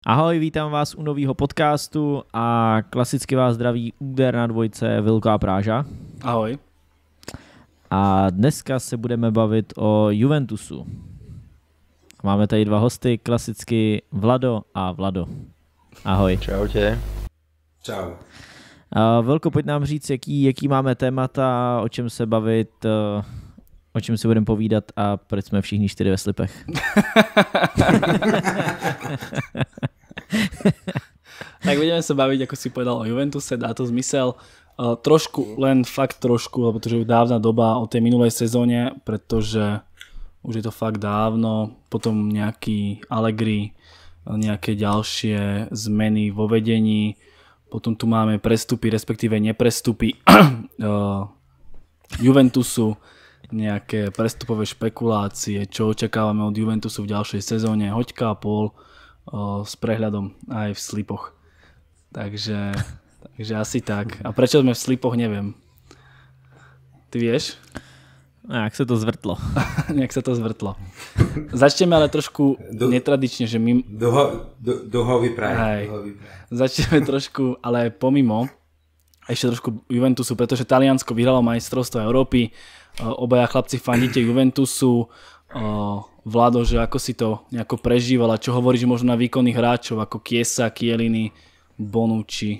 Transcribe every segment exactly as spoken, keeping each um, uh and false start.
Ahoj, vítám vás u nového podcastu a klasicky vás zdraví úder na dvojce Vilko a Práža. Ahoj. A dneska se budeme bavit o Juventusu. Máme tady dva hosty, klasicky Vlado a Vlado. Ahoj. Čaute. Čau. Uh, Vilko, pojď nám říct, jaký, jaký máme témata, o čem se bavit, uh, o čem si budeme povídat a proč jsme všichni čtyři ve slipech. Tak budeme sa baviť, ako si povedal, o Juventuse, dá to zmysel. Uh, trošku, len fakt trošku, lebo to je už dávna doba o tej minulej sezóne, pretože už je to fakt dávno, potom nejaký Allegri, nejaké ďalšie zmeny vo vedení, potom tu máme prestupy, respektíve neprestupy uh, Juventusu, nejaké prestupové špekulácie, čo očakávame od Juventusu v ďalšej sezóne, hoďka a pol uh, s prehľadom aj v slipoch. Takže, takže asi tak. A prečo sme v slipoch, neviem. Ty vieš? Jak sa to zvrtlo. Jak sa to zvrtlo. Začneme ale trošku do, netradične, že my... Duho, du, duhový praj. Začneme trošku, ale pomimo, ešte trošku Juventusu, pretože Taliansko vyhralo majstrovstvo Európy. Obaja chlapci fandíte Juventusu. Vlado, že ako si to nejako prežíval a čo hovoríš možno na výkonných hráčov ako Chiesa, Chiellini, Bonucci?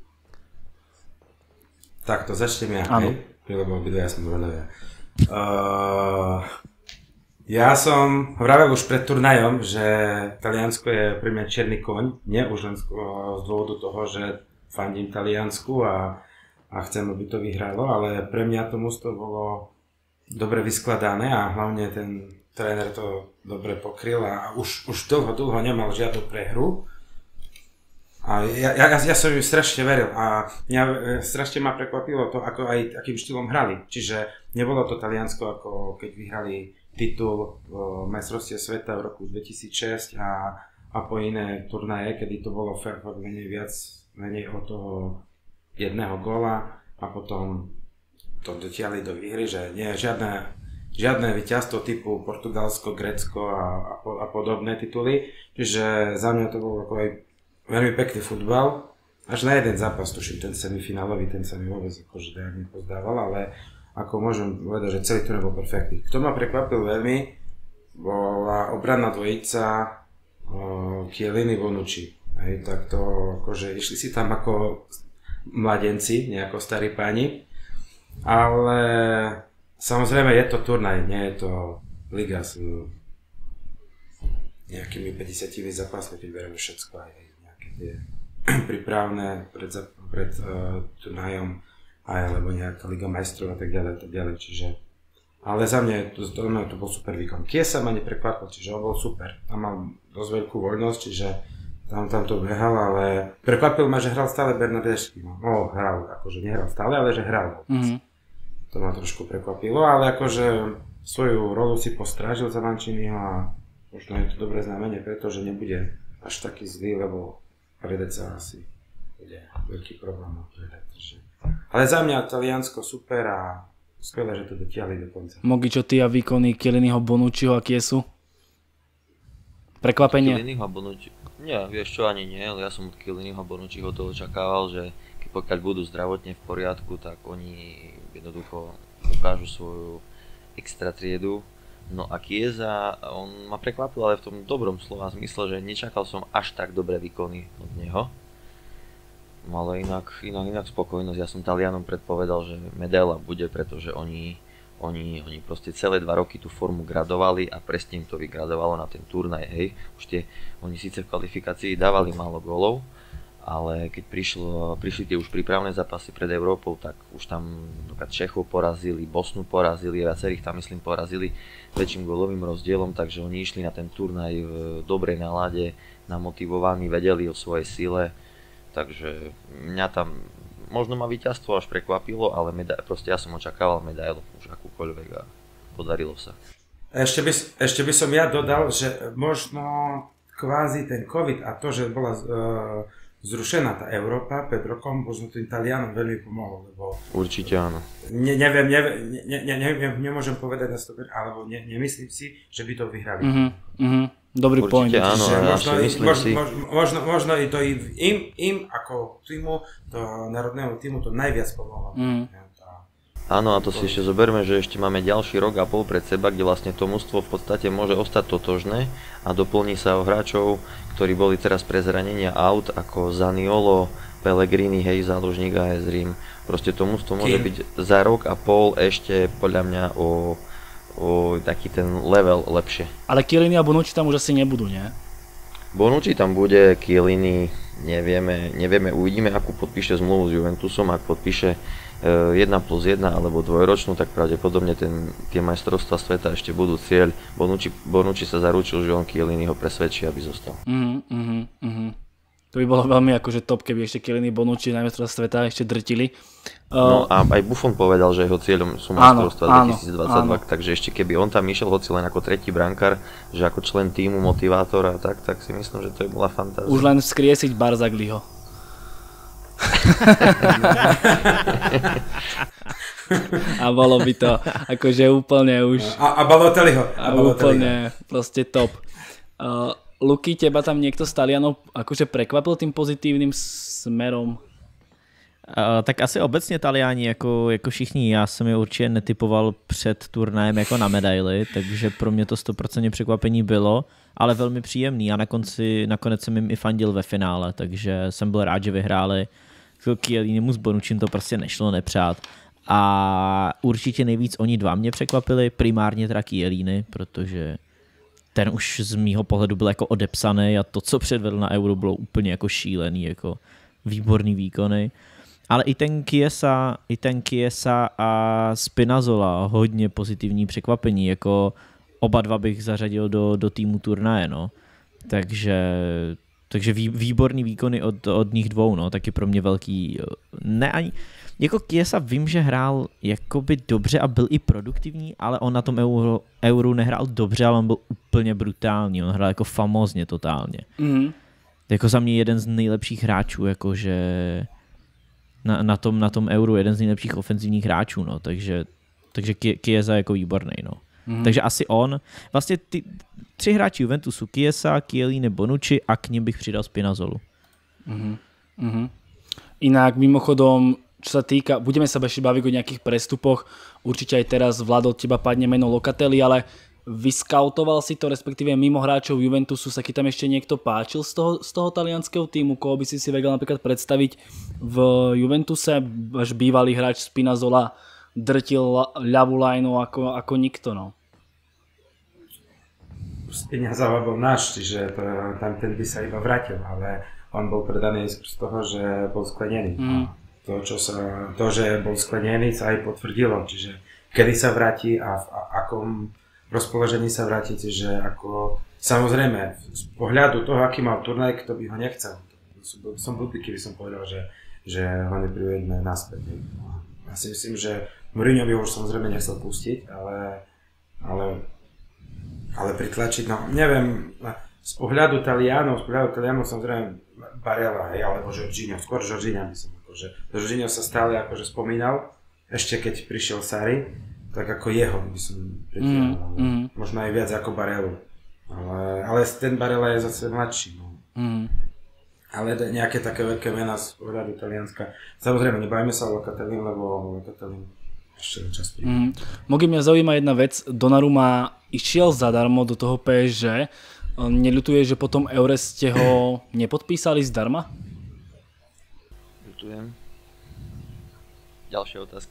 Tak to začnem ja, hej? Lebo obidva ja som Brunovia. Uh, ja som vravel už pred turnajom, že Taliansko je pre mňa čierny koň. Nie už len z, z dôvodu toho, že fandím Taliansku a, a chcem, aby to vyhralo, ale pre mňa to mužstvo bolo dobre vyskladané a hlavne ten tréner to dobre pokryl a už, už dlho, dlho nemal žiadnu prehru. A ja, ja, ja som im strašne veril a mňa strašne ma prekvapilo to, ako aj akým štýlom hrali. Čiže nebolo to Taliansko, ako keď vyhrali titul v majstrovstve sveta v roku dvetisícšesť a, a po iné turnaje, kedy to bolo fair, menej viac, menej od toho jedného góla a potom to dotiahli do výhry, že nie je žiadne, žiadne víťazstvo typu Portugalsko, Grécko a, a, a podobné tituly. Čiže za mňa to bolo ako aj veľmi pekný futbal. Až na jeden zápas, tuším, ten semifinálový, ten sa mi vôbec akože nejak nepozdával, ale ako môžem povedať, že celý turnaj bol perfektný. Kto ma prekvapil veľmi, bola obranná dvojica uh, Chiellini Bonucci. Hej, tak to akože išli si tam ako mladenci, nejako starí páni, ale samozrejme je to turnaj, nie je to liga s nejakými päťdesiatimi zápasmi, keď bereme všetko aj je prípravné pred, pred uh, turnajom aj alebo nejaká Liga majstrov a tak ďalej, tak ďalej, čiže ale za mňa to, to, to bol super výkon. Chiesa ma neprekvapil, čiže on bol super, tam mal dosť veľkú voľnosť, čiže tam, tam to behal, ale prekvapil ma, že hral stále Bernardeschi, no, no hral, akože nehral stále, ale že hral. Mm-hmm. To ma trošku prekvapilo, ale akože svoju rolu si postrážil za Manciniho a možno je to dobré znamenie, pretože nebude až taký zlý, lebo predať sa asi bude veľký problém. Ale za mňa Taliansko super a skvelé, že to dotiahli do konca. Mogi, čo ty a výkony Chielliniho, Bonucciho a Chiesu? Prekvapenie? Chielliniho a Bonucci? Nie, vieš čo, ani nie, ale ja som od Chielliniho a Bonucciho to očakával, že pokiaľ budú zdravotne v poriadku, tak oni jednoducho ukážu svoju extra triedu. No a Chiesa, on ma prekvapil, ale v tom dobrom slova zmysle, že nečakal som až tak dobré výkony od neho. Ale inak, inak, inak spokojnosť. Ja som Talianom predpovedal, že medaila bude, pretože oni, oni, oni proste celé dva roky tú formu gradovali a presne im to vygradovalo na ten turnaj, hej. Už tie, oni síce v kvalifikácii dávali málo gólov, ale keď prišlo, prišli tie už prípravné zápasy pred Európou, tak už tam Čechov porazili, Bosnu porazili, viacerých tam myslím porazili väčším gólovým rozdielom, takže oni išli na ten turnaj v dobrej nálade, namotivovaní, vedeli o svojej sile, takže mňa tam možno ma víťazstvo až prekvapilo, ale meda- proste ja som očakával medailu už akúkoľvek a podarilo sa. Ešte by, ešte by som ja dodal, že možno kvázi ten COVID a to, že bola uh, zrušená tá Európa pred rokom, možno tým Talianom veľmi pomohlo, lebo... Určite áno. Ne, neviem, neviem, ne, ne, ne, ne, nemôžem povedať na sto percent, alebo ne, nemyslím si, že by to vyhrali. Mm-hmm, mm-hmm. Dobrý point. Určite áno, ja možno, si myslím možno, si. Možno, možno i to i im, im ako týmu, to národnému týmu to najviac pomohlo. Mm. Áno, a to si ešte zoberme, že ešte máme ďalší rok a pol pred seba, kde vlastne to mužstvo v podstate môže ostať totožné a doplní sa o hráčov, ktorí boli teraz pre zranenia out, ako Zaniolo, Pellegrini, hej, záložník á es Rím. Proste to mužstvo môže byť za rok a pol ešte podľa mňa o, o taký ten level lepšie. Ale Chiellini a Bonucci tam už asi nebudú, nie? Bonucci tam bude, Chiellini nevieme, nevieme, uvidíme, akú podpíše zmluvu s Juventusom, ak podpíše jedna plus jedna alebo dvojročnú, tak pravdepodobne ten, tie majstrovstvá sveta ešte budú cieľ. Bonucci, Bonucci sa zaručil, že on Chiellini ho presvedčí, aby zostal. Mm, mm, mm. To by bolo veľmi akože top, keby ešte Chiellini, Bonucci na majstrovstvá sveta ešte drtili. Uh, no a aj Buffon povedal, že jeho cieľom sú majstrovstvá dvetisícdvadsaťdva, áno, takže ešte keby on tam išiel, hoci len ako tretí brankár, že ako člen týmu, motivátor a tak, tak si myslím, že to je bola fantázia. Už len vzkriesiť Barzagliho. A bolo by to akože úplne už a, a Balotelliho a úplne proste top. uh, Luky, teba tam niekto z Talianov akože prekvapil tým pozitívnym smerom? Uh, tak asi obecně Taliani, jako, jako všichni, já jsem je určitě netypoval před turnajem jako na medaily, takže pro mě to sto procent překvapení bylo, ale velmi příjemný a na konci, nakonec jsem jim i fandil ve finále, takže jsem byl rád, že vyhráli. Chiellinimu s Bonuccim to prostě nešlo nepřát. A určitě nejvíc oni dva mě překvapili, primárně teda Chiellini, protože ten už z mýho pohledu byl jako odepsaný a to, co předvedl na Euro, bylo úplně jako šílený, jako výborný výkony. Ale i ten Chiesa, i ten Chiesa a Spinazzola hodně pozitivní překvapení, jako oba dva bych zařadil do, do týmu turnaje, no. Takže, takže vý, výborný výkony od, od nich dvou, no, taky pro mě velký, ne ani, jako Chiesa vím, že hrál jakoby dobře a byl i produktivní, ale on na tom euro, euru nehrál dobře, ale on byl úplně brutální, on hrál jako famózně totálně. Mm. Jako za mě jeden z nejlepších hráčů, jakože na, na, tom, na tom euru, jeden z nejlepších ofenzivních hráčů, no, takže, takže Chiesa jako výborný, no. Mm. Takže asi on, vlastně ty tři hráči Juventusu, Chiesa, Chiellini, Bonucci a k nim bych přidal Spinazzolu. Mm. Mm. Inak mimochodom, čo sa týka, budeme sa ešte baviť o nejakých prestupoch, určite aj teraz, Vlado, od teba padne meno Locatelli, ale vyskautoval si to, respektíve mimo hráčov Juventusu sa ti tam ešte niekto páčil z toho, z toho talianskeho týmu, koho by si si vedel napríklad predstaviť v Juventuse, až bývalý hráč Spinazzola drtil ľavú lajnu ako, ako nikto, no. Spinazzola bol náš, čiže to, tam ten by sa iba vrátil, ale on bol predaný z toho, že bol sklenený. Mm. To, čo sa, to, že bol sklenený, sa aj potvrdilo, čiže kedy sa vráti a v a, akom rozpoložení sa vráti, čiže ako samozrejme z pohľadu toho, aký mal turnaj, kto by ho nechcel. Som blbý, keby som povedal, že, že ho neprivedme naspäť. Ja si myslím, že Mourinho by ho už samozrejme nechcel pustiť, ale, ale, ale pritlačiť, no neviem, z pohľadu Talianov, z pohľadu Talianov samozrejme Barella, hej, alebo Jorginho, skôr Jorginho by som akože, Jorginho sa stále akože spomínal, ešte keď prišiel Sarri, tak ako jeho by som pritiahol, mm, mm. možno aj viac ako Barellu, ale, ale ten Barella je zase mladší, no. Mm. Ale nejaké také veľké mená z pohľadu Talianska, samozrejme nebajme sa o Locatellim, lebo Locatellim ešte čas príde. Mm. Mogi mňa zaujíma jedna vec, Donnarumma išiel zadarmo do toho pé es gé, neľutuje, že potom Eure ste ho nepodpísali zdarma? Ľutujem. Ďalšia otázka.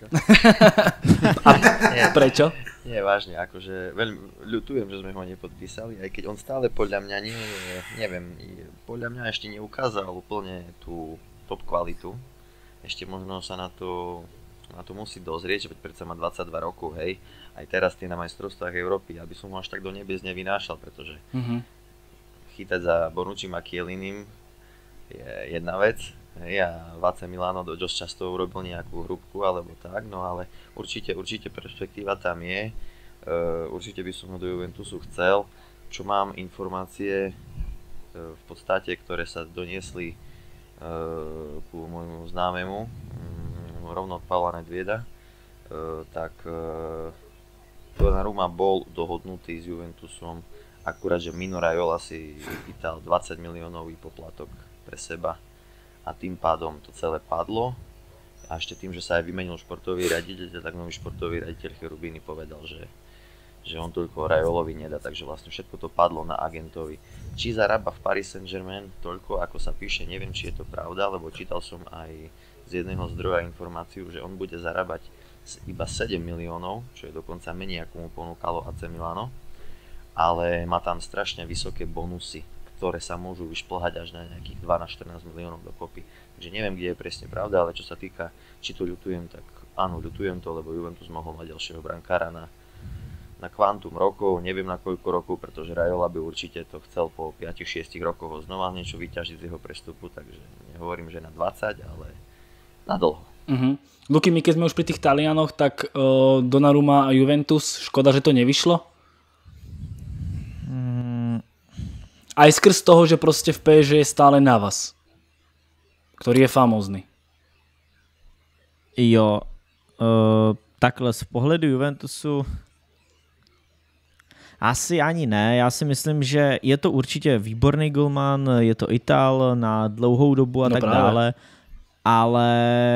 A nie, prečo? Nie, vážne, akože veľmi ľutujem, že sme ho nepodpísali, aj keď on stále podľa mňa nie, neviem, podľa mňa ešte neukázal úplne tú top kvalitu. Ešte možno sa na to, na to musí dozrieť, že predsa má dvadsaťdva rokov, hej. Aj teraz ty na majstrovstvách Európy, aby som ho až tak do nebies nevynášal, pretože mm-hmm. chytať za Bonuccim a Chiellinim je jedna vec. Hej, a Vace Milano dosť často urobil nejakú hrúbku alebo tak, no ale určite, určite perspektíva tam je. Uh, určite by som ho do Juventusu chcel. Čo mám informácie uh, v podstate, ktoré sa doniesli uh, ku môjmu známemu, um, rovno od Pavla Nedvieda, uh, tak uh, Donnarumma bol dohodnutý s Juventusom akurát, že Mino Raiola si vypýtal dvadsať miliónový poplatok pre seba a tým pádom to celé padlo. A ešte tým, že sa aj vymenil športový riaditeľ, tak nový športový riaditeľ Cherubíny povedal, že, že on toľko Raiolovi nedá, takže vlastne všetko to padlo na agentovi. Či zarába v Paris Saint-Germain toľko, ako sa píše, neviem, či je to pravda, lebo čítal som aj z jedného zdroja informáciu, že on bude zarábať iba sedem miliónov, čo je dokonca menej, ako mu ponúkalo á cé Milano, ale má tam strašne vysoké bonusy, ktoré sa môžu vyšplhať až na nejakých dvanásť štrnásť miliónov dokopy. Takže neviem, kde je presne pravda, ale čo sa týka, či to ľutujem, tak áno, ľutujem to, lebo Juventus mohol mať ďalšieho brankára na, na kvantum rokov, neviem na koľko rokov, pretože Raiola by určite to chcel po päť šesť rokoch ho znova niečo vyťažiť z jeho prestupu, takže nehovorím, že na dvadsať, ale na dlho. Uh-huh. Luky, my keď sme už pri tých Talianoch, tak uh, Donnarumma a Juventus, škoda, že to nevyšlo? Mm. Aj skrz toho, že proste v pé es gé je stále Navas, ktorý je famózny. Jo, uh, takhle z pohledu Juventusu asi ani ne. Já si myslím, že je to určitě výborný golman, je to Ital na dlouhou dobu a no tak právě. dále, ale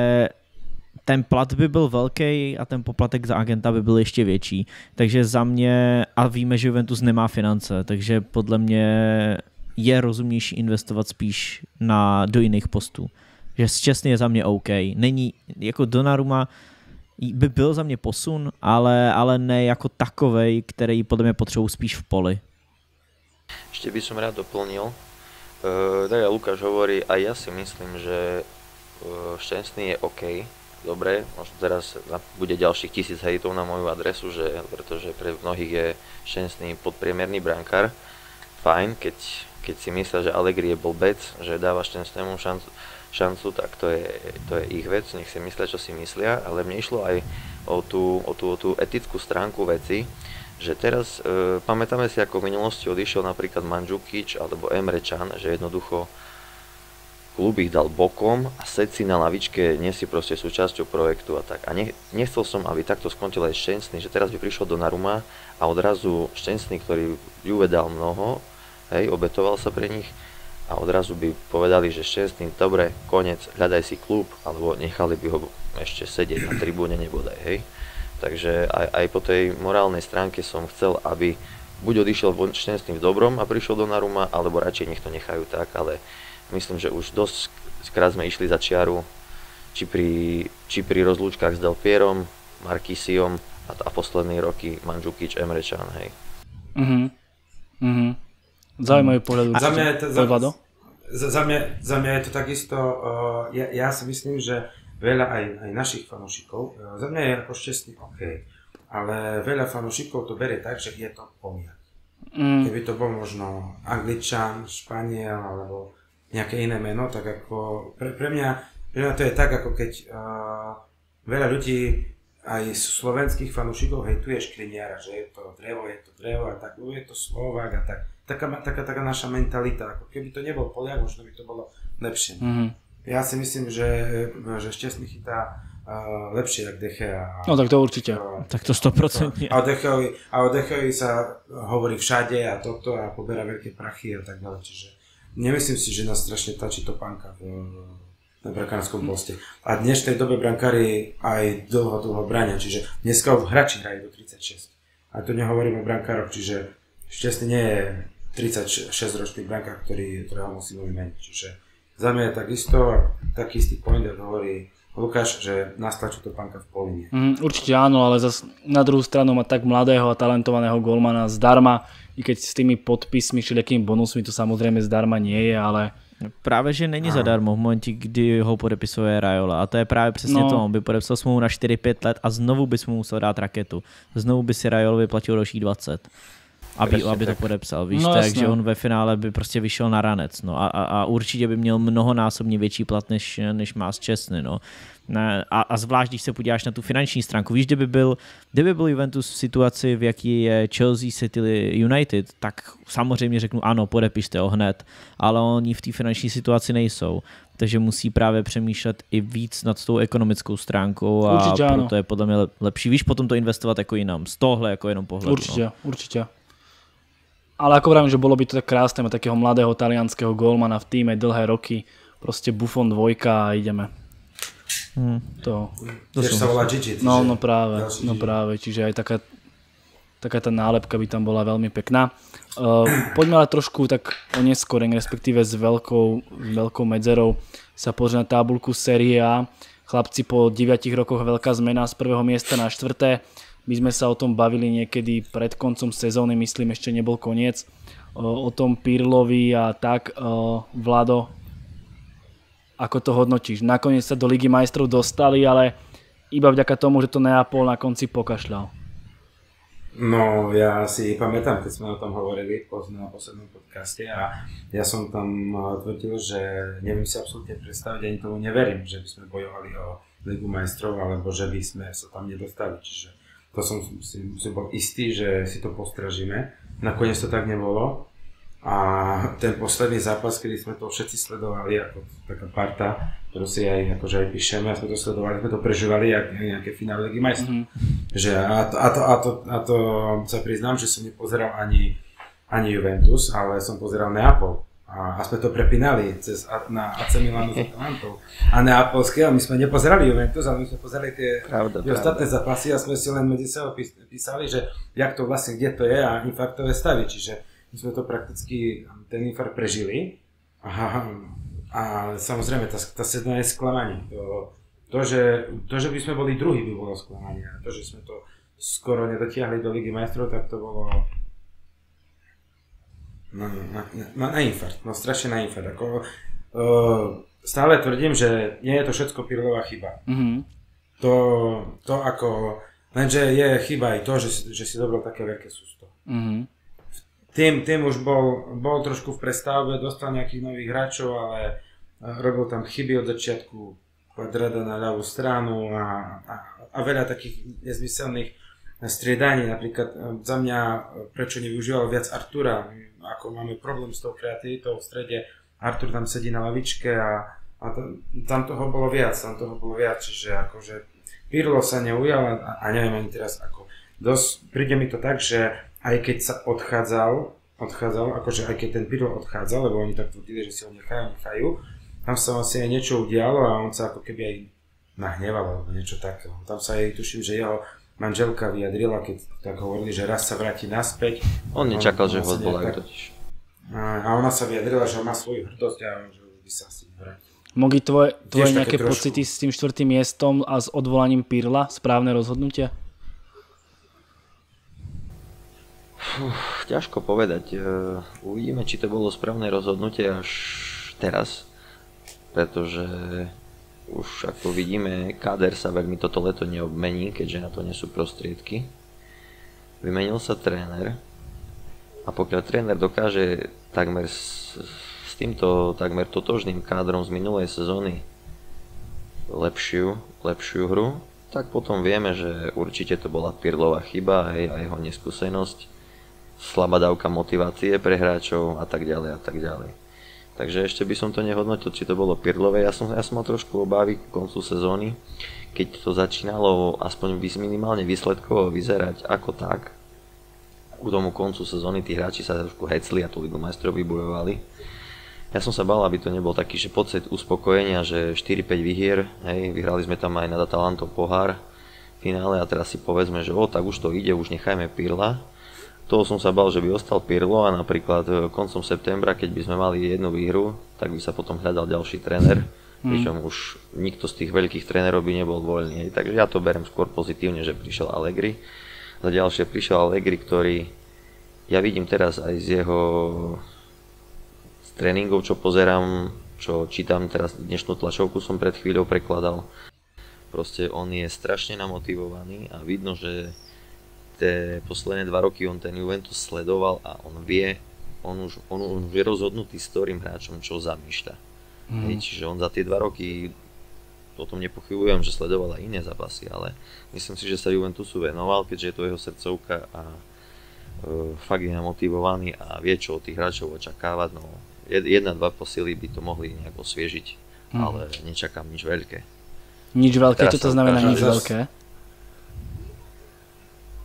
ten plat by byl velký a ten poplatek za agenta by byl ještě větší. Takže za mě, a víme, že Juventus nemá finance, takže podle mě je rozumnější investovat spíš na, do jiných postů. Že Šťastný je za mě OK. Není, jako Donnarumma by byl za mě posun, ale, ale ne jako takovej, který podle mě potřebují spíš v poli. Ešte by som rád doplnil. Uh, tak Lukáš hovorí, a ja si myslím, že uh, Šťastný je OK. Dobre, možno teraz bude ďalších tisíc hejtov na moju adresu, že, pretože pre mnohých je Šťastný podpriemerný brankár. Fajn, keď, keď si myslia, že Allegri je blbec, že dáva Šťastnému šancu, šancu, tak to je, to je ich vec, nech si myslia, čo si myslia, ale mne išlo aj o tú, o tú, o tú etickú stránku veci, že teraz e, pamätáme si, ako v minulosti odišiel napríklad Mandžukič alebo Emre Can, že jednoducho klub ich dal bokom a seď si na lavičke, nie si proste súčasťou projektu a tak. A ne, nechcel som, aby takto skončil aj Šťastný, že teraz by prišiel Donnarumma a odrazu Šťastný, ktorý Juve dal mnoho, hej, obetoval sa pre nich, a odrazu by povedali, že Šťastný, dobre, konec, hľadaj si klub, alebo nechali by ho ešte sedieť na tribúne, nebodaj, hej. Takže aj, aj po tej morálnej stránke som chcel, aby buď odišiel Šťastný v dobrom a prišiel Donnarumma, alebo radšej nech to nechajú tak, ale myslím, že už dosť krát sme išli za čiaru, či pri, či pri rozlúčkach s Del Pierom, Marquisiom a, a posledné roky Mandžukič, Emre Can, hej. Mhm, mhm. Zaujímavý pohľad. Za mňa, je to, za, za, za, mňa, za mňa je to takisto, uh, ja, ja si myslím, že veľa aj, aj našich fanúšikov, uh, za mňa je ako Šťastný OK, ale veľa fanúšikov to berie tak, že je to Poliak. Mm. Keby to bol možno Angličan, Španiel alebo nejaké iné meno, tak ako pre, pre, mňa, pre mňa to je tak, ako keď uh, veľa ľudí aj slovenských fanúšikov hejtuje Škriniara, že je to drevo, je to drevo a tak, je to Slovák a tak. Taká, taká, taká naša mentalita, ako keby to nebol Poliak, možno by to bolo lepšie. Mm-hmm. Ja si myslím, že, že Šťastný chytá uh, lepšie, jak De Gea. No tak to určite. Uh, tak to sto percent. A o De Geovi sa hovorí všade a toto a poberá veľké prachy a tak ďalej. Čiže nemyslím si, že nás strašne tlačí topánka v, na brankárskom poste. A v dnešnej dobe brankári aj dlho, dlho bránia, čiže dneska hráči hrajú do tridsaťšesť. A tu nehovorím o brankároch, čiže Šťastný nie je tridsaťšesťročný brankár, ktorý, ktorého musíme vymeniť. Čiže za mňa je takisto, taký istý point, ako hovorí Lukáš, že nás tlačí to pánka v Políne. Mm, určite áno, ale zas na druhú stranu má tak mladého a talentovaného golmana zdarma, i keď s tými podpismi, všelijakými bonusmi to samozrejme zdarma nie je, ale... Právě, že není zadarmo v momentě, kdy ho podepisuje Raiola. A to je právě přesně no. to. On by podepsal smlouvu na čtyři pět let a znovu bys mu musel dát raketu. Znovu by si Raiolovi platil dalších dvacet. Aby, aby to podepsal, víš, no, takže on ve finále by prostě vyšel na ranec, no a, a, a určitě by měl mnohonásobně větší plat, než, než má Šťastný, no. A, a zvlášť, když se podíváš na tu finanční stránku, víš, kdyby byl, kdyby byl Juventus v situaci, v jaký je Chelsea, City, United, tak samozřejmě řeknu ano, podepište ho hned, ale oni v té finanční situaci nejsou, takže musí právě přemýšlet i víc nad tou ekonomickou stránkou a určitě proto ano. Je podle mě lepší, víš, potom to investovat jako jinam, z tohle jako jenom pohledu. Určitě, no. určitě. ale ako vravím, že bolo by to tak krásne mať takého mladého talianského gólmana v tíme dlhé roky, proste Buffon dvojka a ideme. Hmm. To, to Tiež sa volá Gigi. No, no práve, no práve, čiže aj taká, taká tá nálepka by tam bola veľmi pekná. Uh, poďme ale trošku tak o neskoreň, respektíve s veľkou, veľkou medzerou sa pozrieť na tabuľku Série A. Chlapci, po deviatich rokoch veľká zmena z prvého miesta na štvrté. My sme sa o tom bavili niekedy pred koncom sezóny, myslím, ešte nebol koniec. O tom Pirlovi a tak. Vlado, ako to hodnotíš? Nakoniec sa do Ligy majstrov dostali, ale iba vďaka tomu, že to Neapol na konci pokašľal. No, ja si pamätám, keď sme o tom hovorili na poslednom podcaste a ja som tam tvrdil, že neviem si absolútne predstaviť, ani tomu neverím, že by sme bojovali o Ligu majstrov, alebo že by sme sa tam nedostali. Čiže to som si, si bol istý, že si to postražíme. Nakoniec to tak nebolo. A ten posledný zápas, kedy sme to všetci sledovali ako taká parta, ktorú si aj, akože aj píšeme, a sme to sledovali, sme to prežívali ako nejaké finále Ligy majstrov. Mm-hmm. Že a, to, a, to, a, to, a to sa priznám, že som nepozeral ani, ani Juventus, ale som pozeral Neapol. A, a sme to prepínali cez, na á cé Milanu s Atalantou. A Neapolské, a my sme nepozerali Juventus, ale my sme pozerali tie, pravda, tie ostatné zápasy a sme si len medzi sebou písali, že jak to vlastne, kde to je a infarktové stavy. Čiže my sme to prakticky, ten infarkt prežili. Aha, a samozrejme, tá, tá sezóna je sklamanie. To, to, že, to, že by sme boli druhý, by bolo sklamanie. A to, že sme to skoro nedotiahli do Ligy majstrov, tak to bolo na, na, na, na infarkt. No strašne na infarkt. Ako, uh, stále tvrdím, že nie je to všetko Pirlová chyba. Mm-hmm. To, to ako, lenže je chyba aj to, že, že si dobral také veľké sústo. Mm-hmm. Tým, tým už bol, bol trošku v prestavbe, dostal nejakých nových hráčov, ale robil tam chyby od začiatku, Quadrada na ľavú stranu a, a, a veľa takých nezmyselných striedaní. Napríklad za mňa, prečo nevyužíval viac Artura, ako máme problém s tou kreativitou v strede, Artur tam sedí na lavičke a, a to, tam toho bolo viac, tam toho bolo viac, čiže akože Pirlo sa neujal a, a neviem ani teraz ako. Dosť, príde mi to tak, že aj keď sa odchádzal, odchádzal, akože aj keď ten Pirlo odchádzal, lebo oni tak tvrdili, že si ho nechajú, nechajú, tam sa asi aj niečo udialo a on sa ako keby aj nahneval alebo niečo takého. Tam sa aj tuším, že jeho manželka vyjadrila, keď tak hovorili, že raz sa vráti naspäť. On nečakal, on, že ho odvolajú totiž. A ona sa vyjadrila, že má svoju hrdosť a že by sa asi vrátil. Mogi, tvoje, tvoje nejaké pocity s tým štvrtým miestom a s odvolaním Pirla, správne rozhodnutie? Uf, ťažko povedať. Uvidíme, či to bolo správne rozhodnutie až teraz, pretože už ako vidíme, káder sa veľmi toto leto neobmení, keďže na to nie sú prostriedky. Vymenil sa tréner a pokiaľ tréner dokáže takmer s, s týmto takmer totožným kádrom z minulej sezóny lepšiu, lepšiu hru, tak potom vieme, že určite to bola Pirlová chyba aj, a jeho neskúsenosť, slabá dávka motivácie pre hráčov a tak ďalej a tak ďalej. Takže ešte by som to nehodnotil, či to bolo Pirlové. Ja som, ja som mal trošku obávy k koncu sezóny, keď to začínalo aspoň minimálne výsledkovo vyzerať ako tak. Ku tomu koncu sezóny tí hráči sa trošku hecli a tú Ligu majstrov vybojovali. Ja som sa bál, aby to nebol taký, že pocit uspokojenia, že štyri päť výhier, hej, vyhrali sme tam aj nad Atalantou pohár v finále a teraz si povedzme, že o, tak už to ide, už nechajme Pirla. Toho som sa bál, že by ostal Pirlo a napríklad koncom septembra, keď by sme mali jednu výhru, tak by sa potom hľadal ďalší tréner, mm. pričom už nikto z tých veľkých trénerov by nebol voľný. Takže ja to berem skôr pozitívne, že prišiel Allegri. Za ďalšie prišiel Allegri, ktorý ja vidím teraz aj z jeho z tréningov, čo pozerám, čo čítam teraz dnešnú tlačovku som pred chvíľou prekladal. Proste on je strašne namotivovaný a vidno, že tie posledné dva roky on ten Juventus sledoval a on vie, on už, on už je rozhodnutý s ktorým hráčom čo zamýšľa. Mm. Hej, čiže on za tie dva roky, o tom nepochybujem, že sledoval aj iné zápasy, ale myslím si, že sa Juventusu venoval, keďže je to jeho srdcovka a e, fakt je namotivovaný a vie, čo od tých hráčov očakávať. No, jedna, dva posily by to mohli nejak osviežiť, mm. ale nečakám nič veľké. Nič veľké? Čo to znamená nič veľké? No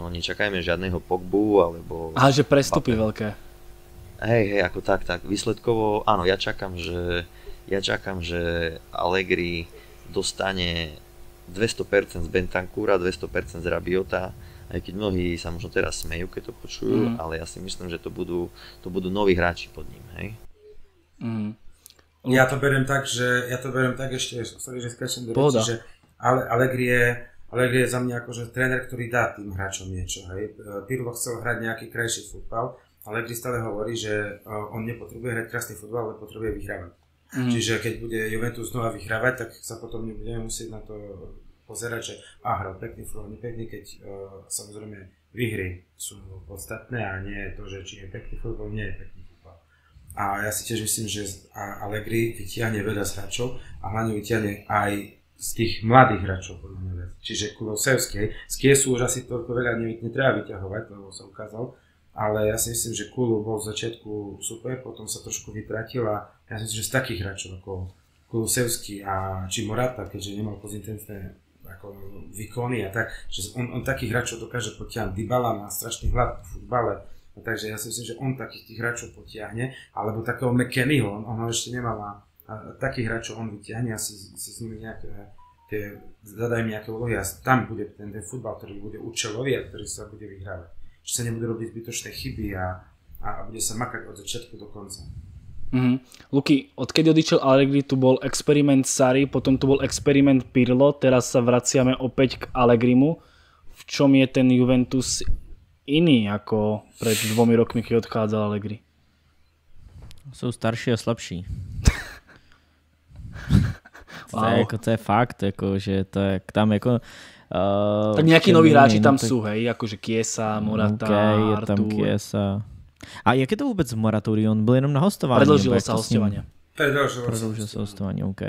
no nečakajme žiadneho Pogbu, alebo... Aha, že prestupy veľké. Hej, hej, ako tak, tak. Výsledkovo, áno, ja čakám, že, ja čakám, že Allegri dostane dvesto percent z Bentancura, dvesto percent z Rabiota, aj keď mnohí sa možno teraz smejú, keď to počujú, mm. ale ja si myslím, že to budú, to budú noví hráči pod ním, hej. Mm. Ja to beriem tak, že, ja to beriem tak ešte, sorry, že skáčem do reči, že Ale, Allegri je, Allegri je za mňa akože tréner, ktorý dá tým hráčom niečo, hej. Pirlo chcel hrať nejaký krajší futbal, Allegri stále hovorí, že on nepotrebuje hrať krásny futbal, ale potrebuje vyhrávať. Mm. Čiže keď bude Juventus znova vyhrávať, tak sa potom nebudeme musieť na to pozerať, že a hral pekný futbal, nepekný, keď uh, samozrejme výhry sú podstatné a nie je to, že či je pekný futbal, nie je pekný futbal. A ja si tiež myslím, že Allegri vytiahne veľa z hráčov a hlavne vytiahne aj z tých mladých hráčov, podľa mňa viac. Čiže Kulusevský, z Kiesu už asi toľko veľa netreba vyťahovať, lebo sa ukázal. Ale ja si myslím, že Kulu bol v začiatku super, potom sa trošku vytratil a ja si myslím, že z takých hráčov ako Kulusevský a či Morata, keďže nemal konzistentné ako výkony a tak, že on, on takých hráčov dokáže potiahnuť. Dybala má strašný hlad v futbale, a takže ja si myslím, že on takých tých hráčov potiahne, alebo takého McKennyho, on, on ho ešte nemal a, a takých hráčov on vytiahne a si, si s nimi nejaké tie, zadaj mi nejaké úlohy a tam bude ten, ten futbal, ktorý bude účelový a ktorý sa bude vyhrávať. Že sa nebudú robiť zbytočné chyby a, a bude sa makať od začiatku do konca. Mm-hmm. Luky, odkedy odišiel Allegri, tu bol experiment Sarri, potom tu bol experiment Pirlo, teraz sa vraciame opäť k Allegrimu. V čom je ten Juventus iný ako pred dvomi rokmi, keď odchádzal Allegri? Jsou starší a slabší. Wow. To, je, jako, to je fakt, jako, že to je tam jako... Uh, tak nejakí noví hráči tam tak... sú, hej, akože Chiesa, Morata, okay, je Artur. tam Chiesa. A jak je to vůbec moratorium? On byl jenom na hostování? Predlžilo sa hostovanie. Predlžilo sa hostování, OK.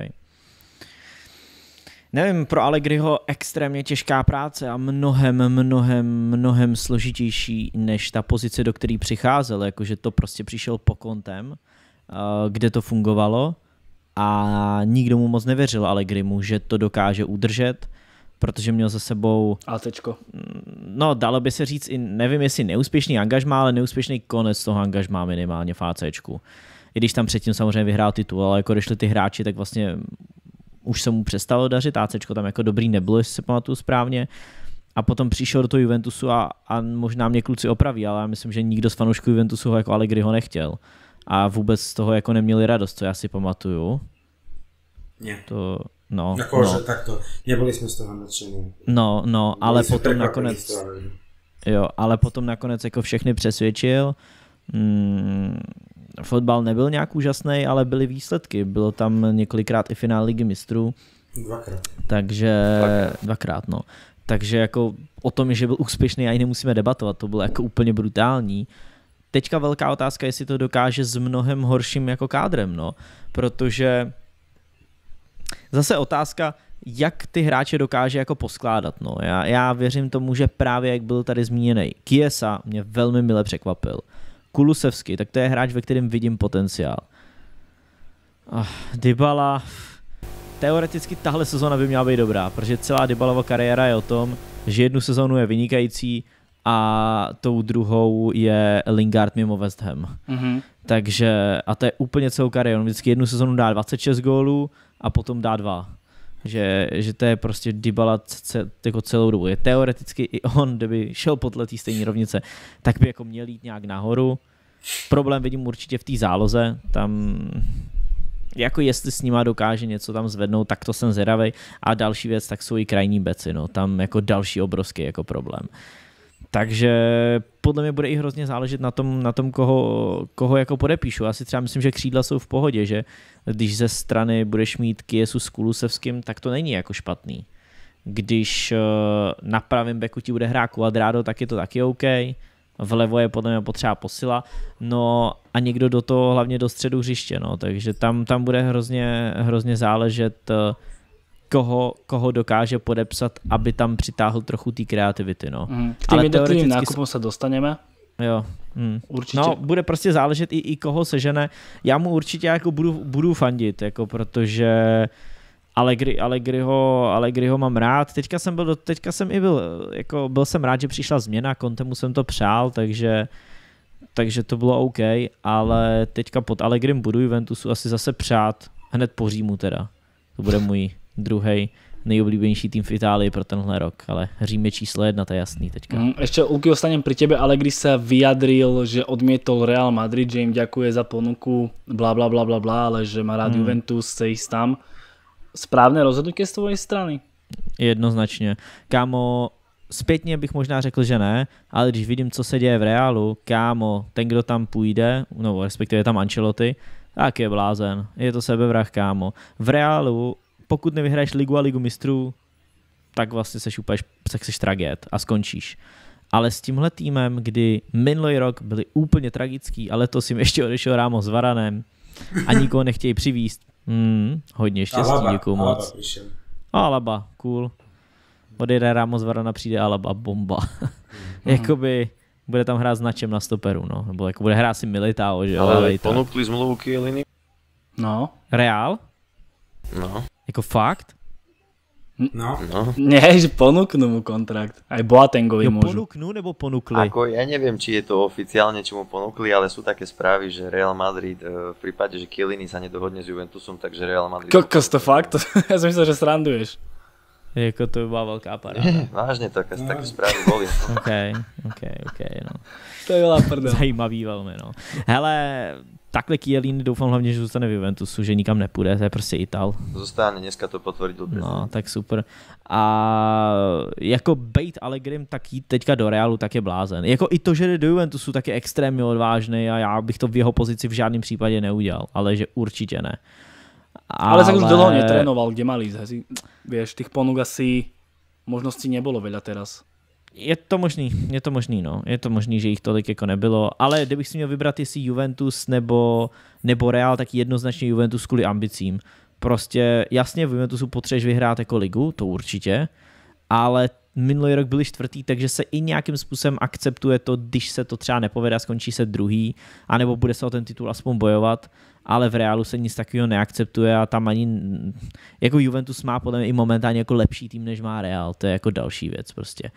Nevím, pro Allegriho extrémně těžká práce a mnohem, mnohem, mnohem složitější než ta pozice, do které přicházel, jakože to prostě přišel po kontem, kde to fungovalo a nikdo mu moc nevěřil Allegrimu, že to dokáže udržet, protože měl za sebou... ACčko. No, dalo by se říct, i nevím, jestli neúspěšný angažmá, ale neúspěšný konec toho angažmá minimálně v ACčku. I když tam předtím samozřejmě vyhrál titul, ale jako došli ty hráči, tak vlastně už se mu přestalo dařit, ACčko tam jako dobrý nebylo, jestli se pamatuju správně. A potom přišel do toho Juventusu a, a možná mě kluci opraví, ale já myslím, že nikdo z fanoušků Juventusu ho jako Allegri ho nechtěl. A vůbec z toho jako neměli radost, co já si pamatuju. Nie. To... No, jako, no. Že takto, neboli jsme z toho nadšení. No, no, ale potom nakonec, jo, ale potom nakonec jako všechny přesvědčil. Mm, fotbal nebyl nějak úžasný, ale byly výsledky. Bylo tam několikrát i finál Ligy mistrů. Dvakrát. Takže, dvakrát, dvakrát no. Takže jako o tom, že byl úspěšný, ani nemusíme debatovat, to bylo jako úplně brutální. Teďka velká otázka, jestli to dokáže s mnohem horším jako kádrem, no, protože zase otázka, jak ty hráče dokáže jako poskládat. No. Já, já věřím tomu, že právě jak byl tady zmíněný Chiesa mě velmi mile překvapil. Kulusevský, tak to je hráč, ve kterém vidím potenciál. Oh, Dybala, teoreticky tahle sezona by měla být dobrá, protože celá Dybalova kariéra je o tom, že jednu sezonu je vynikající a tou druhou je Lingard mimo West Ham. Mm-hmm. Takže, a to je úplně celou kariéru. On vždycky jednu sezonu dá dvacet šest gólů a potom dá dva. Že, že to je prostě Dybala ce, jako celou dobu. Je teoreticky i on, kdyby šel podle té stejné rovnice, tak by jako měl jít nějak nahoru. Problém vidím určitě v té záloze. Tam jako jestli s nima dokáže něco tam zvednout, tak to jsem zvědavej. A další věc, tak jsou i krajní beci. No. Tam jako další obrovský jako problém. Takže podle mě bude i hrozně záležet na tom, na tom koho, koho jako podepíšu. Já si třeba myslím, že křídla jsou v pohodě, že když ze strany budeš mít Chiesu s Kulusevským, tak to není jako špatný. Když na pravém beku ti bude hrát Cuadrado, tak je to taky OK. Vlevo je podle mě potřeba posila. No a někdo do toho, hlavně do středu hřiště. No. Takže tam, tam bude hrozně, hrozně záležet, Koho, koho dokáže podepsat, aby tam přitáhl trochu té kreativity. No. Mm. K tým jednotlivým nákupom sa dostaneme. Jo. Mm. Určitě. No, bude prostě záležet i, i koho sežene. Já mu určitě jako budu, budu fandit, jako protože Allegri, Allegriho, Allegriho mám rád. Teďka jsem byl, teďka jsem i byl, jako byl jsem rád, že přišla změna, Contemu jsem to přál, takže, takže to bylo OK, ale teďka pod Allegrim budu Juventusu asi zase přát, hned po Římu teda. To bude můj druhý nejoblíbenější tým v Itálii pro tenhle rok, ale Řím je číslo jedna, to je jasný teďka. Mm, ešte, Luky, ostanem pri tebe. Allegri sa vyjadril, že odmietol Real Madrid, že im ďakuje za ponuku, bla bla bla bla bla, ale že má rád mm. Juventus, chce ísť tam. Správné rozhodnutie z tvojej strany? Jednoznačně. Kámo, zpětně bych možná řekl, že ne, ale když vidím, co se děje v Reálu, kámo, ten, kdo tam půjde, no respektive je tam Ancelotti, tak je blázen. Je to sebevrah, kámo. V Reálu, pokud nevyhraješ ligu a ligu mistrů, tak vlastně seš úplně, tak seš tragéd a skončíš. Ale s tímhle týmem, kdy minulý rok byli úplně tragický, ale to si ještě odešel Ramos s Varanem a nikoho nechtějí přivízt. Hmm, hodně štěstí, děkuju moc. Alaba, cool. Odjede Ramos, Varana, přijde Alaba, bomba. Jakoby bude tam hrát s načem na stoperu, no. Nebo jako bude hrát si Militao, že jo. Ale ponúkli zmluvu Chiellini. No. Reál? No. Jako fakt? No. no. Nie, že ponúknú mu kontrakt. Aj Boatengovi jo, môžu. Ponúknú nebo ponúkli? Ako, ja neviem, či je to oficiálne, či mu ponúkli, ale sú také správy, že Real Madrid v prípade, že Chiellini sa nedohodne s Juventusom, takže Real Madrid... Kokos, to fakt? Ja som myslel, že sranduješ. Jako to by bola veľká paráda. Nie, vážne, také, no. také správy boli. No. OK, OK, OK, no. To je veľa prdel. Zajímavý velmi, no. Hele, takhle Chiellini doufám hlavně, že zůstane v Juventusu, že nikam nepůjde, to je prostě Ital. Zůstane, dneska to potvrdil prezident. No, tak super. A jako bejt Allegrim, tak jít teďka do Realu, tak je blázen. Jako i to, že jde do Juventusu, tak je extrémně odvážný a já bych to v jeho pozici v žádném případě neudělal, ale že určitě ne. Ale, ale sa už dlho netrénoval, kde mal ísť. Vieš, tých ponúk asi možností nebolo veľa teraz. Je to možný, je to možný, no. Je to možný, že jich tolik jako nebylo, ale kdybych si měl vybrat, jestli Juventus nebo, nebo Real, tak jednoznačně Juventus kvůli ambicím. Prostě jasně v Juventusu potřebuješ vyhrát jako ligu, to určitě, ale minulý rok byli čtvrtý, takže se i nějakým způsobem akceptuje to, když se to třeba nepovede a skončí se druhý, anebo bude se o ten titul aspoň bojovat, ale v Reálu se nic takového neakceptuje a tam ani, jako Juventus má podle mě i momentálně jako lepší tým, než má Real, to je jako další věc prostě.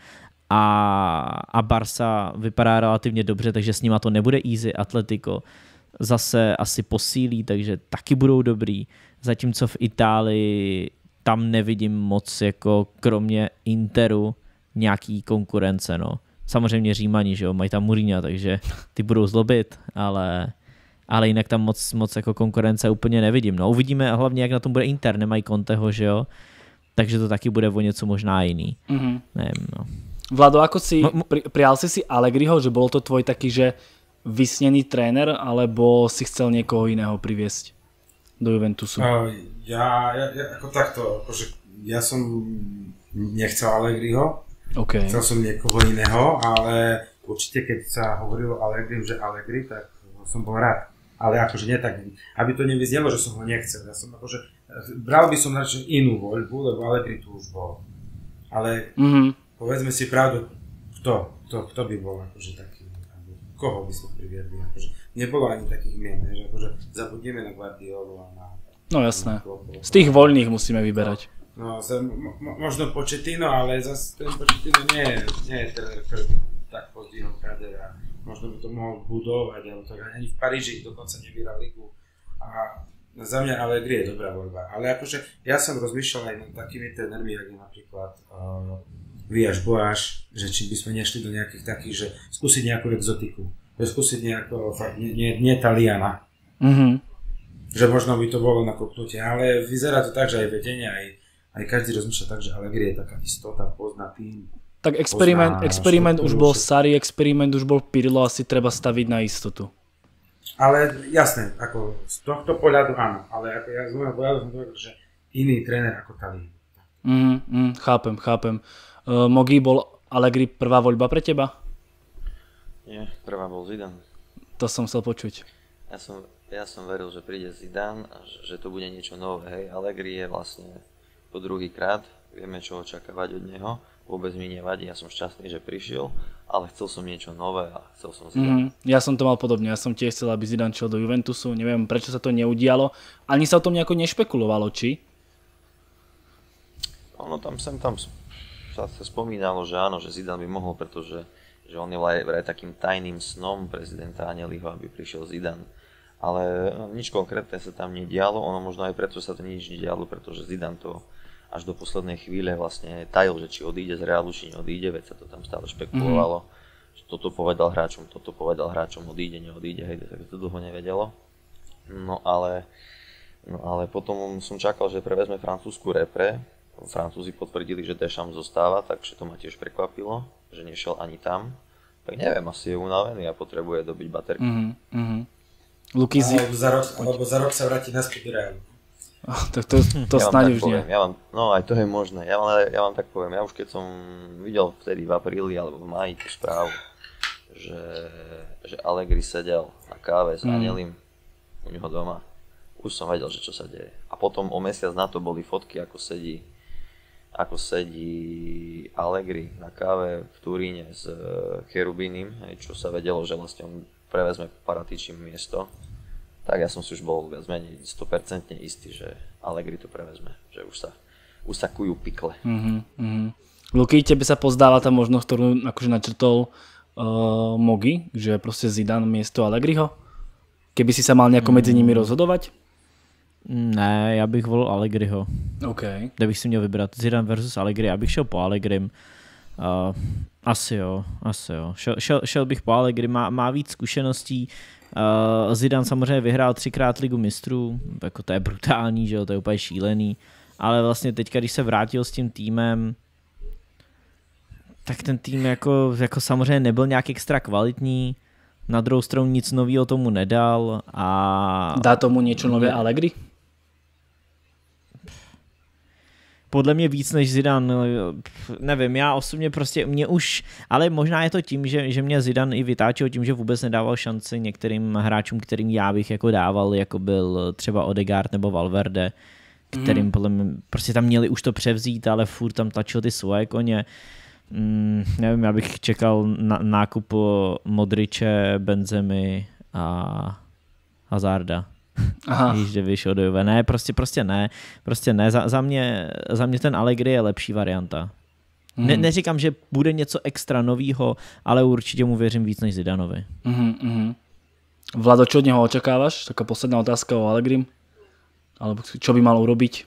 A, a Barca vypadá relativně dobře, takže s nima to nebude easy. Atletico zase asi posílí, takže taky budou dobrý. Zatímco v Itálii tam nevidím moc jako kromě Interu nějaký konkurence. No. Samozřejmě Římani, že jo, mají tam Mourinha, takže ty budou zlobit, ale, ale jinak tam moc, moc jako konkurence úplně nevidím. No. Uvidíme hlavně, jak na tom bude Inter, nemají Conteho, že jo, takže to taky bude o něco možná jiný. Mm-hmm. Nevím, no. Vlado, ako si, pri, prijal si si Allegriho, že bol to tvoj taký, že vysnený tréner, alebo si chcel niekoho iného priviesť do Juventusu? Uh, ja, ja, ja ako takto, akože ja som nechcel Allegriho, okay. Chcel som niekoho iného, ale určite keď sa hovorilo Allegrim, že Allegri, tak som bol rád. Ale akože nie tak, aby to nevyznelo, že som ho nechcel. Ja som akože, bral by som radšej inú voľbu, lebo Allegri tu už bol. Ale mm-hmm. Povedzme si pravdu, kto, kto, kto by bol akože taký, koho by sme priviedli, akože nebolo ani takých mien, že akože zabudneme na Guardiolu a na... No jasné, z tých voľných musíme vyberať. No, no mo, možno Pochettino, ale zase ten Pochettino nie je, nie je tréner, ktorý by tak pozdvihol kader a možno by to mohol budovať, ale to ani v Paríži dokonca nevyhral ligu a za mňa Allegri je dobrá voľba, ale akože ja som rozmýšľal aj nad takými trénermi, ako napríklad uh, Víjaš Boáš, že či by sme nešli do nejakých takých, že skúsiť nejakú exotiku, že skúsiť nejakého, fakt, nie, nie, nie Taliana. Mm-hmm. Že možno by to bolo nakopnutie, ale vyzerá to tak, že aj vedenie, aj, aj každý rozmýšľa tak, že Allegri je taká istota, pozná tým. Tak experiment, experiment už bol Sarri, experiment už bol Pirlo, asi treba staviť na istotu. Ale jasné, ako z tohto pohľadu áno, ale ako ja z môjho pohľadu som povedal, že iný tréner ako Talian. Mm, mm, chápem, chápem. Uh, Mogi, bol Allegri prvá voľba pre teba? Nie, prvá bol Zidane. To som chcel počuť. Ja som, ja som veril, že príde Zidane a že, že to bude niečo nové. Hej, Allegri je vlastne po druhý krát, vieme čo očakávať od neho, vôbec mi nevadí, ja som šťastný, že prišiel, ale chcel som niečo nové a chcel som Zidane. Mm-hmm. Ja som to mal podobne, ja som tiež chcel, aby Zidane šiel do Juventusu, neviem prečo sa to neudialo, ani sa o tom nejako nešpekulovalo, či? ono tam sem tam sa spomínalo, že áno, že Zidane by mohol, pretože že on je vraj takým tajným snom prezidenta Agnelliho, aby prišiel Zidane. Ale nič konkrétne sa tam nedialo, ono možno aj preto sa to nič nedialo, pretože Zidane to až do poslednej chvíle vlastne tajil, že či odíde z Realu, či neodíde, veď sa to tam stále špekulovalo. Mm-hmm. Že toto povedal hráčom, toto povedal hráčom, odíde, neodíde, hej, tak to dlho nevedelo. No ale, no ale potom som čakal, že prevezme francúzsku repre. Francúzi potvrdili, že Deschamps zostáva, takže to ma tiež prekvapilo, že nešiel ani tam. Tak neviem, asi je unavený a potrebuje dobiť baterky. Mm-hmm. Lukizi... Alebo za rok, alebo za rok sa vráti naspäť do Realu. Oh, tak to, to ja snáď už nie. Ja vám, no aj to je možné. Ja vám, ja vám tak poviem, ja už keď som videl vtedy v apríli alebo v máji tú správu, že, že Allegri sedel na káve s Agnellim mm. u neho doma, už som vedel, že čo sa deje. A potom o mesiac na to boli fotky, ako sedí ako sedí Allegri na káve v Turíne s Cherubínim, čo sa vedelo, že vlastne on prevezme Paratičím miesto, tak ja som si už bol viac menej sto percent istý, že Allegri to prevezme, že už sa, už sa kujú pikle. Mm-hmm. Luky, tebe sa pozdáva tá možnosť, ktorú akože načrtol uh, Mogi, že proste Zidane miesto Allegriho? Keby si sa mal nejako medzi nimi rozhodovať? Ne, já bych volil Allegriho. Okay. Kdybych si měl vybrat Zidane versus Allegri, já bych šel po Allegrim. Uh, asi jo, asi jo. Šel, šel, šel bych po Allegri, má, má víc zkušeností. Uh, Zidane samozřejmě vyhrál třikrát ligu mistrů, jako to je brutální, že jo, to je úplně šílený. Ale vlastně teďka, když se vrátil s tím týmem, tak ten tým jako, jako samozřejmě nebyl nějak extra kvalitní. Na druhou stranu nic nového tomu nedal. A... Dá tomu něco nové Allegri? Podle mě víc než Zidane, nevím, já osobně prostě, mě už, ale možná je to tím, že, že mě Zidane i vytáčel tím, že vůbec nedával šanci některým hráčům, kterým já bych jako dával, jako byl třeba Odegaard nebo Valverde, kterým mm. podle mě, prostě tam měli už to převzít, ale furt tam tlačil ty svoje koně. Mm, nevím, já bych čekal na, nákup Modriče, Benzemy a Hazarda. Aha. Když vyšel do Juve. Ne, prostě, prostě ne. Prostě ne. Za, za, mě, za mě ten Allegri je lepší varianta. Mm. Ne, neříkám, že bude něco extra novýho, ale určitě mu věřím víc než Zidanovi. Mm, mm. Vlado, čo od něho očekáváš? Taká posledná otázka o Allegrim. Alebo čo by mal urobiť?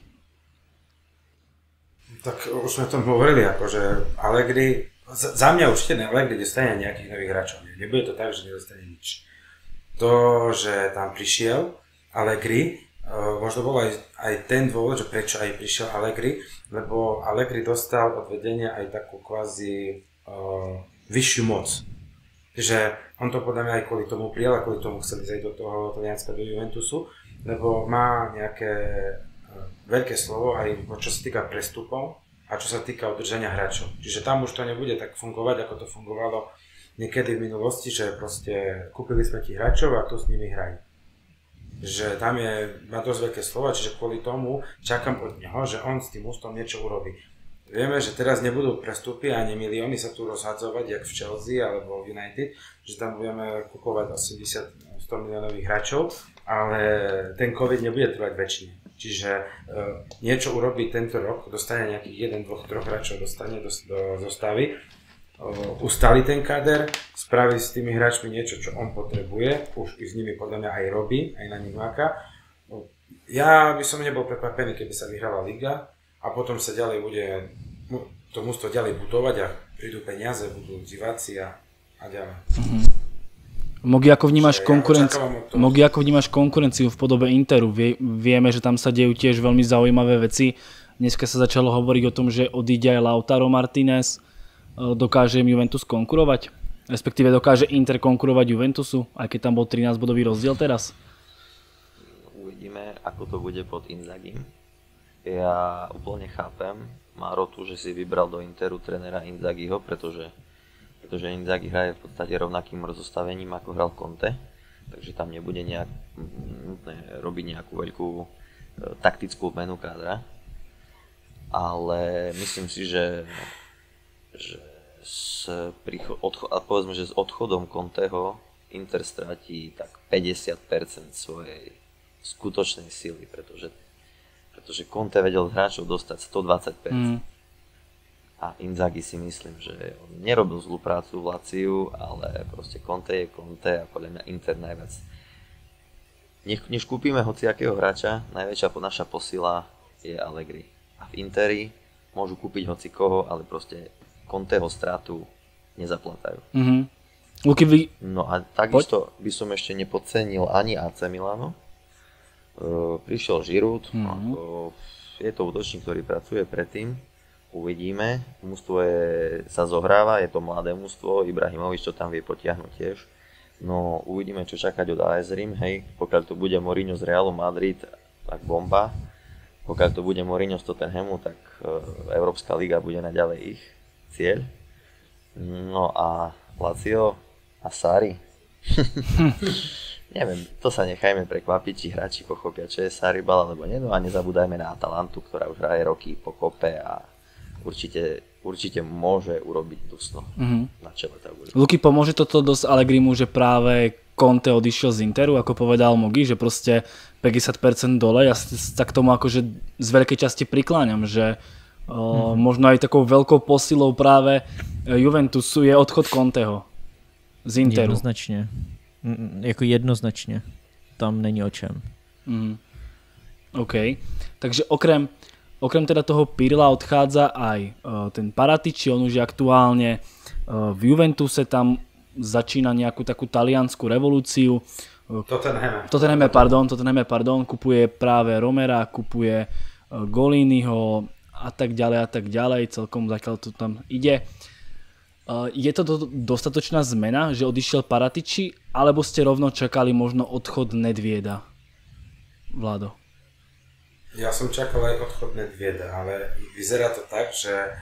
Tak už sme o tom hovorili, akože Allegri, za mňa určite Allegri dostane nejakých nových hráčov. Nebude to tak, že nedostane nič. To, že tam prišiel Allegri, možno bol aj, aj ten dôvod, že prečo aj prišiel Allegri, lebo Allegri dostal od vedenia aj takú kvázi uh, vyššiu moc. Že on to podľa mňa aj kvôli tomu prijal, a kvôli tomu chcel ísť aj do toho Talianska, do Juventusu, lebo má nejaké veľké slovo aj čo sa týka prestupov a čo sa týka udržania hráčov. Čiže tam už to nebude tak fungovať, ako to fungovalo niekedy v minulosti, že proste kúpili sme ti hráčov a tu s nimi hraj. Že tam je, má dosť veľké slovo, čiže kvôli tomu čakám od neho, že on s tým ústom niečo urobí. Vieme, že teraz nebudú prestupy ani milióny sa tu rozhadzovať, jak v Chelsea alebo v United, že tam budeme kupovať osemdesiat až sto miliónových hráčov, ale ten COVID nebude trvať väčšine. Čiže uh, niečo urobí tento rok, dostane nejakých jeden, dvoch, troch hráčov, dostane do, do zostavy, uh, ustali ten kader, spraví s tými hráčmi niečo, čo on potrebuje, už i s nimi podľa mňa aj robí, aj na nich máka. Uh, ja by som nebol prekvapený, keby sa vyhrala liga a potom sa ďalej bude to mužstvo ďalej budovať a prídu peniaze, budú diváci a, a ďalej. Mm-hmm. Mogi, ako vnímaš, konkurenci... ja Mogi, ako vnímaš konkurenciu v podobe Interu? Vie, vieme, že tam sa dejú tiež veľmi zaujímavé veci. Dneska sa začalo hovoriť o tom, že odíde aj Lautaro Martinez. Dokáže im Juventus konkurovať? Respektíve dokáže Inter konkurovať Juventusu, aj keď tam bol trinásťbodový rozdiel teraz? Uvidíme, ako to bude pod Inzagim. Ja úplne chápem Marotu, že si vybral do Interu trénera Inzagiho, pretože pretože Inzaghi hraje v podstate rovnakým rozostavením ako hral Conte, takže tam nebude nejak nutné robiť nejakú veľkú e, taktickú zmenu kádra, ale myslím si, že, že s prícho- odcho- a povedzme, že s odchodom Conteho Inter stratí tak päťdesiat percent svojej skutočnej sily, pretože, pretože Conte vedel hráčov dostať stodvadsať percent. Mm. A Inzaghi si myslím, že on nerobil zlú prácu v Laciu, ale proste Conte je Conte a podľa mňa Inter najviac. Nech, než kúpime hociakého hráča, najväčšia naša posila je Allegri. A v Interi môžu kúpiť hocikoho, ale proste Conteho stratu nezaplatajú. Mm-hmm. Luky, vy... No a takisto by som ešte nepodcenil ani á cé Milano. Uh, prišiel Giroud, mm-hmm. no, je to útočník, ktorý pracuje predtým. Uvidíme, mužstvo je, sa zohráva, je to mladé mužstvo, Ibrahimovič to tam vie potiahnuť tiež. No uvidíme, čo čakať od á es Rím, hej, pokiaľ to bude Mourinho z Realu Madrid, tak bomba. Pokiaľ to bude Mourinho z Tottenhamu, tak uh, Európska liga bude naďalej ich cieľ. No a Lazio a Sarri. Neviem, to sa nechajme prekvapiť, či hráči pochopia, čo je Sarribal alebo nie. No a nezabúdajme na Atalantu, ktorá už hraje roky po kope a určite, určite môže urobiť dusno mm-hmm. na čele tabuly. Luky, pomôže toto dosť Allegrimu, že práve Conte odišiel z Interu, ako povedal Mogi, že proste päťdesiat percent dole. Ja sa k tomu akože z veľkej časti prikláňam, že mm-hmm. možno aj takou veľkou posilou práve Juventusu je odchod Conteho z Interu. Jednoznačne. Jako jednoznačne. Tam není o čem. Mm. OK. Takže okrem, okrem teda toho Pirla odchádza aj uh, ten Paratici, on už je aktuálne uh, v Juventuse, tam začína nejakú takú taliansku revolúciu. Tottenham. Tottenham, pardon, Tottenham, pardon, kupuje práve Romera, kupuje uh, Goliniho a tak ďalej a tak ďalej, celkom zatiaľ to tam ide. Uh, je to do, dostatočná zmena, že odišiel Paratici, alebo ste rovno čakali možno odchod Nedvieda? Vlado. Ja som čakal aj odchod Nedvieda, ale vyzerá to tak, že e,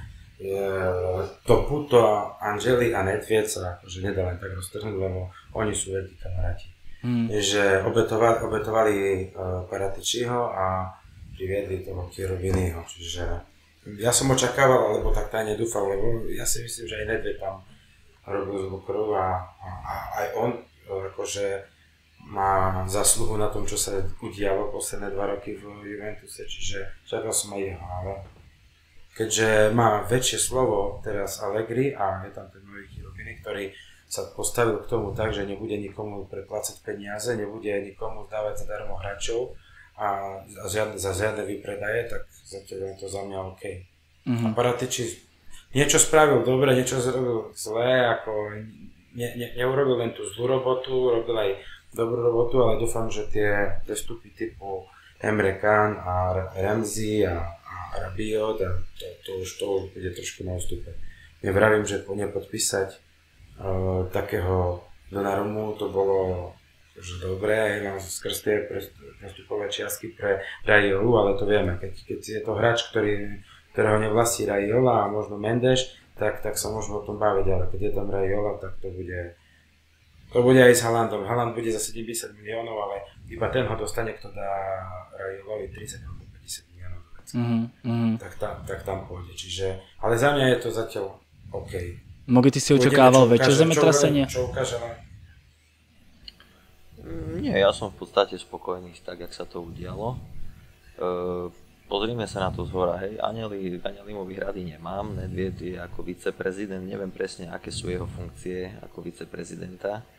to puto Angeli a Nedvied sa akože nedá len tak roztrhnúť, lebo oni sú veľkí kamaráti. Hmm. Že obetovali, obetovali uh, Paraticiho a priviedli toho Cherubiniho, čiže ja som očakával, alebo tak tajne dúfal, lebo ja si myslím, že aj Nedved tam robil zlú krv a, a, a aj on akože má zasluhu na tom, čo sa udialo posledné dva roky v Juventuse, čiže čakal som aj jeho, ale keďže má väčšie slovo teraz Allegri a je tam ten nový Cherubini, ktorý sa postavil k tomu tak, že nebude nikomu preplácať peniaze, nebude nikomu dávať zadarmo hráčov, a žiadne, za žiadne vypredaje, tak zatiaľ je to za mňa OK. Mm-hmm. A Paratici niečo spravil dobre, niečo zrobil zlé, ako ne, ne, neurobil len tú zlú robotu, robil aj dobrú robotu, ale dúfam, že tie prestupy typu Emre Can a Ramsey a, a Rabiot, a to, to, už, to už bude trošku na ústupe. Nevravím, že po ne podpísať uh, takého Donnarummu, to bolo že dobré, aj mám skrz tie prestupové čiastky pre Raiolu, ale to vieme, keď, keď je to hráč, ktorý, ktorého nevlastí Raiola a možno Mendes, tak, tak sa môžeme o tom baviť, ale keď je tam Raiola, tak to bude to bude aj s Haalandom. Haaland bude za sedemdesiat miliónov, ale iba ten ho dostane, kto dá Raiolovi tridsať alebo päťdesiat miliónov. Mm-hmm. Tak, tam, tak tam pôjde, čiže, ale za mňa je to zatiaľ OK. Mogi, ty si očakával väčšie zemetrasenie? Čo ukáže len? Nie, ja som v podstate spokojný tak, jak sa to udialo. E, pozrime sa na to zhora, hej, Anjeli, Anjelimu výhrady nemám, Nedvied je ako viceprezident, neviem presne, aké sú jeho funkcie ako viceprezidenta. E,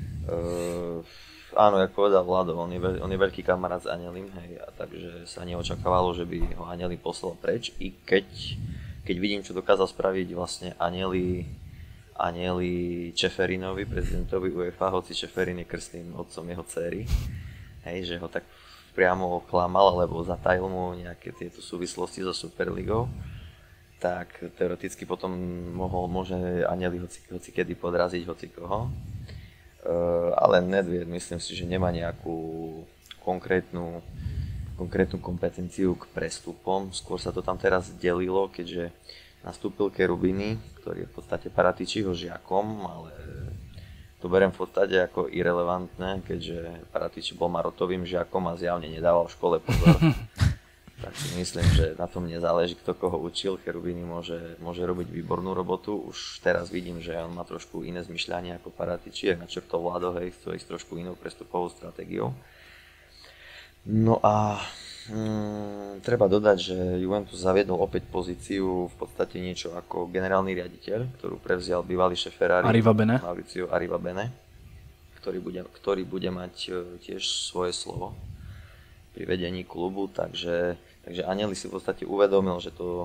áno, jak povedal Vlado, on je, on je veľký kamarát s Anjelim, hej, a takže sa neočakávalo, že by ho Anjeli poslal preč, i keď, keď vidím, čo dokázal spraviť vlastne Anjeli Anjeli Čeferinovi, prezidentovi UEFA, hoci Čeferin je krstným otcom jeho dcery, hej, že ho tak priamo oklamal, alebo zatajil mu nejaké tieto súvislosti so Superligou, tak teoreticky potom mohol, môže Anjeli hoci, hoci kedy podraziť hoci koho. Uh, ale Nedvied, myslím si, že nemá nejakú konkrétnu, konkrétnu kompetenciu k prestupom, skôr sa to tam teraz delilo, keďže nastúpil Cherubini, ktorý je v podstate Paraticiho žiakom, ale to beriem v podstate ako irelevantné, keďže Paratici bol Marotovým žiakom a zjavne nedával v škole pozor. Tak si myslím, že na tom nezáleží, kto koho učil. Cherubini môže, môže robiť výbornú robotu. Už teraz vidím, že on má trošku iné zmyšľanie ako Paratici, ak načrtol Vlado, hej, chce ísť trošku inou prestupovou stratégiou. No a Hmm, treba dodať, že Juventus zaviedol opäť pozíciu v podstate niečo ako generálny riaditeľ, ktorú prevzial bývalý šéf Ferrari Arrivabene. Maurizio Arrivabene, ktorý bude, ktorý bude mať tiež svoje slovo pri vedení klubu, takže, takže Agnelli si v podstate uvedomil, že to,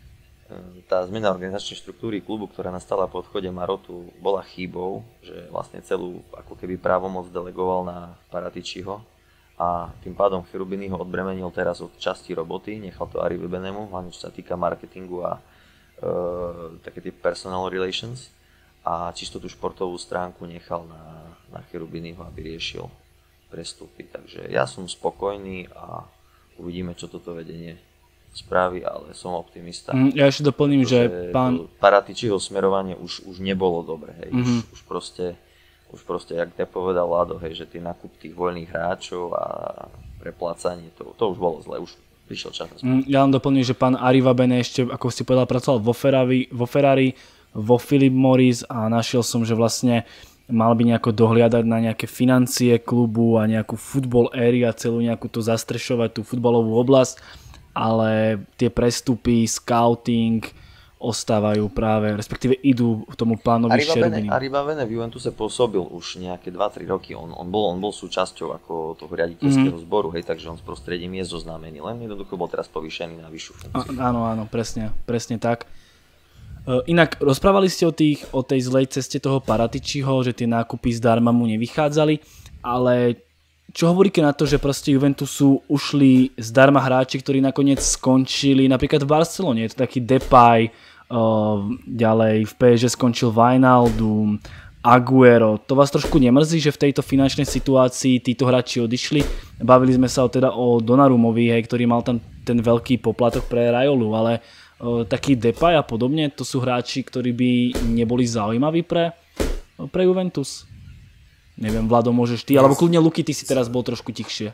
tá zmena organizačnej štruktúry klubu, ktorá nastala po odchode Marotu, bola chybou, že vlastne celú ako keby právomoc delegoval na Paratičiho a tým pádom Cherubini ho odbremenil teraz od časti roboty, nechal to Arrivabenemu, hlavne čo sa týka marketingu a e, také tie personal relations a čisto tú športovú stránku nechal na, na Cherubiniho, aby riešil prestupy. Takže ja som spokojný a uvidíme, čo toto vedenie spraví, ale som optimista. Mm, ja ešte doplním, že pán... Paratičiho smerovanie už, už nebolo dobre, hej. Mm-hmm. Už, už proste Už proste, jak te povedal Lado, hej, že ty nakup tých voľných hráčov a preplácanie, to, to už bolo zle, už prišiel čas. Mm, ja len doplním, že pán Arrivabene ešte, ako si povedal, pracoval vo Ferrari, vo, Ferrari, vo Philip Morris a našiel som, že vlastne mal by nejako dohliadať na nejaké financie klubu a nejakú football area, celú nejakú to zastrešovať, tú futbalovú oblasť, ale tie prestupy, scouting ostávajú práve, respektíve idú k tomu pánovi Cherubini. Arrivabene v Juventuse pôsobil už nejaké dva tri roky, on, on, bol, on bol súčasťou ako toho riaditeľského mm-hmm. zboru, hej, takže on s prostredím je zoznámený, len jednoducho bol teraz povýšený na vyššiu funkciu. A, áno, áno, presne, presne tak. E, inak rozprávali ste o, tých, o tej zlej ceste toho Paratičiho, že tie nákupy zdarma mu nevychádzali, ale čo hovoríte na to, že proste Juventusu ušli zdarma hráči, ktorí nakoniec skončili napríklad v Barcelone, je to taký Depay, uh, ďalej v pé es gé skončil Wijnaldum, Agüero. To vás trošku nemrzí, že v tejto finančnej situácii títo hráči odišli? Bavili sme sa o, teda o Donnarumovi, hej, ktorý mal tam ten veľký poplatok pre Raiolu, ale uh, taký Depay a podobne, to sú hráči, ktorí by neboli zaujímaví pre, pre Juventus. Neviem, Vlado, môžeš ty, alebo kľudne Luky, ty si teraz bol trošku tichšie.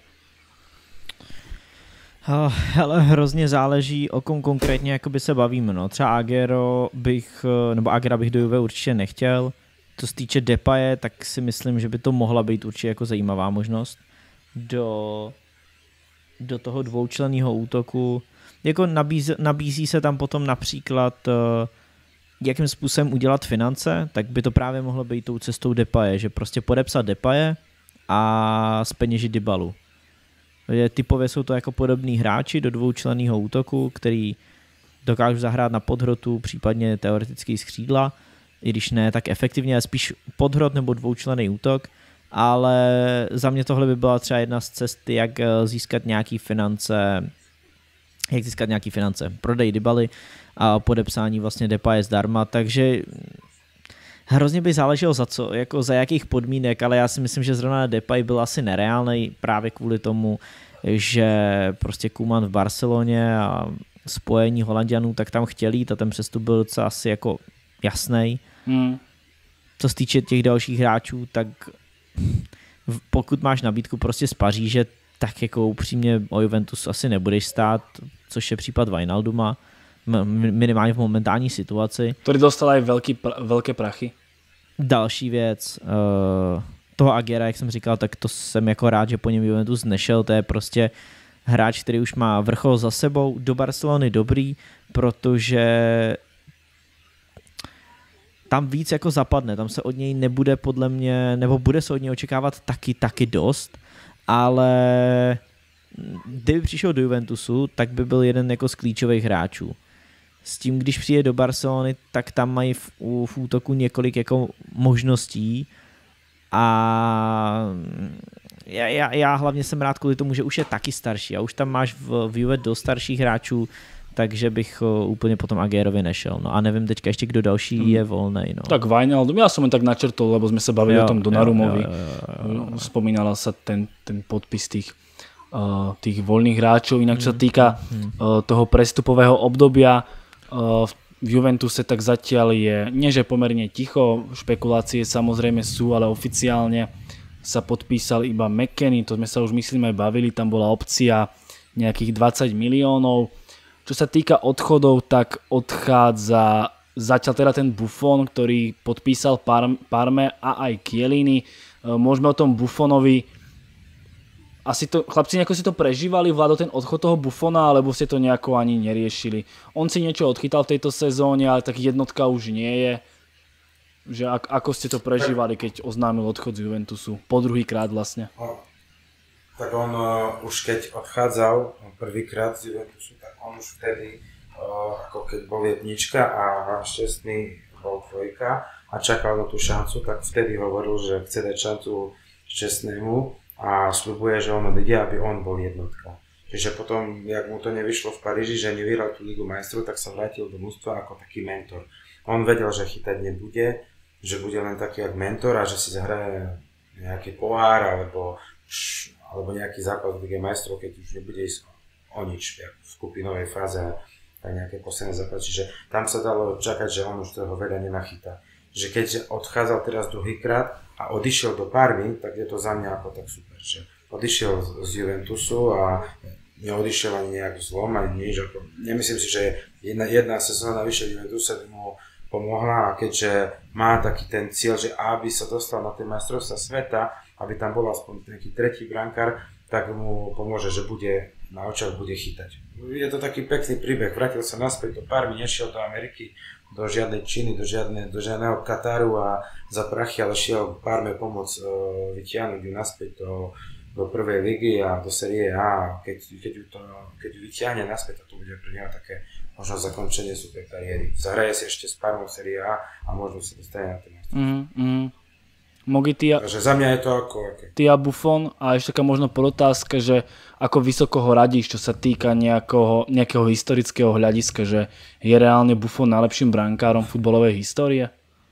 Hele, hrozně záleží, o kom konkrétně jakoby se bavíme. No. Třeba Agüero bych, nebo Aguera bych do Juve určitě nechtěl. Co se týče Depaye, tak si myslím, že by to mohla být určitě jako zajímavá možnost do, do toho dvoučlenného útoku. Jako nabízí, nabízí se tam potom například jakým způsobem udělat finance, tak by to právě mohlo být tou cestou Depaye, že prostě podepsat Depaye a zpeněžit Dybalu. Typově jsou to jako podobní hráči do dvoučlenného útoku, který dokážou zahrát na podhrotu, případně teoretický z křídla, i když ne tak efektivně, ale spíš podhrot nebo dvoučlenný útok, ale za mě tohle by byla třeba jedna z cest, jak získat nějaký finance, jak získat nějaký finance, prodej Dybaly a podepsání vlastně Depaye zdarma, takže hrozně by záleželo za co, jako za jakých podmínek, ale já si myslím, že zrovna Depay byl asi nereálnej právě kvůli tomu, že prostě Koeman v Barceloně a spojení Holanďanů tak tam chtěli jít a ten přestup byl docela asi jako jasnej. Hmm. Co se týče těch dalších hráčů, tak pokud máš nabídku prostě z Paříže, tak jako upřímně o Juventus asi nebudeš stát, což je případ Wijnalduma, minimálně v momentální situaci. Který dostal aj veľký, velké prachy. Další věc, uh, toho Aguera, jak jsem říkal, tak to jsem jako rád, že po něm Juventus nešel, to je prostě hráč, který už má vrchol za sebou, do Barcelony dobrý, protože tam víc jako zapadne, tam se od něj nebude podle mě, nebo bude se od něj očekávat taky, taky dost, ale kdyby přišel do Juventusu, tak by byl jeden jako z klíčových hráčů. S tím, když přijde do Barcelony, tak tam mají v, v útoku několik jako možností a já, já, já hlavně jsem rád kvůli tomu, že už je taky starší a už tam máš v, v Juve dost starších hráčů, takže bych uh, úplně potom Aguerovi nešel. No a nevím teďka ještě, kdo další hmm. je volnej. No. Tak Wijnaldum, ja som len tak načrtol, lebo sme sa bavili jo, o tom Donnarumovi. Jo, jo, jo, jo. Spomínala sa ten, ten podpis tých, uh, tých voľných hráčov. Inak čo sa týka hmm. uh, toho prestupového obdobia, v Juventuse tak zatiaľ je, nie že pomerne ticho, špekulácie samozrejme sú, ale oficiálne sa podpísal iba McKennie, to sme sa už myslím aj bavili, tam bola opcia nejakých dvadsať miliónov. Čo sa týka odchodov, tak odchádza zatiaľ teda ten Buffon, ktorý podpísal Parme a aj Chiellini. Môžeme o tom Buffonovi asi to, chlapci nejako si to prežívali, Vlado, ten odchod toho Buffona, alebo ste to nejako ani neriešili? On si niečo odchytal v tejto sezóne, ale tak jednotka už nie je. Že ak, ako ste to prežívali, keď oznámil odchod z Juventusu? Po druhýkrát vlastne. No, tak on uh, už keď odchádzal prvýkrát z Juventusu, tak on už vtedy, uh, ako keď bol jednička a šťastný bol dvojka a čakal na tú šancu, tak vtedy hovoril, že chce dať šancu šťastnému a sľubuje, že on odíde, aby on bol jednotka. Čiže potom, jak mu to nevyšlo v Paríži, že nevyhral tú Ligu majstrov, tak sa vrátil do mužstva ako taký mentor. On vedel, že chytať nebude, že bude len taký jak mentor a že si zahraje nejaký pohár alebo, alebo nejaký zápas v Lige majstrov, keď už nebude ísť o nič v skupinovej fáze a nejaké posledné zápasy. Čiže tam sa dalo čakať, že on už toho veľa nenachytá. Že keď odchádzal teraz druhýkrát a odišiel do Parmy, tak je to za mňa ako tak super, že odišiel z Juventusu a neodišiel ani nejak zlom, ani nič. Ako, nemyslím si, že jedna, jedna sezóna vyššie Juventusa by mu pomohla a keďže má taký ten cieľ, že aby sa dostal na tie majstrovstvá sveta, aby tam bol aspoň nejaký tretí brankár, tak mu pomôže, že bude na očiach bude chytať. Je to taký pekný príbeh, vrátil sa naspäť do Parmy, nešiel do Ameriky, do žiadnej Číny, do, žiadne, do žiadneho Kataru a za prachy, ale šiel Parme pomôcť uh, vytiahnuť ju naspäť do, do prvej ligy a do série A. Keď, keď, ju to, keď ju vytiahne naspäť, to bude pre neho také možno zakončenie super kariéry. Zahraje si ešte s Parmou série A a možno sa dostane na ten nástroj. Mm, mm. Mogi, ty a... Takže za mňa je to ako... Okay. Ty a Buffon a ešte taká možno podotázka, že ako vysoko ho radíš, čo sa týka nejakého, nejakého historického hľadiska, že je reálne Buffon najlepším brankárom futbalovej histórie?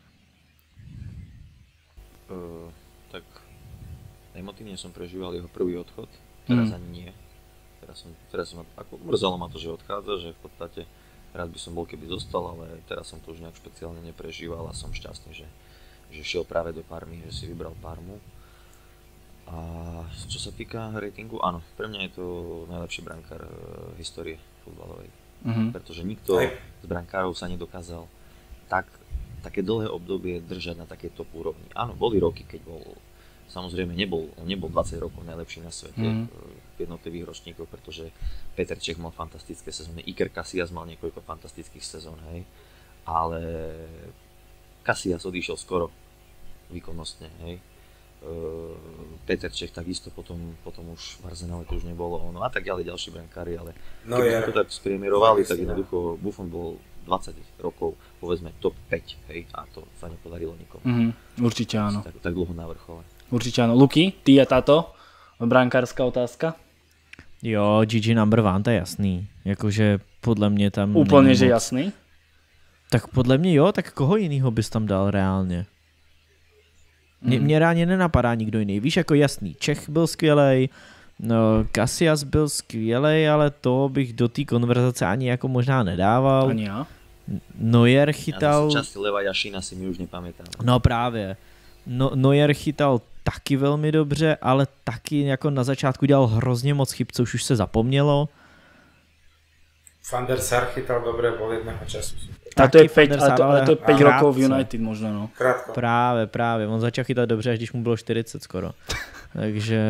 Uh, tak emotívne som prežíval jeho prvý odchod, teraz mm. ani nie. Teraz som, teraz som, ako mrzalo ma to, že odchádza, že v podstate rád by som bol, keby zostal, ale teraz som to už nejak špeciálne neprežíval a som šťastný, že že šiel práve do Parmy, že si vybral Parmu. A čo sa týka ratingu, áno, pre mňa je to najlepší brankár v histórii futbalovej. Mm-hmm. Pretože nikto Aj. z brankárov sa nedokázal tak, také dlhé obdobie držať na takej top úrovni. Áno, boli roky, keď bol, samozrejme nebol, on nebol dvadsať rokov najlepší na svete mm-hmm. v jednotlivých ročníkoch, pretože Peter Čech mal fantastické sezóny, Iker Casillas mal niekoľko fantastických sezón, hej. Ale Casillas odišiel skoro výkonnostne, hej. Uh, Peter Čech takisto potom, potom už v Arsenále to už nebolo ono a tak ďalej, ďalší brankári, ale no keby ja. to tak spriemerovali, tak jednoducho Buffon bol dvadsať rokov, povedzme top päť, hej, a to sa nepodarilo nikomu. Mm-hmm, určite áno. Tak, tak dlho na vrchole. Určite áno. Luky, ty a táto brankárska otázka? Jo, Gigi number one, to je jasný. Jakože podle mě tam... Úplne, že moc... jasný? Tak podle mě jo, tak koho jinýho bys tam dal reálně? Mě, Mm. mě reálně nenapadá nikdo jiný. Víš, jako jasný, Čech byl skvělej, no, Casillas byl skvělej, ale to bych do té konverzace ani jako možná nedával. Ani já. Neuer chytal... A zase časti Leva Jašina si mi už nepamätám. No právě. No, Neuer chytal taky velmi dobře, ale taky jako na začátku dělal hrozně moc chyb, co už se zapomnělo. Van der Sar chytal dobre, bol jedného času. A to je päť, ale to, ale to je päť rokov v United možno, no. Krátko. Právě, právě. On začal chytat dobře, až když mu bylo čtyřicet skoro. Takže...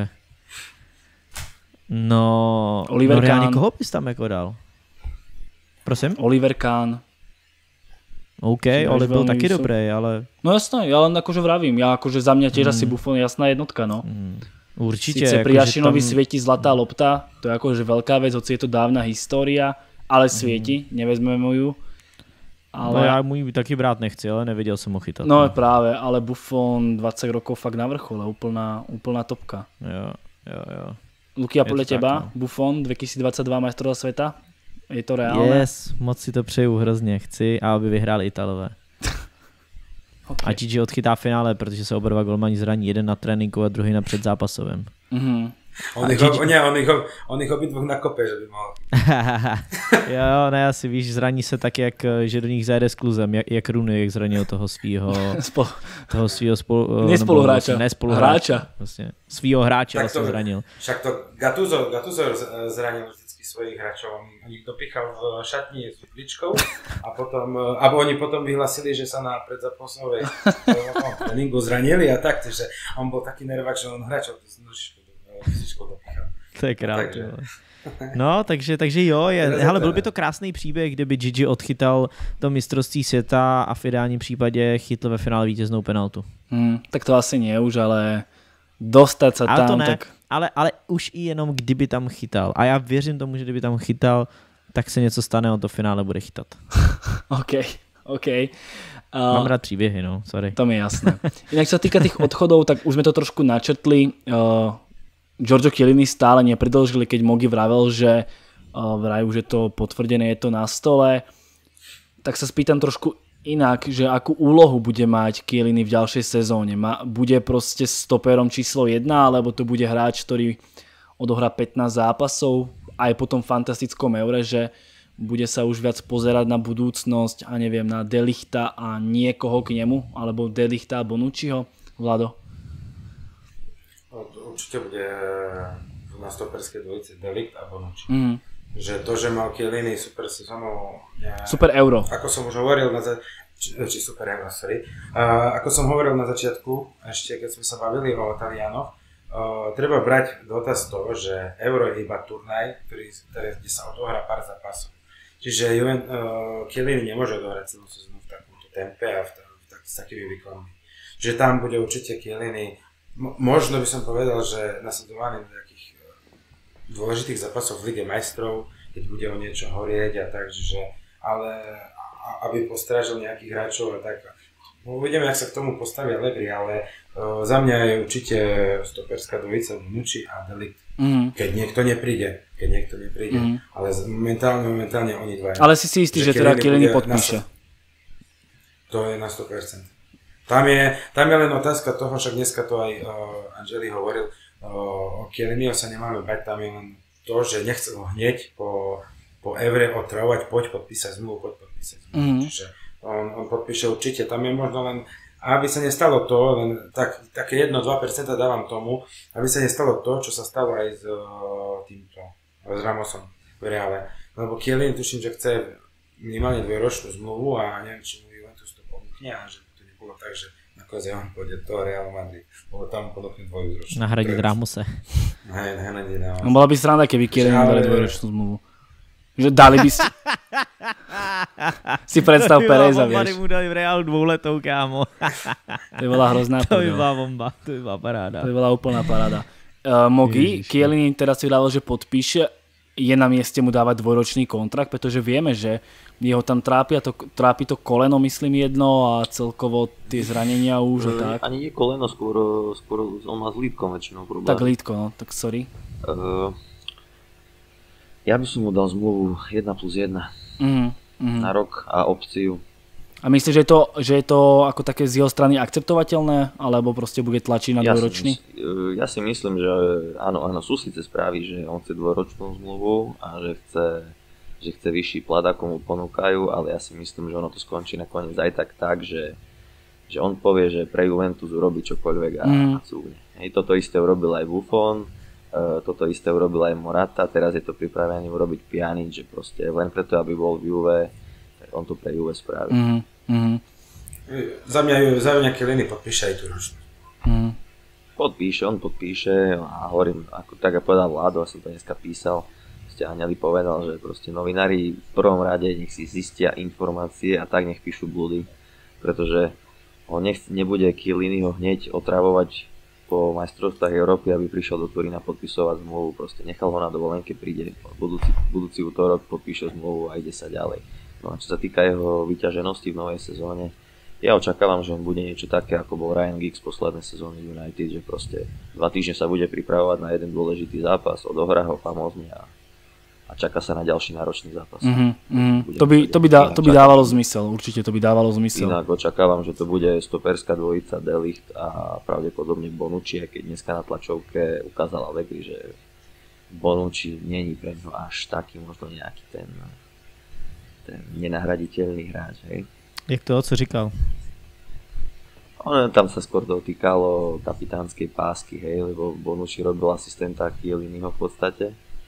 No... Oliver no reálně Kahn. koho bys tam jako dal? Prosím? Oliver Kahn. OK, Oli byl taky vysok. Dobrý, ale... No jasné, ja len akože vravím, ja akože za mňa tiež mm. asi Buffon jasná jednotka, no. Mm. Určite. Sice pri Jašinovi tam... svieti zlatá lopta, to je akože veľká vec, hoci je to dávna história, ale svieti, mm. nevezmeme ju. Ale... No ja mu taky brát nechci, ale nevedel som ho chytať. No, no práve, ale Buffon dvadsať rokov fakt na vrchole, úplná, úplná topka. Jo, jo, jo. Luky, a podľa teba, tak, no. Buffon dvetisícdvadsaťdva majstrovstvá sveta? Je to reálne? Yes, moc si to přeju hrozně, chci, aby vyhráli Italové. Okay. A Gigi odchytá finále, protože se oba dva golmani zraní, jeden na tréninku a druhý na předzápasovém. Mm-hmm. On, ich, Gigi... ne, on, ich, on ich obidvoch nakope, že by mal. Jo, ne, asi víš, zraní se tak, jak, že do nich zajede s kluzem, jak, jak Rooney, jak zranil toho svýho, Spol... toho svýho spolu... Nespoluhráča. Ne spoluhráča. Vlastně, svýho hráče vlastně to, zranil. Však to Gattuso, Gattuso zranil vždycky svojich hráčov. On ich dopichal v šatni s vidličkou a potom, abo oni potom vyhlasili, že sa na predzápasovej tréningu zranili a tak, že on bol taký nervák, že on hráčov To je krásné. No, takže, takže jo, je, hele, byl by to krásný příběh, kdyby Gigi odchytal to mistrovství světa a v ideálním případě chytl ve finále vítěznou penaltu. Hmm, tak to asi nie už, ale dostat se ale tam, to ne, tak... Ale, ale už i jenom kdyby tam chytal. A já věřím tomu, že kdyby tam chytal, tak se něco stane, on to finále bude chytat. OK, OK. Uh, Mám rád příběhy, no, sorry. To mi je jasné. Inak sa týka tých odchodov, tak už sme to trošku načrtli. Uh, Giorgio Chiellini stále nepredĺžili, keď Mogi vravel, že uh, vraj už je to potvrdené, je to na stole. Tak sa spýtam trošku inak, že akú úlohu bude mať Chiellini v ďalšej sezóne. Ma, bude proste stoperom číslo jedna, alebo to bude hráč, ktorý odohrá pätnásť zápasov aj po tom fantastickom eure, že bude sa už viac pozerať na budúcnosť a neviem, na De Lichta a niekoho k nemu, alebo De Lichta a Bonucciho. Vlado? Určite bude na stoperskej dvojici De Ligt a Bonucci. Mm. Že to, že mal Chiellini super sezónu... Ja, super euro. Ako som už hovoril na za... či, či super euro, sorry. Uh, ako som hovoril na začiatku, ešte keď sme sa bavili o Talianoch, uh, treba brať do otaz toho, že euro je iba turnaj, ktorý, ktorý, kde sa odohrá pár zápasov. Čiže Juven, uh, Chiellini nemôže odohrať celú sezónu v takomto tempe a v, v tak, s takými výkonmi. Že tam bude určite Chiellini. Možno by som povedal, že nasledovaný nejakých dôležitých zápasov v Lige majstrov, keď bude o niečo horieť a tak, že, ale aby postrážil nejakých hráčov a tak. Uvidíme, jak sa k tomu postaví Allegri, ale uh, za mňa je určite stoperská dvojica Bonucci a De Ligt. Mm. Keď niekto nepríde, keď niekto nepríde, mm. ale momentálne, momentálne oni dvaja. Ale si si istý, že, že teda Chiellini podpíše. To je na sto percent. Tam je, tam je len otázka toho, však dneska to aj uh, Angeli hovoril, uh, o Chielliniho sa nemáme bať, tam je len to, že nechce ho hneď po, po Evre otravovať, poď podpísať zmluvu, poď podpísať zmluvu. Mm-hmm. Čiže on, on podpíše určite, tam je možno len, aby sa nestalo to, len tak, také jedno až dva percentá dávam tomu, aby sa nestalo to, čo sa stalo aj s uh, týmto, s Ramosom v Reále. Lebo Chiellini tuším, že chce minimálne dvojročnú zmluvu a neviem, či mu Juventus to ponúkne a že bolo tak, že nakoniec on pôjde do Real Madrid, bolo tam ponúknuť dvojročnú. Nahradiť Ramose. Hej, nahradiť Ramose. No bola by sranda, keby Chiellini dali dvojročnú zmluvu. Že dali by si... si predstav Pereza, vieš. To by mu dali v Reálu dvouletou, kámo. To by bola hrozná To by bola bomba, to by bola paráda. To by bola úplná paráda. Uh, Mogi, Chiellini teraz si vydával, že podpíše, je na mieste mu dávať dvojročný kontrakt, pretože vieme, že jeho tam trápia to, trápi to koleno, myslím jedno, a celkovo tie zranenia už a tak. Ani nie koleno, skôr, skôr on má s lítkom väčšinou problém. Tak lítko, no, tak sorry. Uh, ja by som mu dal zmluvu jeden plus jeden mm, mm. na rok a opciu. A myslíš, že je, to, že je to ako také z jeho strany akceptovateľné, alebo proste bude tlačiť na ja dvojročný? Si, ja si myslím, že áno, áno, sú síce správy, že on chce dvojročnú zmluvu a že chce že chce vyšší plat, ako mu ponúkajú, ale ja si myslím, že ono to skončí nakoniec aj tak tak, že, že on povie, že pre Juventus urobí čokoľvek a mm. cúvne. Hej, toto isté urobil aj Buffon, uh, toto isté urobil aj Morata, teraz je to pripravený urobiť Pjanic, že proste len preto, aby bol v Juve, tak on to pre Juve spraví. Mm. Mm. Za mňa, za mňa Chiellini podpíše aj tú ročnú. Mm. Podpíše, on podpíše a hovorím, ako tak aj povedal Vlado, ja som to dneska písal, Aňali povedal, že proste novinári v prvom rade nech si zistia informácie a tak nech píšu blúdy, pretože ho nech, nebude Chielliniho hneď otravovať po majstrovstvách Európy, aby prišiel do Turína podpisovať zmluvu, proste nechal ho na dovolenke, príde budúci, budúci útorok, podpíše zmluvu a ide sa ďalej. No a čo sa týka jeho vyťaženosti v novej sezóne, ja očakávam, že on bude niečo také, ako bol Ryan Giggs posledné sezóny United, že proste dva týždne sa bude pripravovať na jeden dôležitý zápas, odohrá ho famózne a a čaká sa na ďalší náročný zápas. Mm-hmm, mm-hmm. To, by, to, by dá, to by dávalo zmysel, určite to by dávalo zmysel. Inak očakávam, že to bude stoperská dvojica De Ligt a pravdepodobne Bonucci, keď dneska na tlačovke ukázala Allegri, že Bonucci není pre ňo až taký možno nejaký ten, ten nenahraditeľný hráč. Hej. Jak to, co říkal? On, tam sa skôr dotýkalo kapitánskej pásky, hej, lebo Bonucci robil asistenta Chielliniho v podstate.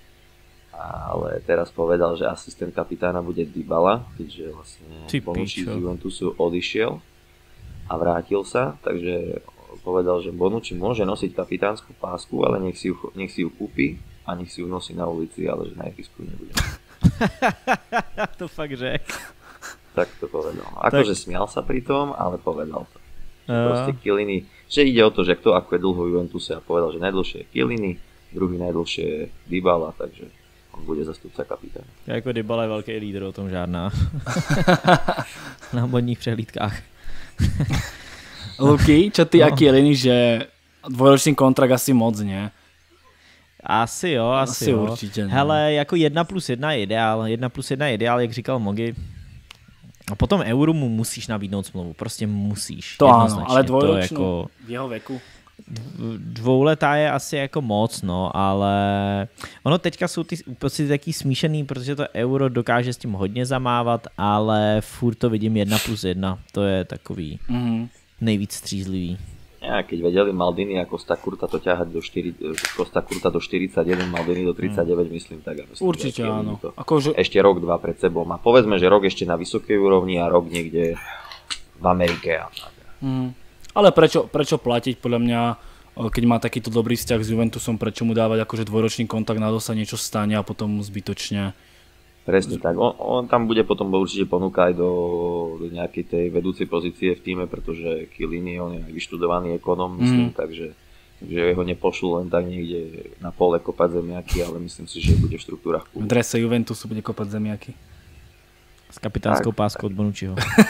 Ale teraz povedal, že asistent kapitána bude Dybala, keďže vlastne Bonucci z Juventusu odišiel a vrátil sa, takže povedal, že Bonucci môže nosiť kapitánsku pásku, ale nech si, ju, nech si ju kúpi a nech si ju nosí na ulici, ale že na ihrisku nebude. To fakt, že? Tak to povedal. Akože tak... smial sa pri tom, ale povedal to. Uh... Proste Chiellini, že ide o to, že kto ako je dlho v Juventuse a povedal, že najdlhšie je Chiellini, druhý najdlhšie je Dybala, takže on bude zastupca kapitána. Jako Dybala je velký lídr, o tom žádná. Na modních přehlídkách. Luky, čo ty no. Aký Chiellini, že dvojročný kontrakt asi moc, nie? Asi jo, asi, asi jo. Určitě ne. Hele, jako jedna plus jedna je ideál, jedna plus jedna je ideál, jak říkal Mogi. A potom Euro mu musíš nabídnout smlouvu, prostě musíš. To ano, ale dvojročnou jako... v jeho veku. Dvouletá je asi jako moc, no, ale ono teďka jsou ty pocity taky smíšený, protože to Euro dokáže s tím hodně zamávat, ale furt to vidím jedna plus jedna, to je takový mm-hmm. nejvíc střízlivý. Ja, keď vedeli Maldini a Costa Curta to ťahať do štyri, Costa Curta do štyridsaťjeden, Maldini do tridsaťdeväť, myslím tak. Myslím, určite áno. Akože... Ešte rok, dva pred sebou. A povedzme, že rok ešte na vysokej úrovni a rok niekde v Amerike. A tak. Mm. Ale prečo, prečo platiť, podľa mňa, keď má takýto dobrý vzťah s Juventusom, prečo mu dávať akože dvojročný kontakt, na to sa niečo stane a potom zbytočne. Presne tak. On, on tam bude potom určite ponúkať do, do nejakej tej vedúcej pozície v týme, pretože Chiellini, on je aj vyštudovaný ekonom, myslím, mm. takže, takže ho nepošlú len tak niekde na pole kopať zemiaky, ale myslím si, že bude v štruktúrach. V drese Juventusu bude kopať zemiaky. S kapitánskou tak, páskou tak. Od Bonucciho.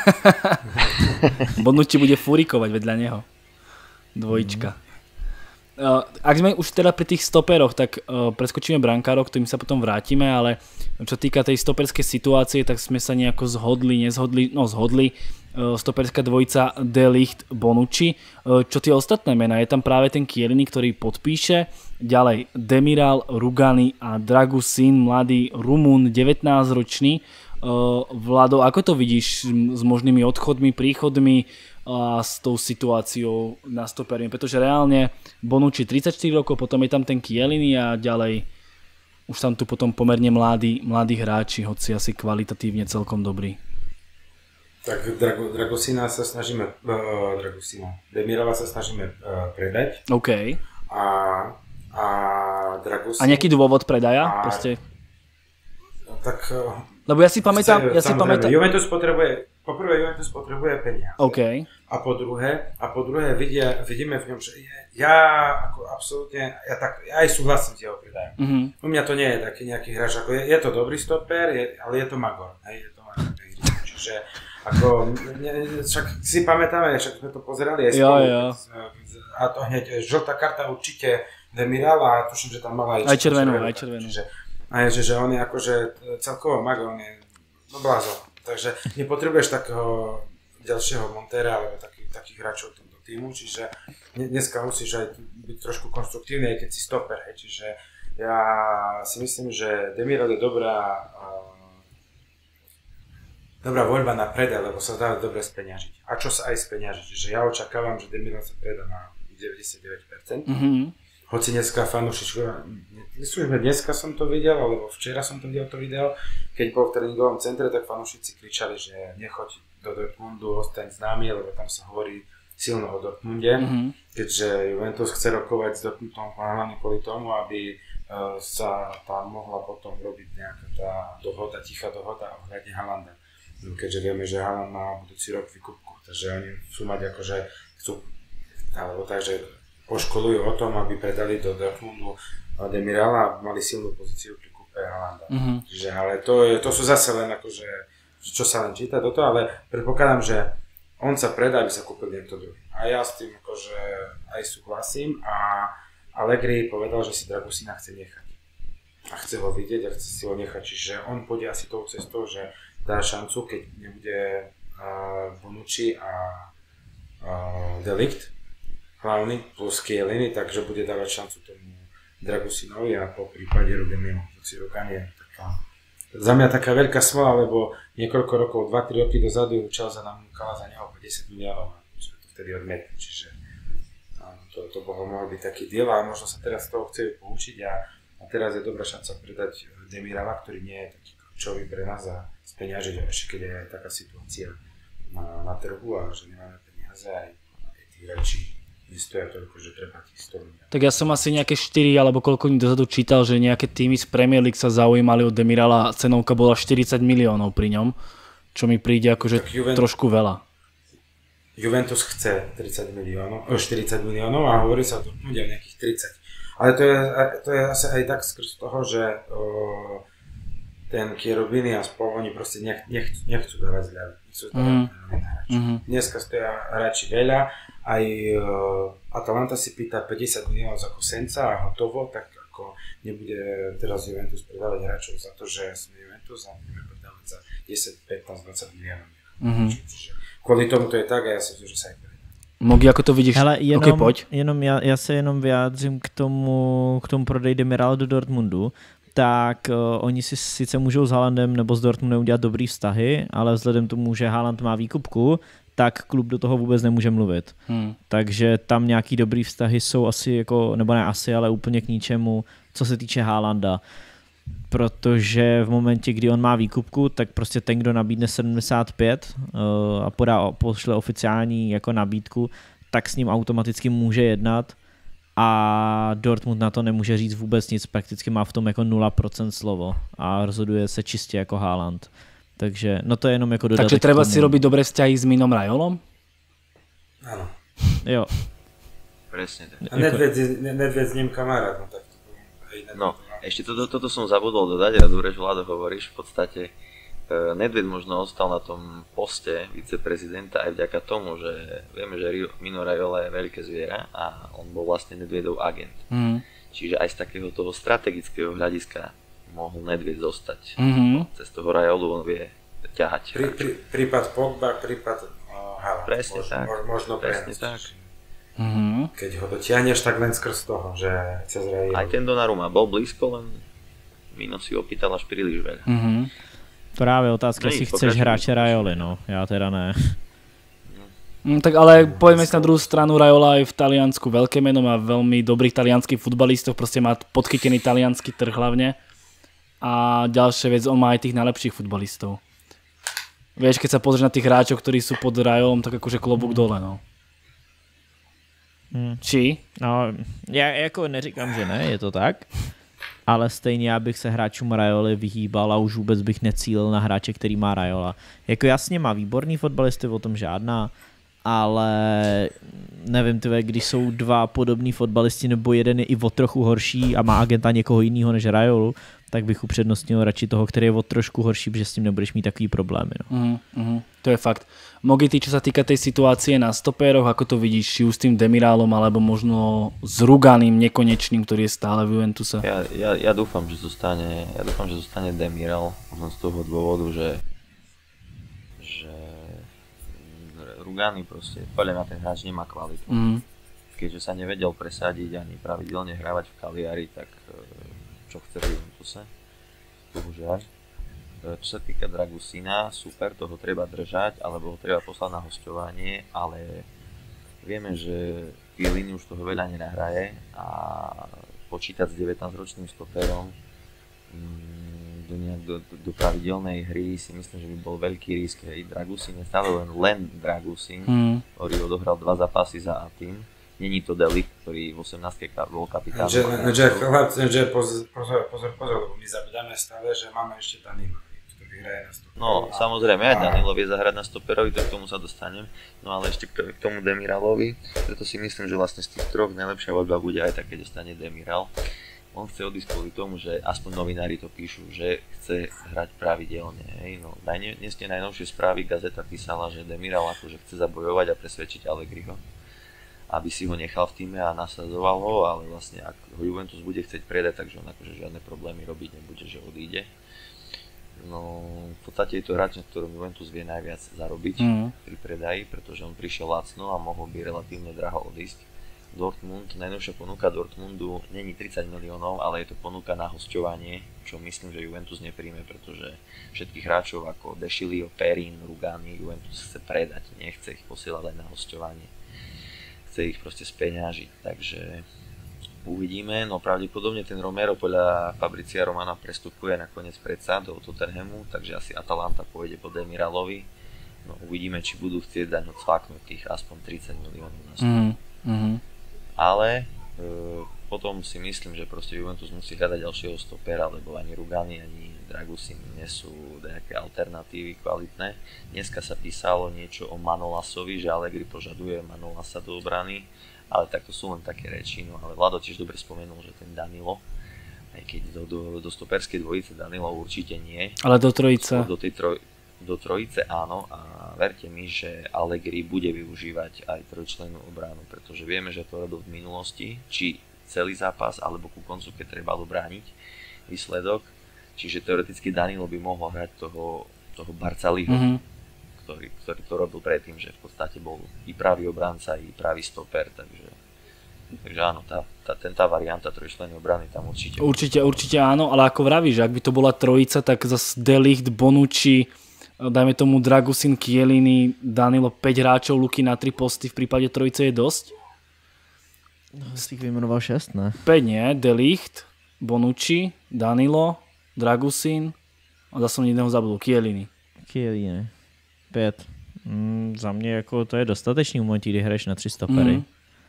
Bonucci bude furikovať vedľa neho. Dvojička. Mm. Uh, ak sme už teda pri tých stoperoch, tak uh, preskočíme brankárov, ktorým sa potom vrátime, ale čo týka tej stoperskej situácie, tak sme sa nejako zhodli, nezhodli, no zhodli. Uh, stoperská dvojica De Ligt, Bonucci. Uh, čo tie ostatné mená? Je tam práve ten Chiellini, ktorý podpíše. Ďalej Demiral, Rugani a Dragusin, mladý Rumún, devätnásťročný. Uh, Vlado, ako to vidíš s možnými odchodmi, príchodmi a s tou situáciou na stopermi? Pretože reálne Bonucci tridsaťštyri rokov, potom je tam ten Chiellini a ďalej už tam tu potom pomerne mladí, mladí hráči, hoci asi kvalitatívne celkom dobrý. Tak Drago, Dragosina sa snažíme, uh, Dragosina, Demirala sa snažíme uh, predať. OK. A, a Dragosin... A nejaký dôvod predaja? A, proste... Tak... Uh, Lebo ja si pamätám... Ja si pamätám... Juventus potrebuje... Poprvé Juventus potrebuje peniaze. Okay. A po druhé, a po druhé vidia, vidíme v ňom, že je, ja ako absolútne, ja, tak, ja aj súhlasím s jeho predajom. Mm-hmm. U mňa to nie je taký nejaký hráč, ako je, je to dobrý stoper, je, ale je to magor. Hej, je to magor. Čiže ako, ne, však si pamätáme, však sme to pozerali aj spolu. Jo, jo. A to hneď, žltá karta určite Demiral a tuším, že tam mala aj, aj červenú. Aj červenú. Čiže, a je, že on je akože celkovo magor, on je no blázon. Takže nepotrebuješ takého ďalšieho montéra alebo takých, takých hráčov do týmu, čiže dneska musíš aj byť trošku konstruktívny, aj keď si stoper. Hej. Čiže ja si myslím, že Demiral je dobrá, uh, dobrá voľba na predaj, lebo sa dá dobre speňažiť. A čo sa aj speňažiť? Čiže ja očakávam, že Demiral sa predá na deväťdesiatdeväť percent. Mm-hmm. Hoci dneska fanúšičko, myslím, že dneska som to videl, alebo včera som to videl to video, keď bol v tréningovom centre, tak fanúšici kričali, že nechoď do Dortmundu, ostaň s nami, lebo tam sa hovorí silno o Dortmunde, mm-hmm. keďže Juventus chce rokovať s Dortmundom hlavne kvôli tomu, aby uh, sa tam mohla potom robiť nejaká tá dohoda, tichá dohoda ohľadne Haalanda. Keďže vieme, že Haaland má budúci rok výkupku, takže oni chcú mať akože, chcú, alebo takže poškolujú o tom, aby predali do Dortmundu Demirala a mali silnú pozíciu pri kúpe Haalanda. Mm-hmm. Čiže, ale to, je, to sú zase len akože, čo sa len číta toto, ale predpokladám, že on sa predá, aby sa kúpil niekto druhý. A ja s tým akože aj súhlasím a Allegri povedal, že si Dragusina chce nechať. A chce ho vidieť a chce si ho nechať, čiže on pôjde asi tou cestou, že dá šancu, keď nebude uh, Bonucci a uh, De Ligt hlavný plus Chiellini, takže bude dávať šancu tomu Dragusinovi a po prípade Ruggiemu, hoci Rugani je taká, za mňa taká veľká smola, lebo niekoľko rokov, dva tri roky dozadu Chelsea nám núkala za neho päťdesiat miliónov a my sme to vtedy odmietli, čiže to, to bolo mohol byť taký deal a možno sa teraz z toho chce poučiť a, a teraz je dobrá šanca predať Demirala, ktorý nie je taký kľúčový pre nás a speňažiť, ešte keď je taká situácia na, na trhu a že nemáme peniaze aj, aj tí hráči nestoja toľko, že treba tých sto miliónov. Tak ja som asi nejaké štyri alebo koľko dní dozadu čítal, že nejaké týmy z Premier League sa zaujímali od Demirala a cenovka bola štyridsať miliónov pri ňom, čo mi príde akože Juventus, trošku veľa. Juventus chce tridsať miliónov, štyridsať miliónov a hovorí sa o Dortmunde o nejakých tridsať. Ale to je, to je asi aj tak skrz toho, že o, ten Cherubini a spolu oni proste nech, nech, nechcú dávať zľavy. Nechcú dávať mm. hráči. Mm-hmm. Dneska stoja hráči veľa, aj uh, Atalanta si pýta päťdesiat miliónov za Cosenza a hotovo, tak ako nebude teraz Juventus predávať hráčov za to, že sme Juventus a budeme predávať za desať, pätnásť, dvadsať miliónov. Mm-hmm. Čiže kvôli tomu to je tak a ja si myslím, že sa aj predá. Mogi, ako to vidíš? Hele, jenom, okay, poď. Jenom ja, ja sa jenom vyjádřím k tomu, k tomu prodej Demirala do Dortmundu. Tak uh, oni si sice můžou s Haalandem nebo s Dortmundem udělat dobrý vztahy, ale vzhledem tomu, že Haaland má výkupku, tak klub do toho vůbec nemůže mluvit. Hmm. Takže tam nějaký dobrý vztahy jsou asi jako, nebo ne asi, ale úplně k ničemu, co se týče Haalanda. Protože v momentě, kdy on má výkupku, tak prostě ten, kdo nabídne sedmdesát pět uh, a podá, pošle oficiální jako nabídku, tak s ním automaticky může jednat. A Dortmund na to nemůže říct vůbec nic, prakticky má v tom jako nula procent slovo a rozhoduje se čistě jako Haaland. Takže no to je jenom jako dodatek. Takže treba si robiť dobré vzťahy s Minom Rajolom? Áno. Jo. Presne tak. A Nedved s ním kamarát. No, tak to no ešte toto, toto som zabudol dodať, a dobre, že Vlado hovoríš, v podstate Nedved možno ostal na tom poste viceprezidenta aj vďaka tomu, že vieme, že Mino Raiola je veľké zviera a on bol vlastne Nedvedov agent. Mm. Čiže aj z takého toho strategického hľadiska mohol Nedved zostať. Mm-hmm. Cez toho Raiolu on vie ťahať. Pri, pri, prípad Pogba, prípad uh, Haaland. Presne možno, tak. Možno Presne tak. Mm-hmm. Keď ho dotiahneš, tak len skrz toho, že cez Raiolu. Aj ten Donnarumma bol blízko, len Mino si opýtal až príliš veľa. Mm-hmm. Práve otázka, no, si chceš hráče Raioli, no. Ja teda ne. Mm, tak ale poďme si na druhú stranu, Raiola aj v Taliansku veľké meno, má veľmi dobrých talianských futbalistov, proste má podchytený taliansky trh hlavne. A ďalšia vec, on má aj tých najlepších futbalistov. Vieš, keď sa pozrieš na tých hráčov, ktorí sú pod Raiolom, tak akože klobúk dole, no. Hmm. Či? No, ja jako neříkám, že ne, je to tak. Ale stejně já bych se hráčům Raioli vyhýbal a už vůbec bych necílil na hráče, který má Raiola. Jako jasně má výborný fotbalisty, o tom žádná, ale nevím, tyve, když jsou dva podobní fotbalisti nebo jeden je i o trochu horší a má agenta někoho jiného než Raiolu, tak bych upřednostnil radši toho, který je o trošku horší, protože s tím nebudeš mít takový problémy. No. Mm, mm, to je fakt. Mogi, ty, čo sa týka tej situácie na stopéroch, ako to vidíš, či už s tým Demirálom, alebo možno s Ruganým nekonečným, ktorý je stále v Juventuse? Ja, ja, ja dúfam, že zostane, ja dúfam, že zostane Demiral, možno z toho dôvodu, že, že Rugani proste, podľa mňa ten hráč nemá kvalitu. Mm. Keďže sa nevedel presadiť ani pravidelne hrávať v Cagliari, tak čo chce v Juventuse, bohužiaľ. Čo sa týka Dragusina, super, toho treba držať, alebo ho treba poslať na hosťovanie, ale vieme, že Chiellini už toho veľa nenahraje a počítať s devätnásťročným stoperom do, nejak, do, do pravidelnej hry si myslím, že by bol veľký risk. Dragusin je stále len, len Dragusin, mm. ktorý odohral dva zápasy za A-tým. Není to Delik, ktorý v osemnástke bol kapitánom. Že pozor, pozor, pozor, pozor, lebo my zabudáme stále, že máme ešte Danilo, ktorý hraje na stoperovi. No, samozrejme, aj Danilo vie zahrať na stoperovi, to k tomu sa dostanem. No ale ešte k tomu Demiralovi, preto si myslím, že vlastne z tých troch najlepšia voľba bude aj tak, keď dostane Demiral. On chce odísť kvôli tomu, že aspoň novinári to píšu, že chce hrať pravidelne. Hej. No, dnes tie najnovšie správy, Gazeta písala, že Demiral akože chce zabojovať a presvedčiť Allegriho, aby si ho nechal v týme a nasadzoval ho, ale vlastne ak ho Juventus bude chcieť predať, takže on akože žiadne problémy robiť nebude, že odíde. No v podstate je to hráč, na ktorom Juventus vie najviac zarobiť mm. pri predaji, pretože on prišiel lacno a mohol by relatívne draho odísť. Dortmund, najnovšia ponuka Dortmundu není tridsať miliónov, ale je to ponuka na hosťovanie, čo myslím, že Juventus nepríjme, pretože všetkých hráčov ako De Sciglio, Perin, Rugani Juventus chce predať, nechce ich posielať aj na hosťovanie. Chce ich proste speňažiť, takže uvidíme, no pravdepodobne ten Romero podľa Fabrizia Romana prestupuje nakoniec predsa do Tottenhamu, takže asi Atalanta pôjde po Demiralovi, no uvidíme, či budú chcieť dať odfláknuť tých aspoň tridsať miliónov na stôl. Mm-hmm. ale e, potom si myslím, že proste Juventus musí hľadať ďalšieho stopera, lebo ani Rugani, ani Dragusin nie sú nejaké alternatívy kvalitné. Dneska sa písalo niečo o Manolasovi, že Allegri požaduje Manolasa do obrany, ale tak to sú len také reči, no ale Vlado tiež dobre spomenul, že ten Danilo, aj keď do, do, do stoperskej dvojice Danilo určite nie. Ale do trojice. Do tej troj, do trojice áno a verte mi, že Allegri bude využívať aj trojčlennú obranu, pretože vieme, že to robil v minulosti, či celý zápas, alebo ku koncu, keď trebalo brániť výsledok. Čiže teoreticky Danilo by mohol hrať toho, toho Barcaliho, mm-hmm. ktorý, ktorý to robil predtým, že v podstate bol i pravý obranca, i pravý stoper, takže, takže áno, tá, tá, ten, tá varianta trojčlennej obrany tam určite... Určite, určite áno, ale ako vravíš, ak by to bola trojica, tak zase De Ligt, Bonucci, dajme tomu Dragusin, Chiellini, Danilo, päť hráčov, Luky na tri posty, v prípade trojice je dosť? No, si ich vymenoval šesť, ne? päť nie, De Ligt, Bonucci, Danilo, Dragusin a zase som jedného zabudol, Chiellini. Chiellini, päť. Mm, za mě jako to je dostatečný moment, kdy hraješ na tři stopery. Mm.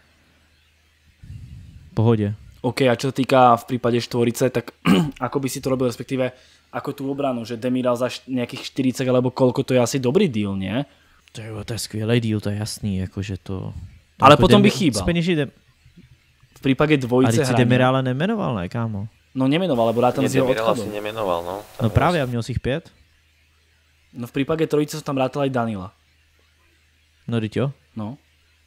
Pohodě. OK, a čo sa týka v prípade štvorice, tak ako by si to robil, respektíve ako tú obranu, že Demiral za nejakých štyridsať alebo koľko, to je asi dobrý deal, nie? To je, to je skvělý deal, to je jasný, jakože to... Ale jako potom Demi, by chýbal. De... V prípade dvojice hrania. A teď si Demirala nemenoval, ne, kámo? No nemenoval, lebo rátam z jeho Demirala odchodu. si nemenoval, no. No právě, a měl si ich pět? No v prípade trojice som tam rátal aj Danila. No, teď jo? No.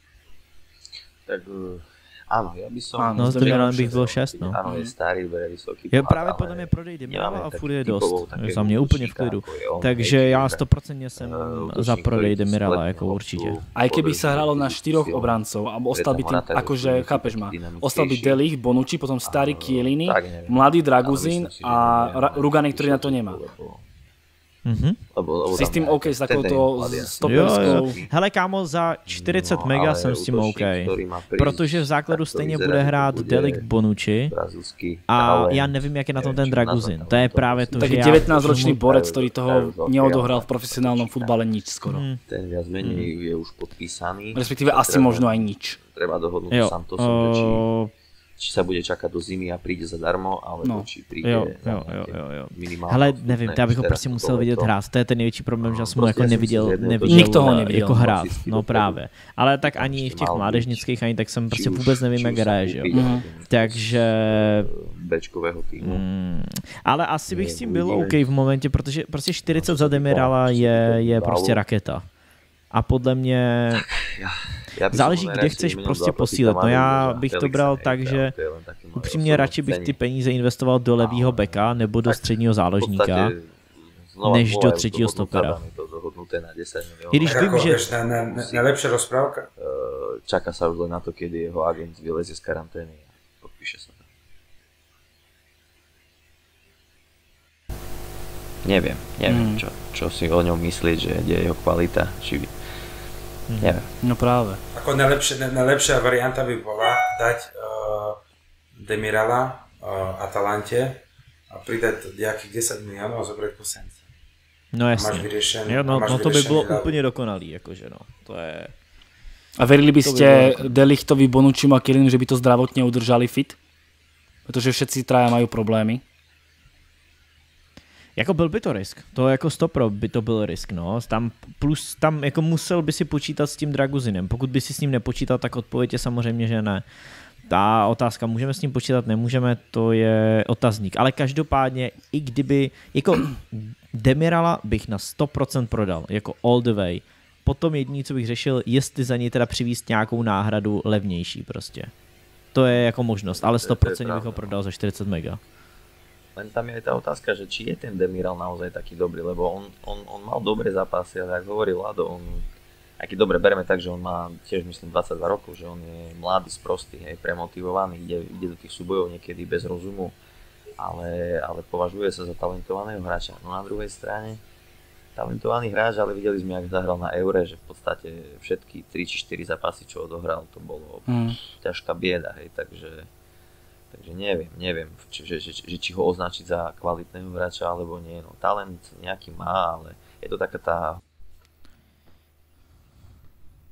Tak... Áno, ja by som... Áno, s Demiralem bych byl šest, no. Áno, je starý, bude vysoký. Je právě podle mě prodej Demirala a furt je dost. Za mě úplně v klidu. on, Takže hej, já sto procent jsem uh, za prodej ktorý Demirala, spletne jako loptu, určitě. Aj keby sa hralo na štyroch obrancov a ostal by tým, akože, chápeš ma, ostal by De Ligt, Bonucci, potom starý Chiellini, mladý Dragusin a Rugani, ktorý na to nemá. Mm-hmm. Lebo, lebo si s tým OK, s takouto stoperskou... Hele kámo, za čtyřicet no, mega jsem s tím OK, protože v základu stejně bude hrát De Ligt, Bonucci a já nevím, jak je na tom ten Dragusin. To je právě to, tak že já... devätnásťročný borec, ktorý toho neodohral v profesionálnom futbale nič skoro. Hmm. Ten viac menej je už podpísaný. Respektíve asi možno aj nič. Treba dohodnúť s Santosom, že či... či sa bude čakať do zimy a príde zadarmo, alebo no. či príde jo, jo, jo, jo, jo. Hele, nevím, já bych ho prostě musel vidět hrát, to je ten největší problém, že já jsem ho jako neviděl, neviděl, nikdo ho neviděl jako hrát, no právě. Ale tak ani v těch mládežnických, ani tak jsem prostě vůbec nevím, jak hraje, že jo. Mm. Takže... Bčkového týmu. Mm, ale asi bych s tím byl OK v momentě, protože prostě čtyřicet za Demirala je, je prostě raketa. A podle mě... Ja záleží, kde chceš prostě posílit. No já bych to bral tak, že upřímně radši bych ty peníze investoval do levýho beka nebo do středního záložníka, než do třetího stopera. I když vím, že... Najlepšia rozprávka? Čaká sa už len na to, kedy jeho agent vylezie z karantény a podpíše sa. Neviem, neviem, čo, čo si o ňom myslieť, že kde je jeho kvalita, či by... Neviem. No práve. Ako najlepšia, najlepšia varianta by bola dať uh, Demirala uh, Atalante a pridať nejakých desať miliónov a zobrať Kusenca. No jasně. Máš vyriešený, jo, no, máš no to by bylo hľadu. úplně dokonalý, jakože no, to je... A verili by ste by De Lichtovi, Bonuccimu a Chiellini, že by to zdravotne udržali fit? Protože všetci traja majú problémy. Jako byl by to risk, to jako stopro by to byl risk, no. Tam plus tam jako musel by si počítat s tím Dragusinem. Pokud by si s ním nepočítal, tak odpověď je samozřejmě, že ne. Ta otázka, můžeme s ním počítat, nemůžeme, to je otazník. Ale každopádně, i kdyby, jako Demirala bych na sto procent prodal, jako all the way. Potom jediný, co bych řešil, jestli za něj teda přivízt nějakou náhradu levnější prostě. To je jako možnost, ale sto procent bych ho prodal za čtyřicet mega. Len tam je aj tá otázka, že či je ten Demiral naozaj taký dobrý, lebo on, on, on mal dobré zápasy, ale ako hovoril Lado, on, aký dobre bereme tak, že on má tiež myslím dvadsaťdva rokov, že on je mladý, sprostý, hej, premotivovaný, ide, ide do tých súbojov niekedy bez rozumu, ale, ale považuje sa za talentovaného hráča. No na druhej strane, talentovaný hráč, ale videli sme, jak zahral na Eure, že v podstate všetky tri či štyri zápasy, čo odohral, to bolo mm. ťažká bieda, hej, takže... Takže neviem, neviem, či, že, že, že či ho označiť za kvalitného hráča alebo nie. No, talent nejaký má, ale je to taká tá...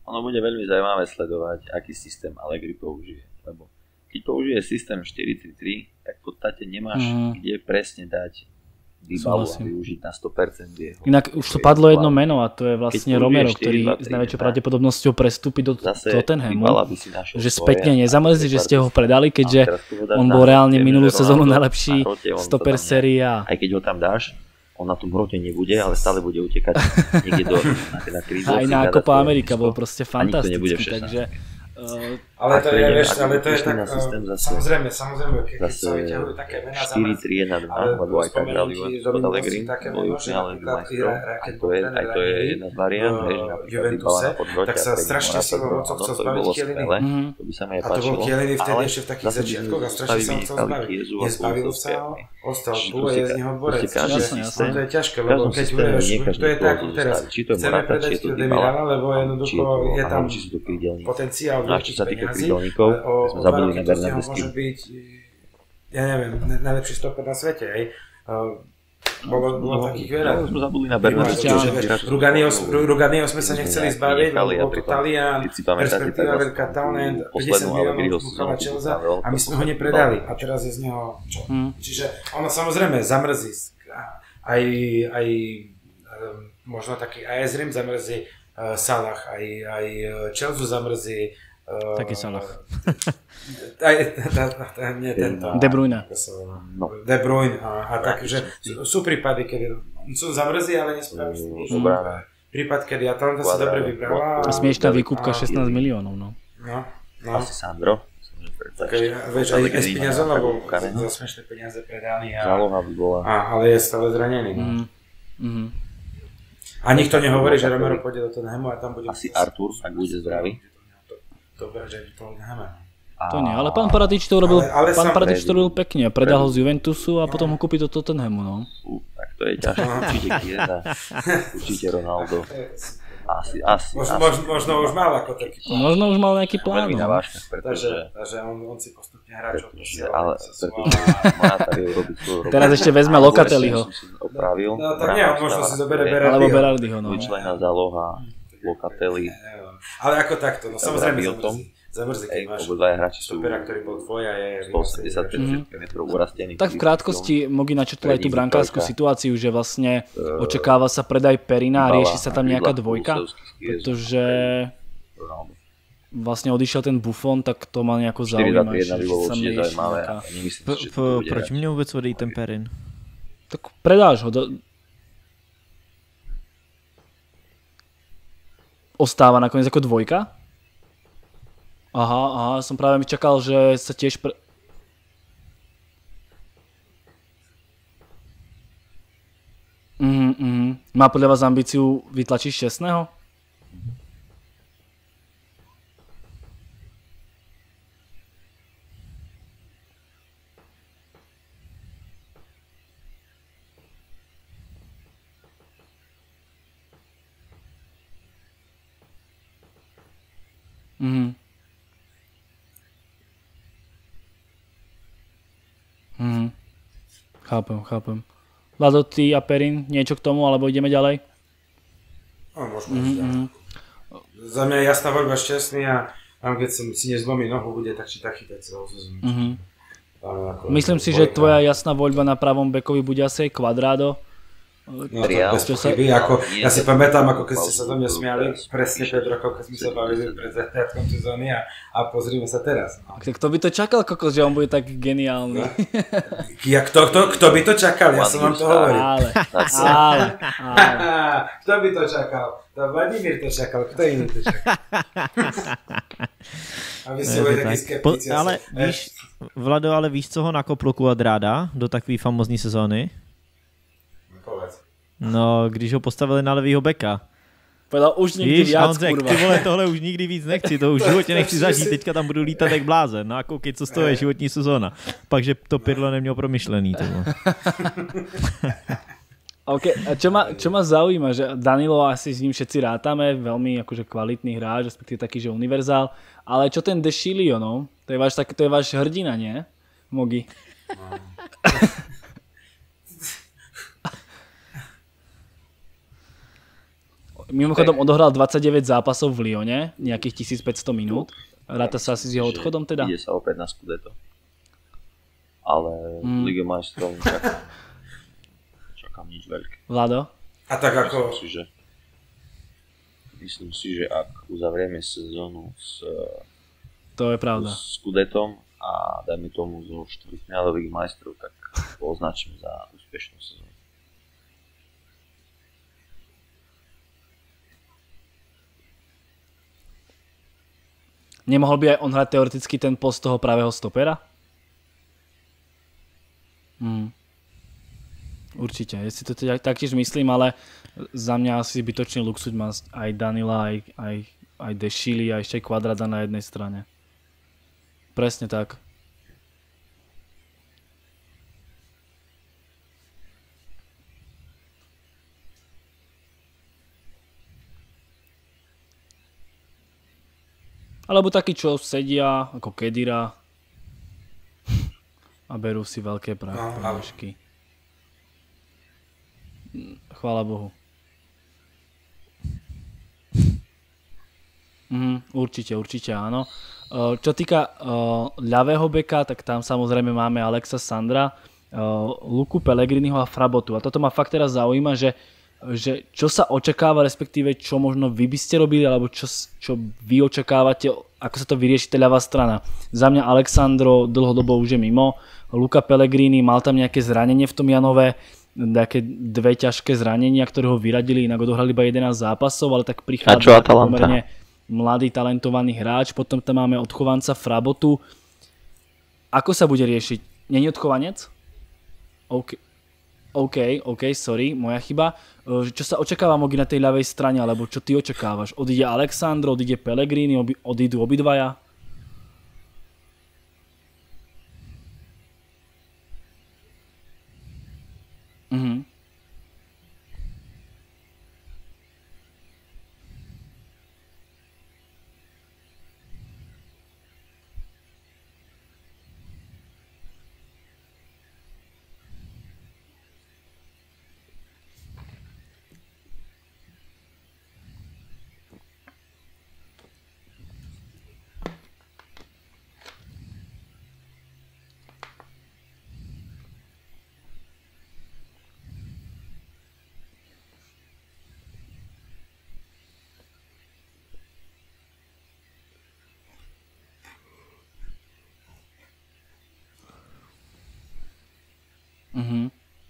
ono bude veľmi zaujímavé sledovať, aký systém Allegri použije. Lebo keď použije systém štyri tri tri, tak v podstate nemáš mm. kde presne dať Dybalu a využiť na sto percent jeho. Inak už to padlo jedno meno a to je vlastne Romero, ktorý s najväčšou pravdepodobnosťou prestúpi do Tottenhamu. Že spätne nezamrzí, že ste ho predali, keďže on bol reálne minulú sezónu najlepší stoper série A. Aj keď ho tam dáš, on na tom hrote nebude, ale stále bude utekať niekde do na krídlo. Aj na Copa America bol proste fantastický, takže Uh, ale to je, vieš, ale to je tak, uh, samozrejme, samozrejme, keď sa vyťahujú také mená za štyri tri jedna dva, lebo aj tak hrali pod Allegri, boli úplne ale majstrov, aj to je, aj to je jedna z variant, že napríklad Dybala na podhrote tak sa strašne silou mocou chcel zbaviť Chiellini. To by sa mi aj páčilo. A páčilo. to bol Chiellini vtedy ešte v takých začiatkoch a strašne sa chcel zbaviť. Nezbavil sa ho, ostal tu a je z neho dvorec. To je ťažké, lebo keď budeš, to je tak, teraz chceme predať to Demirala, lebo jednoducho je tam potenciál. No a čo sa týka krídelníkov, sme zabudli na Bernardeschi. Môže byť, ja neviem, najlepší stoper na svete, hej. Bolo, bolo takých veľa. No, sme zabudli na Bernardeschi. Ruganiho sme sa nechceli zbaviť, lebo bol to Talian, perspektíva veľká talent, päťdesiat miliónov kúchala Chelsea a my sme ho nepredali. A teraz je z neho čo? Čiže ono samozrejme zamrzí. Aj, aj možno taký á es Rim zamrzí, Salah, aj, aj Chelsea zamrzí. Uh, Taký Salah. Aj, nie tento. De Bruyne. No. De Bruyne a, a tak, že sú, sú prípady, kedy sú zamrzí, ale nespravíš nič. Prípad, kedy Atalanta sa dobre vybrala. A smiešná výkupka šestnásť miliónov, no. No, no. Asi Sandro. Okay, vieš, aj s peniazom, lebo za smiešné peniaze predaný. Záloha by bola. A, ale je stále zranený. No. Mm-hmm. A nikto nehovorí, že Romero pôjde do Tottenhamu a tam bude... Asi Artur, ak bude zdravý. Dobre, že to necháme. To nie, ale pán Paratič to urobil, ale, ale pán Paratič to urobil pekne. Predal ho z Juventusu a potom ho kúpi do Tottenhamu, no. Uh, tak to je ťažké, určite Chiesa, určite Ronaldo. Asi, asi, možno, asi. Možno, možno už mal ako taký plán. Možno už mal nejaký plán, no. Vážne, pretože... Takže on, on si postupne hráčov posiel. Ale pretože Morata vie urobiť svoju robotu. Teraz ešte vezme Locatelliho. Opravil. No tak nie, možno si zoberie Berardiho. Alebo Berardiho, no. Vyčlená záloha, Locatelli. Ale ako takto, no samozrejme zamrzí. Zamrzí, keď máš stopera, ktorý bol tvoj a je... stoosemdesiatpäť centimetrov urastený. Tak v krátkosti Mogi načrtol aj tú brankárskú situáciu, že vlastne očakáva sa predaj Perina a rieši sa tam nejaká dvojka, pretože vlastne odišiel ten Buffon, tak to ma nejako zaujíma, že sa mi rieši nejaká... Proč mne vôbec odejít ten Perin? Tak predáš ho. Ostáva nakoniec ako dvojka? Aha, aha, som práve mi čakal, že sa tiež pre... Mhm, mhm. Má podľa vás ambíciu vytlačiť šťastného? Mhm. Mhm. Chápem, chápem. Lado, ty a Perin, niečo k tomu, alebo ideme ďalej? No, možno mm-hmm. Za mňa je jasná voľba šťastný a tam, keď som si nezlomí nohu, bude tak či tak chytať celú sezónu. Mm-hmm. Myslím si, že tvoja jasná voľba na pravom bekovi bude asi aj Quadrado. No to bez pochyby, ako, ja si pamätám, ako keď ste sa do mňa smiali presne päť rokov, keď sme sa bavili pred začiatkom sezóny a, a pozrime sa teraz. No. Kto by to čakal, kokos, že on bude tak geniálny? Ja, kto, kto, kto by to čakal? Ja som vám to hovoril. Ale, ale, ale. Kto by to čakal? To Vladimír to čakal, kto iný to čakal? Aby si boli taký skeptici. Po, ale víš, Vlado, ale víš, co ho nakoplo Quadrada do takové famózní sezóny? No, když ho postavili na levýho beka. Povedal, už nikdy Víš, viac, řek, kurva. Ty vole, tohle už nikdy víc nechci, to už v životě nechci zažít, teďka tam budu lítat jak blázen. No a koukej, co z toho je životní sezóna. Pak, že to Pirlo neměl promyšlený. Okay, a čo ma, čo ma zaujíma, že Danilo asi s ním všetci rátame, veľmi akože kvalitný hráč, respektíve taký, že univerzál, ale čo ten De Chilio, no? To je váš, tak, to je váš hrdina, nie? Mogi. No. mimochodom odohral dvadsaťdeväť zápasov v Lyone, nejakých tisícpäťsto minút. Ráta sa asi s jeho odchodom teda? Ide sa opäť na Scudetto. Ale mm. Liga majstrov čakám, čakám nič veľké. Vlado? A tak ako... Myslím si, že, myslím si, že ak uzavrieme sezónu s, to je pravda. s Scudettom a dajme tomu zo štvrťfinále Ligy majstrov, tak to označím za úspešnú sezónu. Nemohol by aj on hrať teoreticky ten post toho pravého stopera? Hmm. Určite, ja si to teda taktiež myslím, ale za mňa asi zbytočný luxus má aj Danila, aj, aj, aj De Chili, a ešte aj Cuadrada na jednej strane. Presne tak. Alebo takí, čo sedia, ako Kedira a berú si veľké prášky. Chvála Bohu. Mhm, určite, určite áno. Čo týka uh, ľavého beka, tak tam samozrejme máme Alexa Sandra, uh, Luku Pellegriniho a Frabotu. A toto ma fakt teraz zaujíma, že že čo sa očakáva, respektíve čo možno vy by ste robili, alebo čo, čo vy očakávate, ako sa to vyrieši tá ľavá strana. Za mňa Alexandro dlhodobo už je mimo, Luka Pellegrini mal tam nejaké zranenie v tom Janove, nejaké dve ťažké zranenia, ktoré ho vyradili, inak odohrali iba jedenásť zápasov, ale tak prichádza pomerne mladý, talentovaný hráč, potom tam máme odchovanca Frabotu. Ako sa bude riešiť? Není odchovanec? OK. OK, OK, sorry, moja chyba. Čo sa očakáva Mogi na tej ľavej strane, alebo čo ty očakávaš? Odíde Alexandro, odíde Pellegrini, odídu obidvaja? Mhm. Mhm.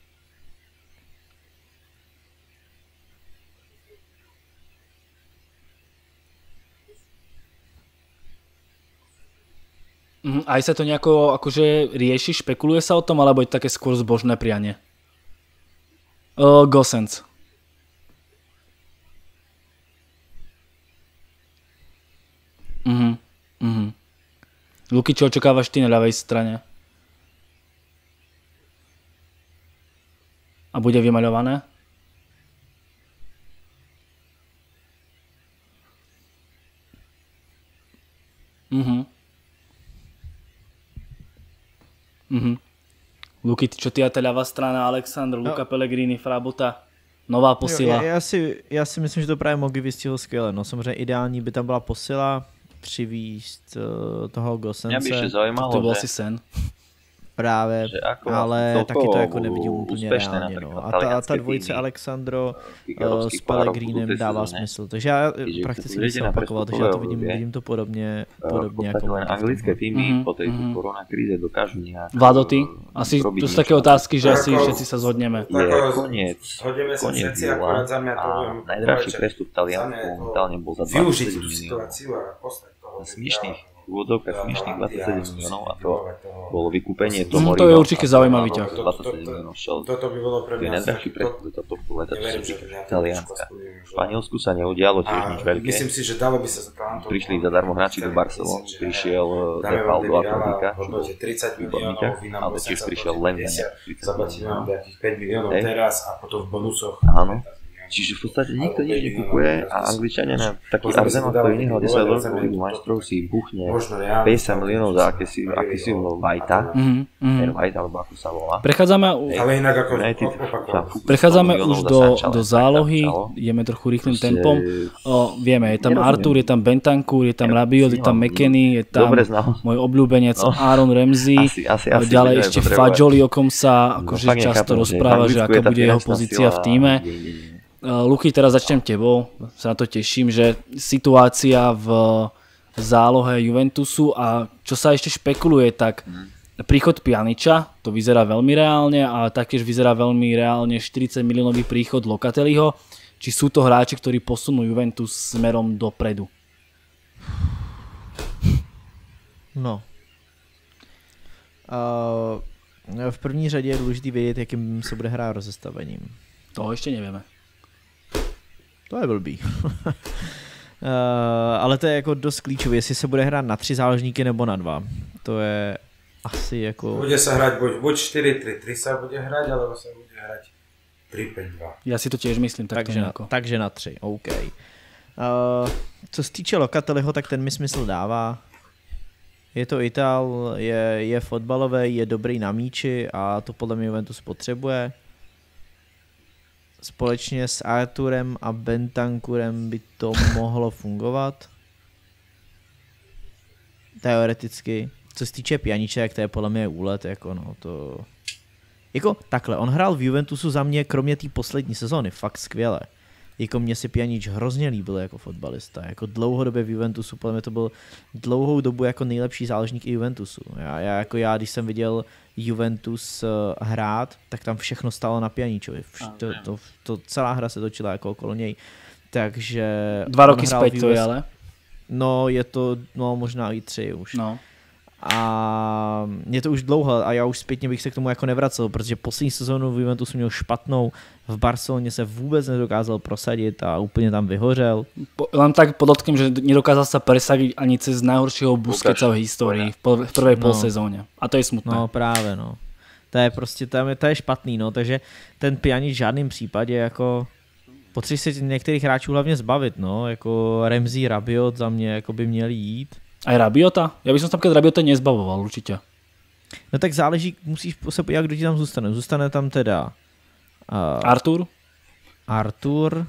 Mhm. Aj sa to nejako akože rieši, špekuluje sa o tom, alebo je to také skôr zbožné prianie? Uh, Gosens. Mhm. Mhm. Luky, čo očakávaš ty na ľavej strane? A bude vymaľované? Mhm. Mhm. Luky, čo ty a tá ľavá strana, Alexandr, Luka no. Pellegrini, Frabota, nová posila. Jo, já, já, si, já si myslím, že to právě Mogi vystihl skvěle. No, samozřejmě ideální by tam byla posila, přivízt uh, toho Gosence. Mňa by ešte zaujímalo, to bol že... asi sen. Právě, ale taky to jako nevidím úplně reálně. No. A ta, ta dvojice týmy, Alexandro uh, s Pellegrinem dává smysl. Takže já prakticky nechci opakovat, takže já to vidím, vidím to podobně, podobně jako... len anglické týmy mm-hmm. po tejto mm-hmm. koronakríze dokážu nejak... Vlado, ty? Asi to sú také otázky, že asi všetci sa zhodneme. Je koniec, koniec júla a najdrahší prestup v Taliansku momentálne bol za dvadsaťsedem miliónov. Smiešných úvodovka smiešných dvadsaťsedem miliónov a to bolo vykúpenie toho mm, to je určite zaujímavý ťah. dvadsaťsedem miliónov šel. To je najdrahší prestup za tohto leta, čo sa týka Talianska. V Španielsku sa neudialo tiež nič veľké. Myslím si, že dalo by sa prišli zadarmo hráči do Barcelony, prišiel Depal do Atletika, čo bol výborný ťah, ale tiež prišiel len za nejakých tridsať miliónov. päť miliónov teraz a potom v bonusoch. Áno. Čiže v podstate nikto nič nekupuje a Angličania na taký Arsenal, ktorý nehal desať rokov Ligu majstrov, si buchne päťdesiat miliónov za akési, akési Whitea, ten White, alebo ako sa volá. Prechádzame, ale inak ako prechádzame už do, do zálohy, ideme trochu rýchlym tempom. O, vieme, je tam Artur, je tam Bentancur, je tam Rabiot, je tam McKennie, je tam môj obľúbenec Aaron Ramsey, asi, asi, asi ďalej ešte Fajoli, o kom sa akože no, často rozpráva, že aká bude jeho pozícia v tíme. Luky, teraz začnem tebou, sa na to teším, že situácia v zálohe Juventusu a čo sa ešte špekuluje, tak príchod Pjaniča, to vyzerá veľmi reálne a taktiež vyzerá veľmi reálne štyridsať miliónový príchod Locatelliho. Či sú to hráči, ktorí posunú Juventus smerom dopredu? No. Uh, v první řadě je důležité vědět, jakým se bude hrát rozestavením. To ještě nevíme. To je blbý. uh, ale to je jako dost klíčové, jestli se bude hrát na tři záložníky nebo na dva. To je asi jako... Bude se hrát buď, buď štyri tri tri sa bude hrát, alebo se bude hrát tri päť dva. Já si to těž myslím tak takže, na, takže na tři, OK. Uh, co se týče Locatelliho, tak ten mi smysl dává. Je to Ital, je, je fotbalový, je dobrý na míči a to podle mě Juventus potřebuje. Společně s Arturem a Bentancurem by to mohlo fungovat. Teoreticky. Co se týče Pjaniček, to je podle mě úlet, jako no to... Jako takhle, on hrál v Juventusu za mě, kromě té poslední sezóny, fakt skvěle. Jako mně se Pjanič hrozně líbil jako fotbalista. Jako dlouhodobě v Juventusu, podle mě to byl dlouhou dobu jako nejlepší záložník i Juventusu. Já, já, jako já, když jsem viděl Juventus uh, hrát, tak tam všechno stálo na Pjaničovi. To, to, to, celá hra se točila jako okolo něj. Takže... Dva roky zpět to je, ale? No, je to, no možná i tři už. No. A je to už dlouho a já už zpětně bych se k tomu jako nevracel, protože poslední sezónu v Juventusu měl špatnou, v Barceloně se vůbec nedokázal prosadit a úplně tam vyhořel. Po, len tak podotknem, že nedokázal sa presadiť ani cez najhoršieho Busquetsa v histórii v, v prvej no. polsezóne. A to je smutné. No právě no. To je prostě, to je, to je špatný, no, takže ten Pjanič v žádném případě jako potřebuje se některých hráčů hlavně zbavit, no, jako Ramsey, Rabiot za mě jako by měli jít. Aj Rabiota? Ja by som sa napríklad Rabiota nezbavoval, určite. No tak záleží, musíš se podívat, kdo ti tam zůstane. Zůstane tam teda... Uh, Artur? Artur.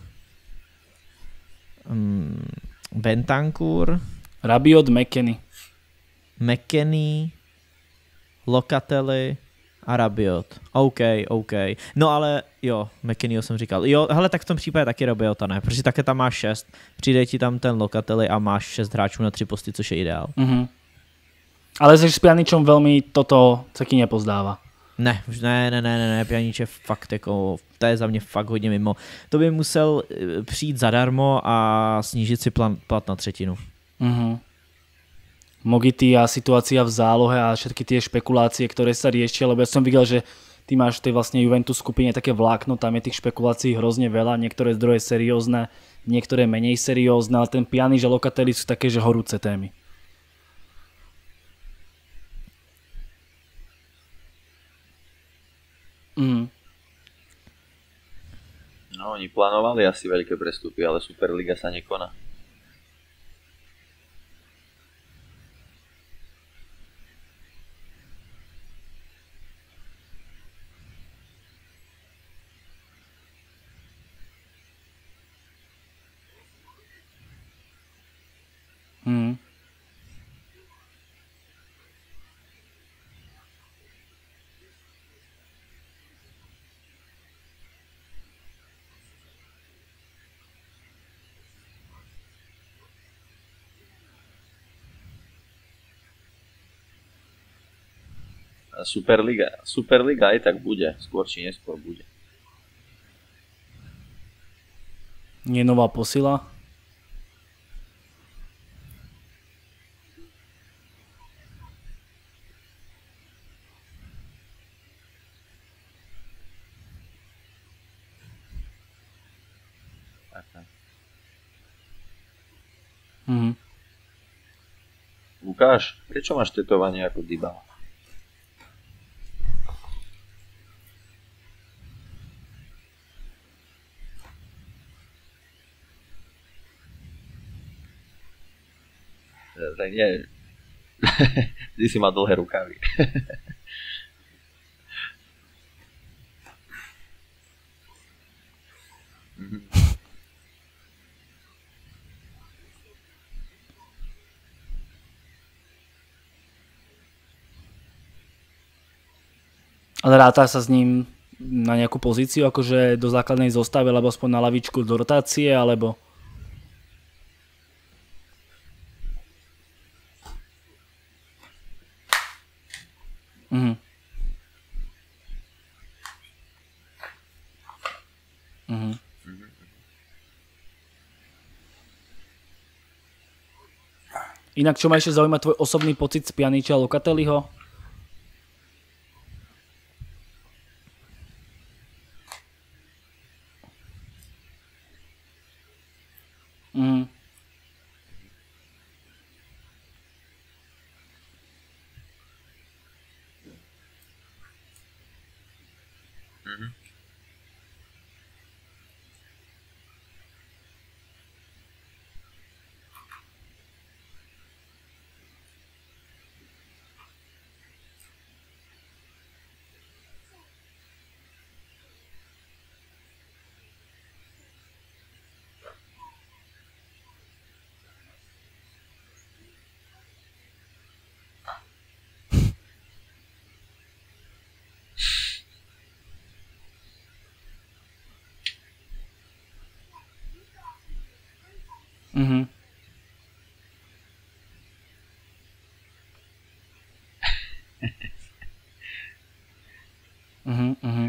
Um, Bentancur. Rabiot, McKennie. McKennie. Locatelli a Rabiot. OK, OK. No ale jo, McKennieho jsem říkal. Jo, hele, tak v tom případě taky Rabiota ne, protože také tam máš šest. Přijde ti tam ten Locatelli a máš šest hráčů na tři posty, což je ideál. Mm-hmm. Ale s Pjaničom velmi toto taky nepozdáva. Ne, ne, ne, ne, ne, ne, Pjanič je fakt jako, to je za mě fakt hodně mimo. To by musel přijít zadarmo a snížit si plan, plat na třetinu. Mhm. Mogity a situácia v zálohe a všetky tie špekulácie, ktoré sa riešia, lebo ja som videl, že ty máš v tej vlastne Juventus skupine také vlákno, tam je tých špekulácií hrozne veľa, niektoré zdroje seriózne, niektoré menej seriózne, ale ten Pjanič a Locatelli sú také, že horúce témy. Mhm. No, oni plánovali asi veľké prestupy, ale Superliga sa nekoná. Hmm. Superliga, Superliga aj tak bude, skôr či neskôr bude. Nie nová posila? Mhm. Lukáš, prečo máš tetovanie ako Dybala? Tak nie. Vždy si mal dlhé rukavy. Ale ráta sa s ním na nejakú pozíciu, akože do základnej zostavy, alebo aspoň na lavičku do rotácie, alebo... Mhm. Mhm. Inak, čo ma ešte zaujíma, tvoj osobný pocit z Pjaniča a Locatelliho? Mhm. Mhm. Mhm, mhm.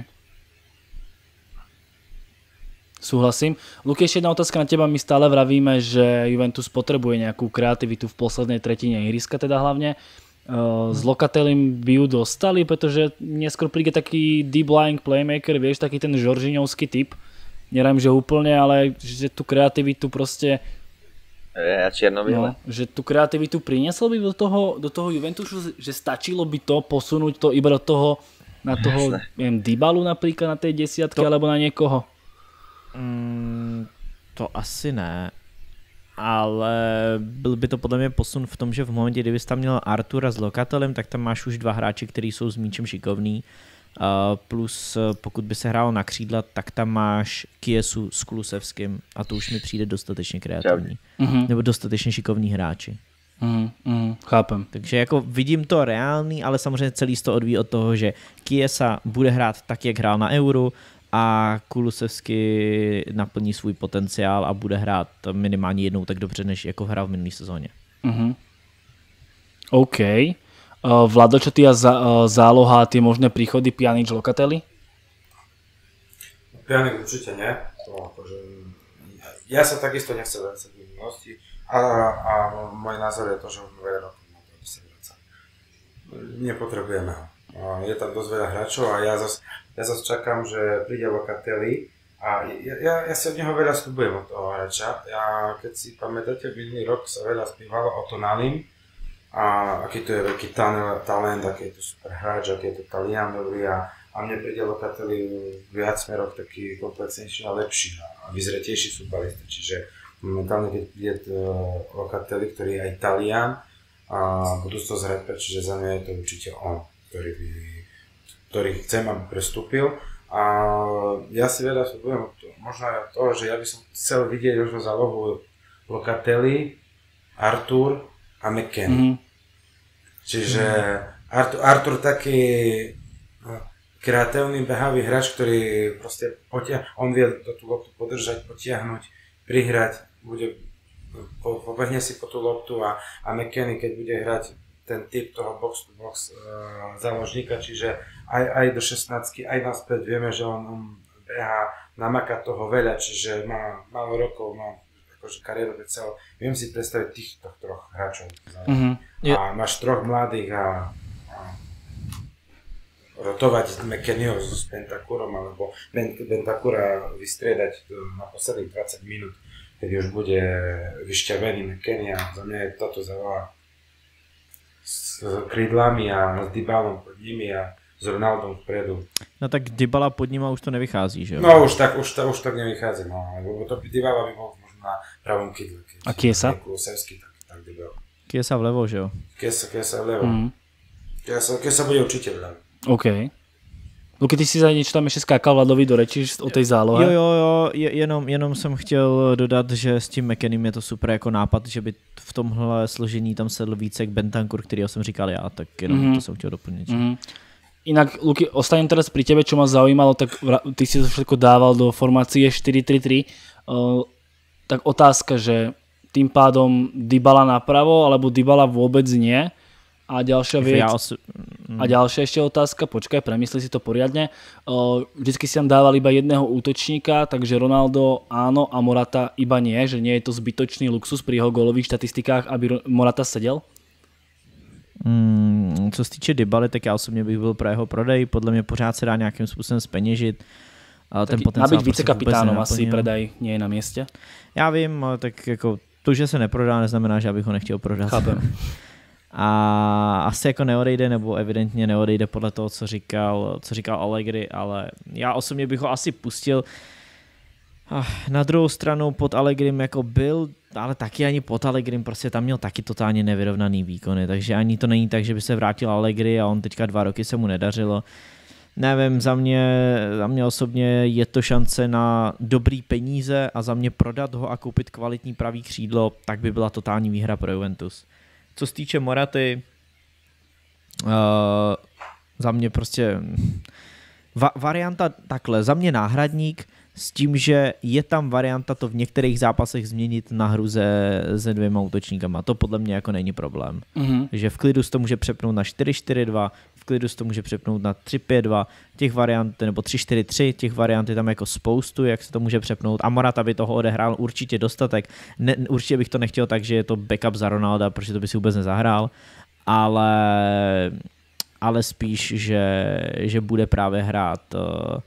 Súhlasím. Luky, ešte jedna otázka na teba. My stále vravíme, že Juventus potrebuje nejakú kreativitu v poslednej tretine ihriska, teda hlavne. S Locatellim by ju dostali, pretože neskôr príde taký deep lying playmaker, vieš, taký ten Jorginhovský typ. Nerám, že úplne, ale že tú kreativitu proste... Ja čierno-biele. No, že tú kreativitu priniesol by do toho, do toho Juventusu, že stačilo by to posunúť to iba do toho, na toho, neviem, Dybalu napríklad na tej desiatke, to... alebo na niekoho? Mm, to asi ne. Ale byl by to podle mě posun v tom, že v momentě, kdyby jsi tam měl Artura s Locatelem, tak tam máš už dva hráči, kteří jsou s míčem šikovní. Uh, plus pokud by se hrálo na křídla, tak tam máš Kiesu s Kulusevským a to už mi přijde dostatečně kreativní. Uh-huh. Nebo dostatečně šikovní hráči. Uh-huh, uh-huh, chápem. Takže jako vidím to reálný, ale samozřejmě celý to odvíjí od toho, že Chiesa bude hrát tak, jak hrál na Euru a Kulusevský naplní svůj potenciál a bude hrát minimálně jednou tak dobře, než jako hrál v minulý sezóně. Uh-huh. OK. Uh, Vlado, čo ty a za, uh, záloha, tie možné príchody Pjanič, Locatelli? Pjanič určite nie. To, akože, ja sa takisto nechcem vrácať do minulosti a, a môj názor je to, že už veľa rokov na to, aby sa vrácal. Nepotrebujeme ho. Je tam dosť veľa hráčov a ja zase ja zas čakám, že príde Locatelli a ja, ja, ja si od neho veľa sľubujem od toho hráča. Ja, keď si pamätáte, minulý rok sa veľa spívalo o Tonalim, a aký to je veľký talent, aký je to super hráč, aký je to Talian dobrý a, a mne príde Locatelli v viac smeroch taký komplexnejší a lepší a vyzretejší futbalista, čiže momentálne keď príde Locatelli, ktorý je aj Talian a budú to zhrať, čiže za mňa je to určite on, ktorý, by, ktorý chcem, aby prestúpil a ja si veľa sľubujem možno aj toho, že ja by som chcel vidieť možno zálohu Locatelli, Artur a McKennie. Mm-hmm. Čiže Artur, Artur taký kreatívny behavý hráč, ktorý proste potia- on vie do tú loptu podržať, potiahnuť, prihrať, bude, po, pobehne si po tú loptu a, a McKennie, keď bude hrať ten typ toho box to box uh, záložníka, čiže aj, aj do šestnáctky, aj naspäť vieme, že on, on beha, namaká toho veľa, čiže má málo rokov, má akože kariéru celé. Viem si predstaviť týchto troch hráčov. Mm-hmm. A máš troch mladých a, a rotovať McKennieho s Bentancúrom alebo Bentancúra vystriedať na posledných dvadsať minút, keď už bude vyšťavený McKennie a za mňa je toto záloha s krídlami a s Dybalom pod nimi a s Ronaldom vpredu. No tak Dybala pod nima už to nevychází, že jo? No už tak, už, už tak nevychází, no, lebo to Dybala by bol na pravom kydle. A Chiesa? Kulusevský, tak, tak Dybala. Chiesa vlevo, že jo? Chiesa, Chiesa vlevo. Mm. Chiesa, Chiesa bude určite vlevo. OK. Luky, ty si za niečo tam ešte skákal Vladovi do reči o tej zálohe? Jo, jo, jo, jenom, jenom jsem chtěl dodat, že s tím McKennym je to super jako nápad, že by v tomhle složení tam sedl více k Bentancur, kterýho jsem říkal já, tak jenom mm-hmm. to jsem chtěl doplnit. Mm-hmm. Inak, Luky, ostanem teraz pri tebe, čo ma zaujímalo, tak ty si to všetko dával do formácie štyri tri tri. Uh, tak otázka, že tým pádom Dybala napravo, alebo Dybala vôbec nie? A ďalšia vec, osu... mm. a ďalšia ešte otázka, počkaj, premysli si to poriadne. Uh, vždycky si tam dával iba jedného útočníka, takže Ronaldo áno a Morata iba nie, že nie je to zbytočný luxus pri jeho gólových štatistikách, aby Morata sedel? Mm, co se týče Dybaly, tak já osobně bych byl pro jeho prodej, podle mě pořád se dá nějakým způsobem zpeněžit. Ale ten potenciál nabyť více kapitánom asi predaj nie je na mieste. Já vím, ale tak jako to, že se neprodá, neznamená, že abych ho nechtěl prodat. Chápem. A asi jako neodejde, nebo evidentně neodejde podle toho, co říkal, co říkal Allegri, ale já osobně bych ho asi pustil. Na druhou stranu pod Allegrim jako byl, ale taky ani pod Allegrim, prostě tam měl taky totálně nevyrovnaný výkony, takže ani to není tak, že by se vrátil Allegri a on teďka dva roky se mu nedařilo. Nevím, za mě, za mě osobně je to šance na dobrý peníze a za mě prodat ho a koupit kvalitní pravý křídlo, tak by byla totální výhra pro Juventus. Co se týče Moraty, uh, za mě prostě va- varianta takhle, za mě náhradník s tím, že je tam varianta to v některých zápasech změnit na hru se, se dvěma útočníkama. To podle mě jako není problém. Mm-hmm. Že v klidu se to může přepnout na čtyři čtyři dva, v klidu se to může přepnout na tři pět dva, těch variant, nebo tři čtyři tři, těch variant je tam jako spoustu, jak se to může přepnout. A Morata by toho odehrál určitě dostatek. Ne, určitě bych to nechtěl tak, že je to backup za Ronalda, protože to by si vůbec nezahrál. Ale, ale spíš, že, že bude právě hrát... Uh,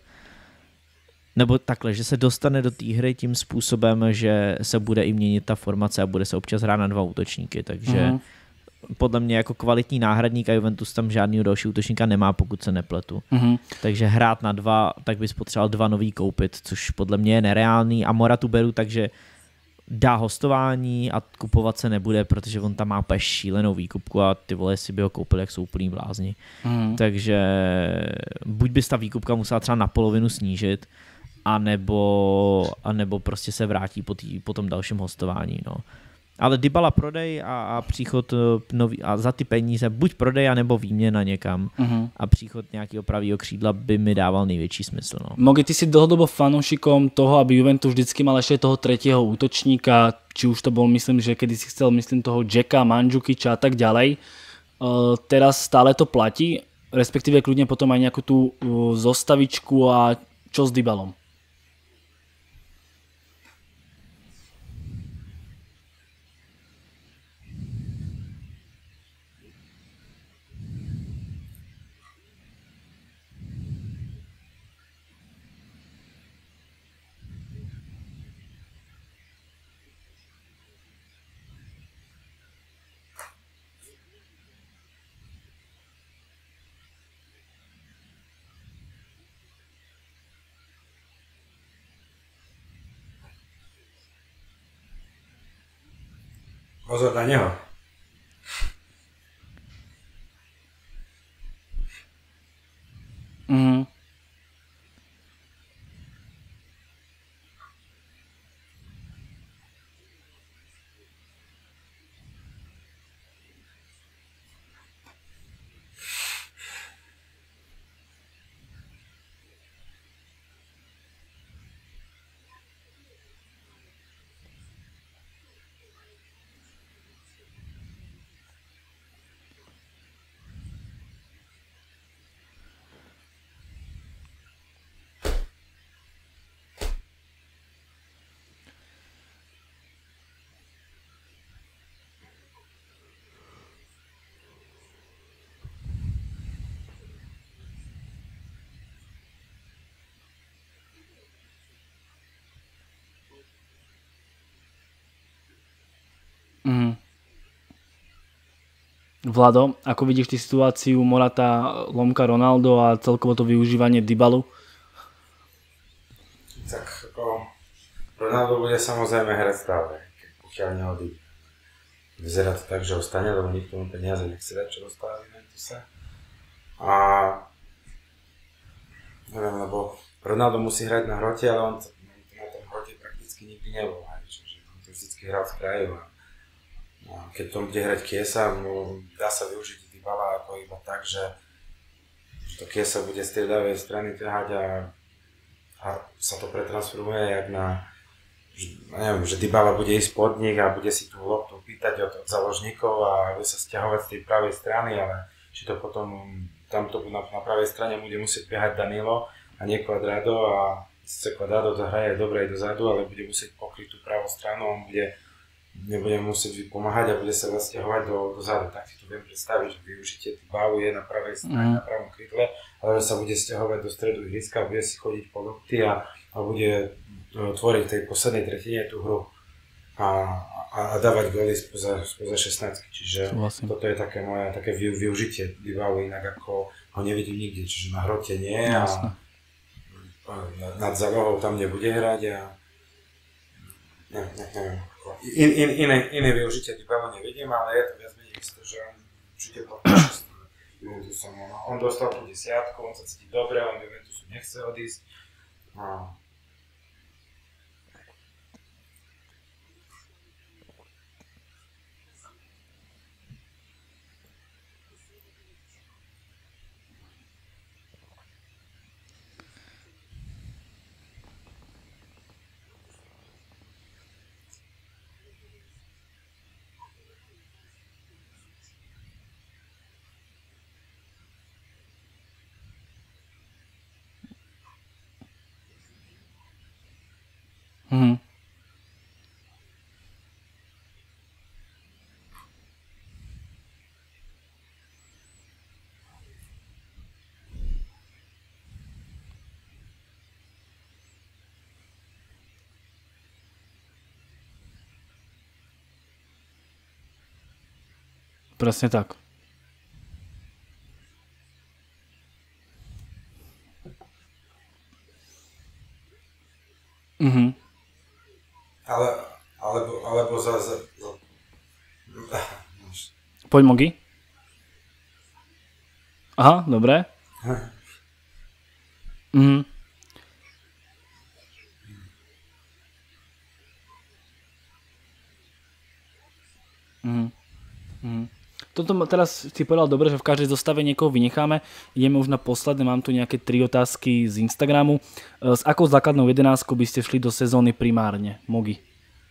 nebo takhle, že se dostane do té hry tím způsobem, že se bude i měnit ta formace a bude se občas hrát na dva útočníky, takže mm. podle mě jako kvalitní náhradník a Juventus tam žádného dalšího útočníka nemá, pokud se nepletu. Mm. Takže hrát na dva, tak bys potřeboval dva nový koupit, což podle mě je nereálný a Moratu beru, takže dá hostování a kupovat se nebude, protože on tam má úplně šílenou výkupku a ty vole, si by ho koupili, jak jsou úplný blázni. Mm. Takže buď bys ta výkupka musela třeba na polovinu snížit, A nebo, a nebo prostě se vrátí po, tý, po tom dalším hostování. No. Ale Dybala prodej a, a příchod nový, a za ty peníze buď prodej, nebo výměna někam uh-huh. a příchod nějakého pravýho křídla by mi dával největší smysl. No. Mogi, ty si dlhodobo fanúšikom toho, aby Juventus vždycky mal ešte toho tretieho útočníka, či už to bol, myslím, že kedy si chcel, myslím, toho Jacka, Mandžukiča a tak ďalej. Uh, teraz stále to platí, respektíve kľudne potom aj nejakú tú uh, zostavičku a čo s Dybalom? Pozor na neho. Mhm. Mm. Vlado, ako vidíš ty situáciu Morata, lomka Ronaldo a celkovo to využívanie Dybalu? Tak ako Ronaldo bude samozrejme hrať stále, pokiaľ neodíde. vyzerá to tak, že ostane, lebo nikto mu peniaze nechce dať, čo dostáva v Juventuse. A neviem, lebo Ronaldo musí hrať na hrote, ale on na tom hrote prakticky nikdy nebol. Čiže on to vždycky hral z kraju. A, a keď tom bude hrať Chiesa, no, dá sa využiť Dybala ako iba tak, že to Chiesa bude z tej ľavej strany ťahať a, a sa to pretransformuje jak na, že, neviem, že Dybala bude ísť pod nich a bude si tú loptu pýtať od, od záložníkov a bude sa stiahovať z tej pravej strany, ale či to potom tamto na, na pravej strane bude musieť behať Danilo a nie Cuadrado a sice Cuadrado to hraje dobre aj dozadu, ale bude musieť pokryť tú pravú stranu, on bude, nebude musieť pomáhať a bude sa zasťahovať do, dozadu. Tak si to viem predstaviť, že využitie Dybalu je na pravej strane, mm. na pravom krydle, ale sa bude stiahovať do stredu ihriska, bude si chodiť po lopty a, a bude tvoriť v tej poslednej tretine tú hru a, a, a dávať góly spoza, spoza šestnáctky. Čiže vlastne. Toto je také moje také využitie Dybalu, inak ako ho nevidím nikde, čiže na hrote nie a, a nad zálohou tam nebude hrať a ne, ne, neviem. In, in, iné, iné využitie Dybalu nevidím, ale je to viac menej isto, že on určite podpíše Juventusom. On dostal tú desiatku, on sa cíti dobre, on Juventusu nechce odísť. A Mhm. Presne tak. Mhm. Ale, alebo, alebo za... za, za... Poď Mogi. Aha, dobre. Mhm. Mhm. Mhm. Toto teraz si povedal dobre, že v každej zostave niekoho vynecháme. Ideme už na posledné, mám tu nejaké tri otázky z Instagramu. S akou základnou jedenáskou by ste šli do sezóny primárne, Mogi?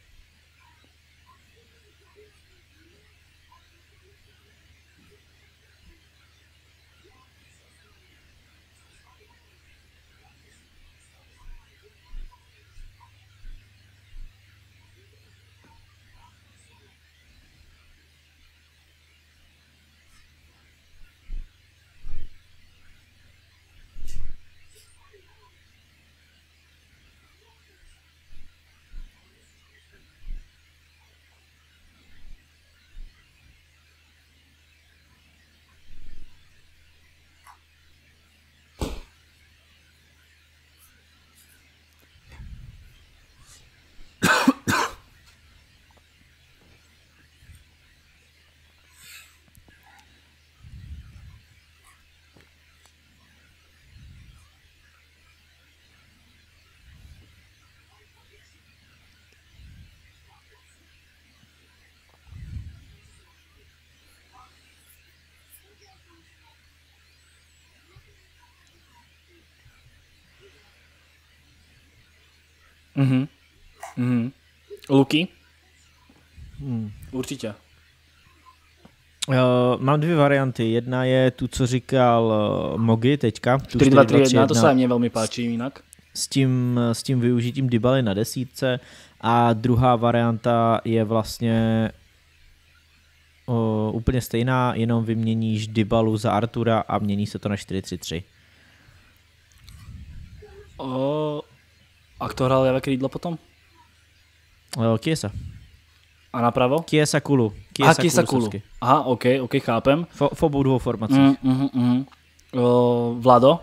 Mhm. Mhm. Luky? Hmm. Určitě. Uh, mám dvě varianty. Jedna je tu, co říkal uh, Mogi teďka. čtyři dva tři jedna, to se mně velmi páčí jinak. S tím, s tím využitím Dybaly na desítce. A druhá varianta je vlastně uh, úplně stejná, jenom vyměníš Dybalu za Artura a mění se to na čtyři tři tři. Uh, a kto hral ľavé krídlo potom? Uh, Chiesa. A napravo? Chiesa Kulu. Aha, Chiesa Kulu. Aha, ok, ok, chápem. V, v obou dvou formacích. Mm, mm, mm. Uh, Vlado?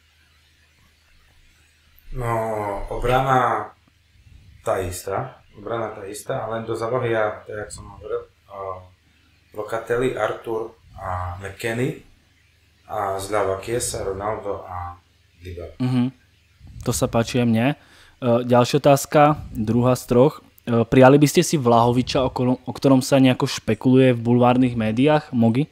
No, obrana tá istá. Obrana tá istá, a len do zálohy, ja, tak jak som hovoril, uh, Locatelli, Arthur a McKennie a zľava Chiesa, Ronaldo a Dybala. Mm-hmm. To sa páči aj mne. Uh, ďalšia otázka, druhá z troch. Uh, prijali by ste si Vlahoviča, o, kol- o ktorom sa nejako špekuluje v bulvárnych médiách? Mogi?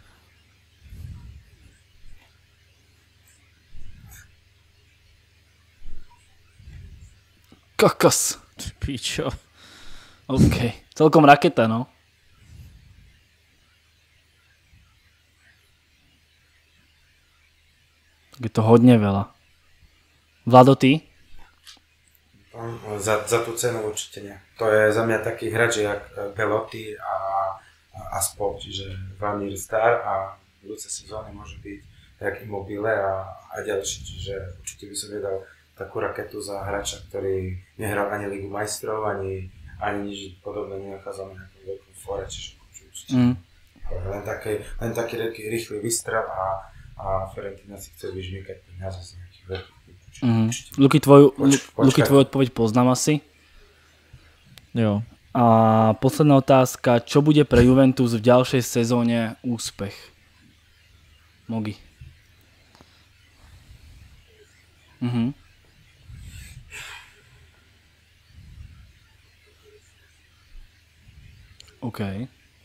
Kokos. Pičo. OK. Celkom raketa, no. Tak je to hodne veľa. Vlado, ty? Za, za tú cenu určite nie. To je za mňa taký hráč jak Belotti a, a, a spol, čiže Van der Sar a v budúcej sezóne môže byť jak Immobile a, a ďalší, čiže určite by som vedal takú raketu za hráča, ktorý nehral ani Ligu majstrov, ani, ani nič podobné, nenachádza na nejakom veľkom fóre, čiže určite. Mm. Len taký, len taký rýchly výstrel a, a Fiorentina si chce vyžmýkať peniaze z nejakých veľkých. Mm. Luky, tvoju, Luky, tvoju odpoveď poznám asi. Jo. A posledná otázka, čo bude pre Juventus v ďalšej sezóne úspech? Mogi. Mhm. OK.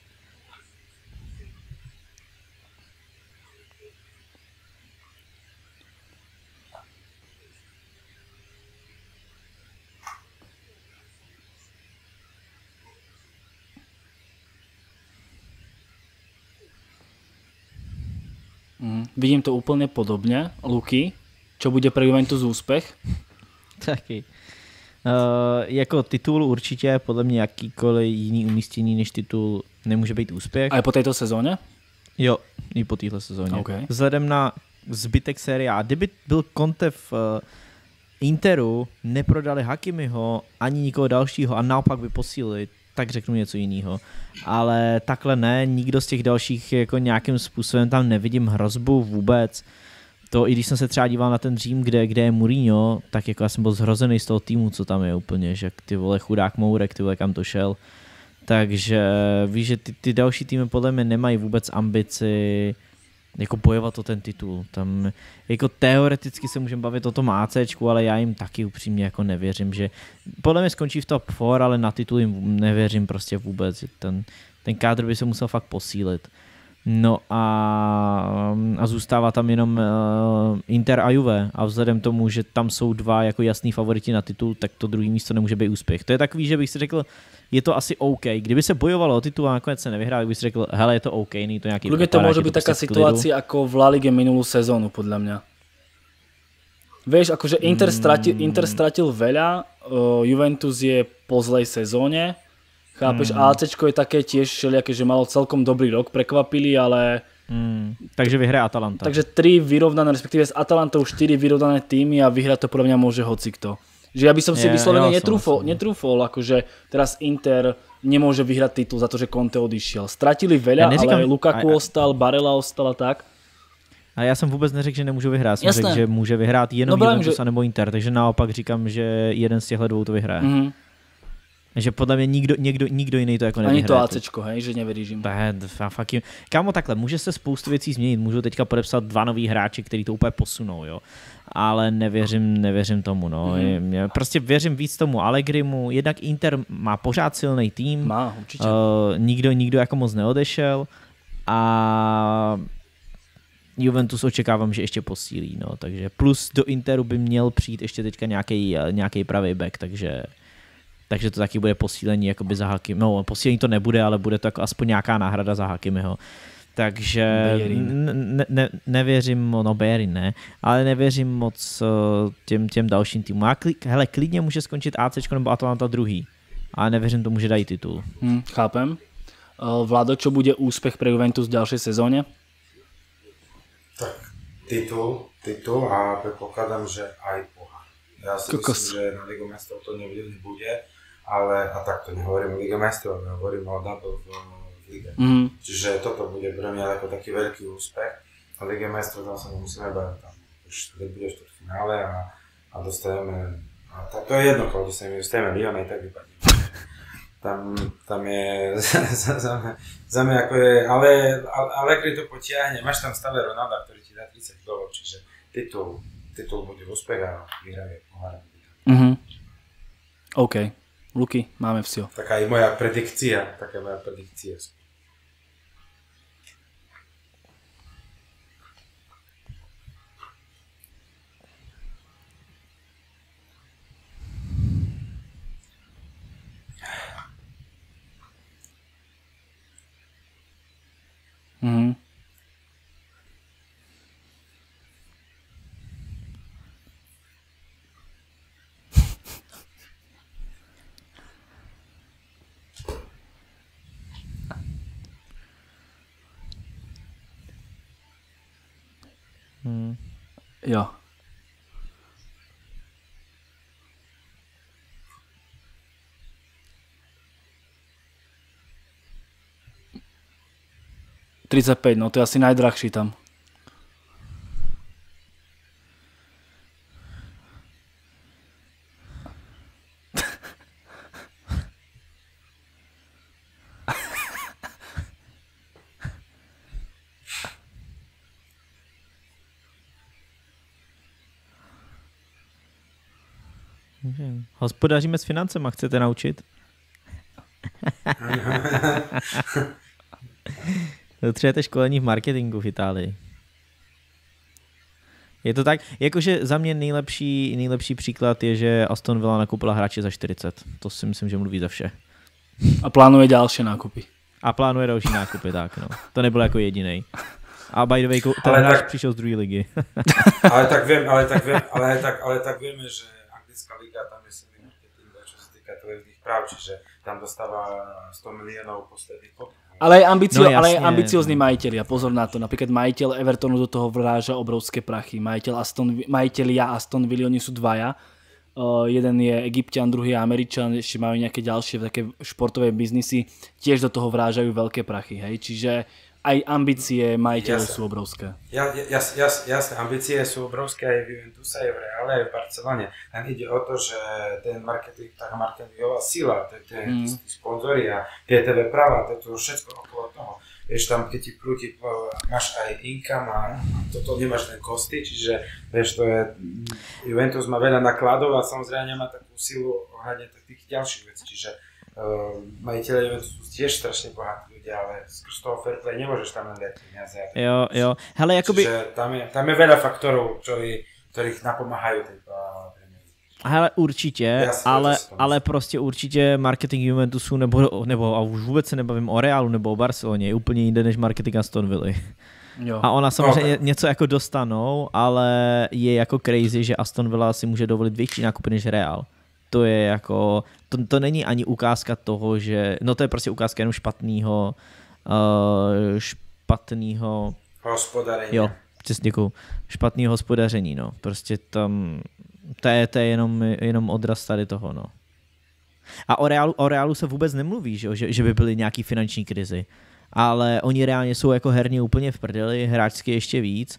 Mm, vidím to úplne podobne. Luky, čo bude pre Juventus úspech? Taky. Uh, jako titul určitě, podle mě jakýkoliv jiný umístění než titul nemůže být úspěch. A i po této sezóně? Jo, i po této sezóně. Okay. Vzhledem na zbytek série A. Kdyby byl Conte v uh, Interu, neprodali Hakimiho ani nikoho dalšího a naopak by posílili, tak řeknu něco jiného. Ale takhle ne, nikdo z těch dalších jako nějakým způsobem tam nevidím hrozbu vůbec. To, i když jsem se třeba díval na ten Řím, kde, kde je Mourinho, tak jako já jsem byl zhrozený z toho týmu, co tam je úplně, že ty vole chudák Mourek, ty vole kam to šel. Takže víš, že ty, ty další týmy podle mě nemají vůbec ambici jako bojovat o ten titul. Tam jako teoreticky se můžeme bavit o tom ACčku, ale já jim taky upřímně jako nevěřím, že podle mě skončí v top čtyři, ale na titul jim nevěřím prostě vůbec. Ten, ten kádr by se musel fakt posílit. No a, a zůstává tam jenom uh, Inter a Juve a vzhledem tomu, že tam jsou dva jako jasný favoriti na titul, tak to druhý místo nemůže být úspěch. To je takový, že bych si řekl, je to asi OK. Kdyby se bojovalo o titul a nakonec se nevyhrál, tak bych si řekl, hele, je to OK, není to nějaký... Kľudne to môže byť taká situácia ako v La Lige minulú sezónu, podľa mňa. Vieš, akože Inter, mm. stratil, Inter stratil veľa, uh, Juventus je po zlej sezóne, chápeš, mm. ACčko je také tiež všelijaké, že malo celkom dobrý rok, prekvapili, ale... Mm. Takže vyhraje Atalanta. Takže tri vyrovnané, respektíve s Atalantou štyri vyrovnané týmy a vyhrať to podľa mňa môže hocikto. Že ja by som si vyslovene netrúfol, netrúfol, akože teraz Inter nemôže vyhrať titul za to, že Conte odišiel. Stratili veľa, ja neříkam, ale Lukaku a, a, ostal, Barella ostal a tak. A já jsem vůbec neřekl, že nemůžu vyhrát, jsem řekl, že může vyhrát jenom no, Juventus že... anebo Inter, takže naopak říkám, že jeden z těchto dvou to vyhraje. Mm-hmm. Takže podle mě nikdo, někdo, nikdo jiný to jako nevyhraje. Ani to ACčko, hej, že nevěříš jim. Kámo, takhle, může se spoustu věcí změnit, můžu teďka podepsat dva nový hráči, který to úplně posunou, jo. Ale nevěřím, nevěřím tomu, no. Mm. Je, prostě věřím víc tomu Allegrimu, jednak Inter má pořád silný tým. Má, určitě. Uh, nikdo, nikdo jako moc neodešel a Juventus očekávám, že ještě posílí, no. Takže plus do Interu by měl přijít ještě teďka nějaký, nějaký pravý back, takže... Takže to taky bude posílení jakoby za Hakimi. No, posílení to nebude, ale bude to jako aspoň nějaká náhrada za Hakimiho. Takže ne, ne, nevěřím, no Bejerin ne, ale nevěřím moc těm, těm dalším týmům. A kli, hele, klidně může skončit ACčko nebo Atalanta druhý, ale nevěřím tomu, že dají titul. Hmm, chápem. Vlado, čo bude úspech pre Juventus v ďalšej sezóne? Tak titul, titul a predpokladám, že aj pohár. Ja si Kokos. myslím, že na Ligu majstrov to nebude, ale a tak to nehovorím o Ligue majstrov, hovorím o double v, v Lige. Mm. Čiže toto bude pre mňa ako taký veľký úspech. A Ligue majstrov tam sa nemusíme báť, tam už budeš to v finále a, a dostaneme, a tak to je jedno, keď dostaneme, dostaneme Lyon aj tak vypadne. tam, tam je za, za, mňa, za mňa ako je, ale Allegri to potiahne, máš tam stále Ronalda, ktorý ti dá tridsať gólov, čiže titul, titul bude úspech a vyhraje pohár. Mhm. OK, Luky, máme vsio. Taká je moja predikcia, taká moja predikcia. Mhm. Hmm. Jo. tridsaťpäť, no to je asi najdrahší tam. Hospodaříme s financema, chcete naučit? Potřebujete školení v marketingu v Itálii. Je to tak, jakože za mě nejlepší, nejlepší příklad je, že Aston Villa nakoupila hráče za čtyřicet. To si myslím, že mluví za vše. A plánuje další nákupy. A plánuje další nákupy, tak no. To nebyl jako jedinej. A by the way, ten hráč tak... přišel z druhé ligy. ale tak viem, ale tak viem, ale tak, ale tak vieme, že anglická liga tam je silný marketing, čo sa týka televíznych práv, čiže tam dostáva sto miliónov posledných pod. Ale aj ambicio, no, ale ambiciózni majiteľia, pozor na to. Napríklad majiteľ Evertonu do toho vráža obrovské prachy. Majiteľ Aston, majiteľia Aston Villa, oni sú dvaja. Uh, jeden je Egypťan, druhý je Američan, ešte majú nejaké ďalšie také športové biznisy. Tiež do toho vrážajú veľké prachy. Hej? Čiže aj ambície majiteľov sú obrovské. Ja, ja, ja, jasné, ambície sú obrovské aj v Juventuse, aj v Reále, aj v Barcelone. Len ide o to, že ten marketing, tá marketingová sila, tie mm. sponzory a tie té vé práva, to všetko okolo toho. Vieš, tam keď ti prúti, máš aj income a toto nemáš len kosty, čiže vieš, to je, Juventus má veľa nakladov a samozrejme nemá takú silu ohľadne tých ďalších vecí, čiže uh, majiteľe Juventusu sú tiež strašne bohatí ľudia, ale z toho fair play nemôžeš tam len dať peniaze. Jo, jo, hele, jakoby... Čiže tam je, tam je veľa faktorov, ktorý, ktorých napomáhajú tej Hele, určitě, Jasně, ale, ale prostě určitě marketing Juventusu nebo, nebo a už vůbec se nebavím o Realu nebo o Barceloně je úplně jinde než marketing Aston Villa. Jo. A ona samozřejmě okay. něco jako dostanou, ale je jako crazy, že Aston Villa si může dovolit větší nákupy než Real. To je jako, to, to není ani ukázka toho, že, no to je prostě ukázka jenom špatného, uh, špatného hospodaření. Jo, přesně děkuju. Špatného hospodaření, no. Prostě tam... To je, to je jenom, jenom odraz tady toho, no. A o Realu, o Realu se vůbec nemluví, že, že, že by byly nějaký finanční krizi. Ale oni reálně jsou jako herně úplně v prdeli, hráčsky ještě víc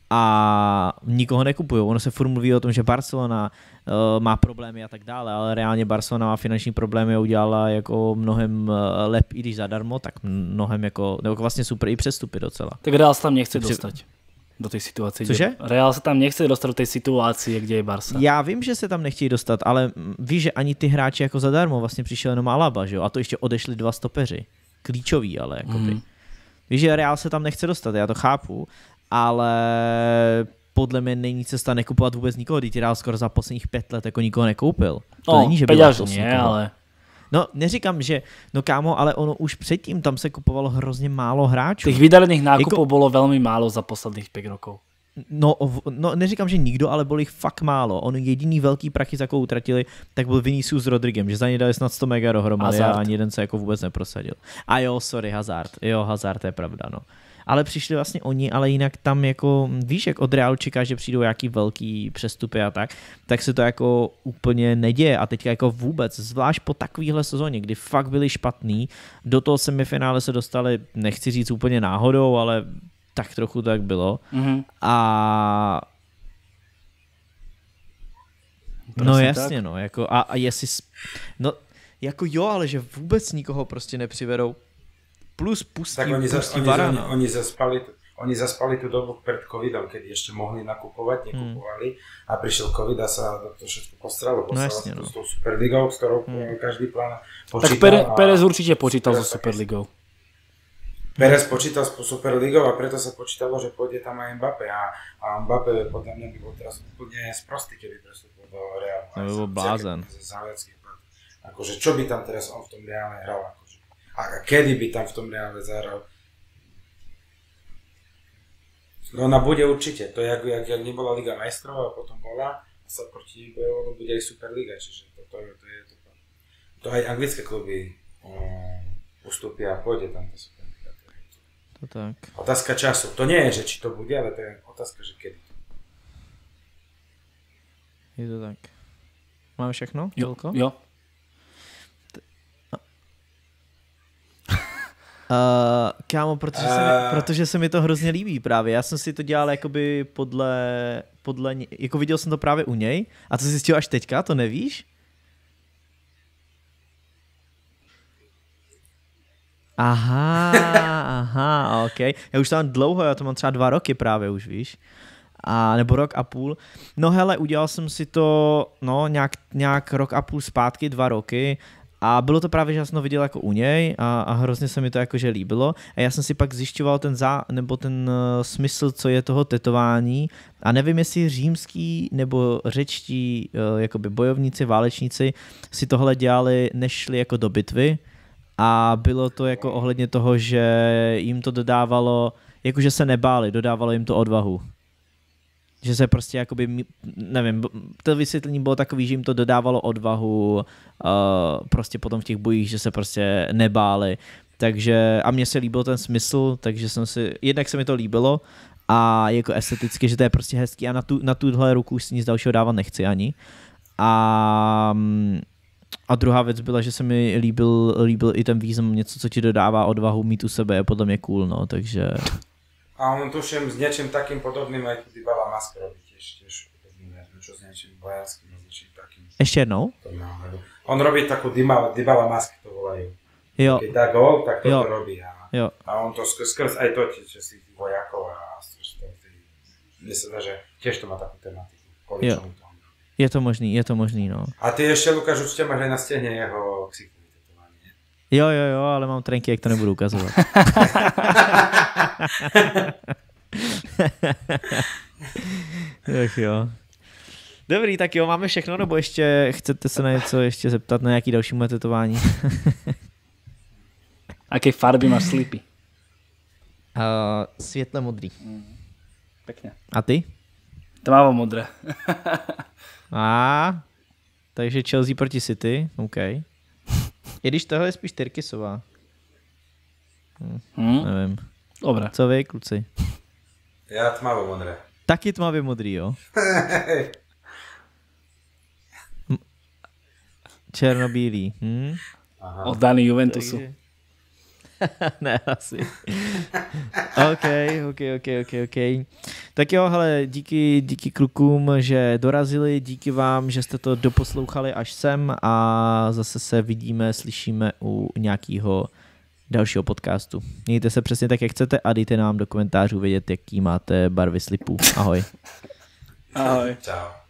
a nikoho nekupujou. Ono se furt mluví o tom, že Barcelona uh, má problémy a tak dále, ale reálně Barcelona má finanční problémy a udělala jako mnohem uh, lep, i když zadarmo, tak mnohem jako, nebo vlastně super i přestupy docela. Tak Real se tam nechce dostat. Do tej situácie. Cože? Real sa tam nechce dostať do tej situácie, kde je Barca. Já vím, že se tam nechtějí dostat, ale víš, že ani ty hráči jako zadarmo vlastně přišel jenom Alaba, že jo? A to ještě odešli dva stopeři. Klíčoví, ale jakoby. Mm. Víš, že Real se tam nechce dostat, já to chápu, ale podle mě není cesta nekupovat vůbec nikoho, když Real skoro za posledních pět let jako nikoho nekoupil. To no, není, že by nie, ale... No, neříkám, že, no kámo, ale ono už předtím tam se kupovalo hrozně málo hráčů. Těch vydarených nákupů jako... bylo velmi málo za posledních pět rokov. No, no, neříkám, že nikdo, ale bylo jich fakt málo. On jediný velký prachy, za jakou utratili, tak byl Vinicius s Rodriguem, že za ně dali snad sto mega dohromady a ani jeden se jako vůbec neprosadil. A jo, sorry, Hazard. Jo, Hazard, to je pravda, no. Ale přišli vlastně oni, ale jinak tam jako, víš, jak od Realu čekáš, že přijdou nějaký velký přestupy a tak, tak se to jako úplně neděje a teďka jako vůbec, zvlášť po takovýhle sezóně, kdy fakt byli špatný, do toho semifinále se dostali, nechci říct úplně náhodou, ale tak trochu tak bylo. Mm-hmm. A no jasně, tak. no, jako a, a jestli, no Jako jo, ale že vůbec nikoho prostě nepřivedou. Plus pustí, tak oni, pustí oni, Varana. Oni, oni, zaspali, oni zaspali tú dobu pred covidom, keď ešte mohli nakupovať, nekupovali hmm. a prišiel covid a sa to všetko postralo. No jasne, no. S tou Superligou, s ktorou hmm. každý plán počítal. Tak Pere, Perez určite počítal so Superligou. Perez počítal s Superligou a preto sa počítalo, že pôjde tam aj Mbappé a, a Mbappé podľa mňa by bol teraz úplne sprostý, keby prestúpil do Realu. No by bol blázen. Akože čo by tam teraz on v tom Reále hral? Akože. A kedy by tam v tom Reále zahral? No ona bude určite, to je jak, jak, jak nebola Liga majstrov a potom bola a sa proti bojovalo bude aj Superliga, čiže to, to, to je to. To aj anglické kluby um, ustúpia a pôjde tam tá Superliga. To tak. Otázka času, to nie je, že či to bude, ale to je otázka, že kedy. Je to tak. Máme všechno? Jo, jo. Uh, kámo, protože, uh. se mi, protože se mi to hrozně líbí právě. Já jsem si to dělal jakoby podle, podle, jako viděl jsem to právě u něj a to jsi zjistil až teďka, to nevíš? Aha, aha, ok. Já už to mám dlouho, já to mám třeba dva roky právě už, víš. A, nebo rok a půl. No hele, udělal jsem si to, no nějak, nějak rok a půl zpátky, dva roky. A bylo to právě, že já jsem to viděl jako u něj a, a hrozně se mi to jakože líbilo. A já jsem si pak zjišťoval ten, zá, nebo ten uh, smysl, co je toho tetování. A nevím, jestli římský nebo řečtí uh, jakoby bojovníci, válečníci si tohle dělali, než šli jako do bitvy. A bylo to jako ohledně toho, že jim to dodávalo, jakože se nebáli, dodávalo jim to odvahu. Že se prostě jakoby, nevím, to vysvětlení bylo takový, že jim to dodávalo odvahu uh, prostě potom v těch bojích, že se prostě nebáli. Takže, a mně se líbil ten smysl, takže jsem si, jednak se mi to líbilo a jako esteticky, že to je prostě hezký a na, tu, na tuhle ruku už si nic dalšího dávat nechci ani. A, a druhá věc byla, že se mi líbil, líbil i ten význam, něco, co ti dodává odvahu mít u sebe, je podle mě cool, no, takže... A on tuším s niečím takým podobným aj tu Dybala Mask robí tiež, tiež čo s niečím vojenským, s niečím takým. Ešte jednou? On robí takú Dybala, Dybala Mask, to volajú. Jo. Keď dá gól, tak to jo. robí. A, jo. a on to skrz, skrz aj to, že si vojakov a mne sa dá, že tiež to má takú tematiku. Jo. Je to možný, je to možný, no. A ty ešte, Lukáš, určite máš aj na stehne jeho ksiku. Jo, jo, jo, ale mám trenky, jak to nebudu ukazovat. Ach jo. Dobrý, tak jo, máme všechno, nebo ještě chcete se na něco ještě zeptat, na nějaký další moje tetování? Aké farby máš slipy? Uh, světle modrý. Mm, pekne. A ty? Tmavo modré. A, takže Chelsea proti City, OK. I když tohle je spíš Tyrkisová. Hm, hmm? Nevím. Dobré. Co vy, kluci? Já tmavo modré. Taky tmavě modrý, jo? Černobílý. Hm? Oddaný Juventusu. Takže... ne, asi. OK, OK, OK, OK, OK. Tak jo, hele, díky, díky klukům, že dorazili, díky vám, že jste to doposlouchali až sem a zase se vidíme, slyšíme u nějakého dalšího podcastu. Mějte se přesně tak, jak chcete a dejte nám do komentářů vědět, jaký máte barvy slipů. Ahoj. Ahoj. Čau.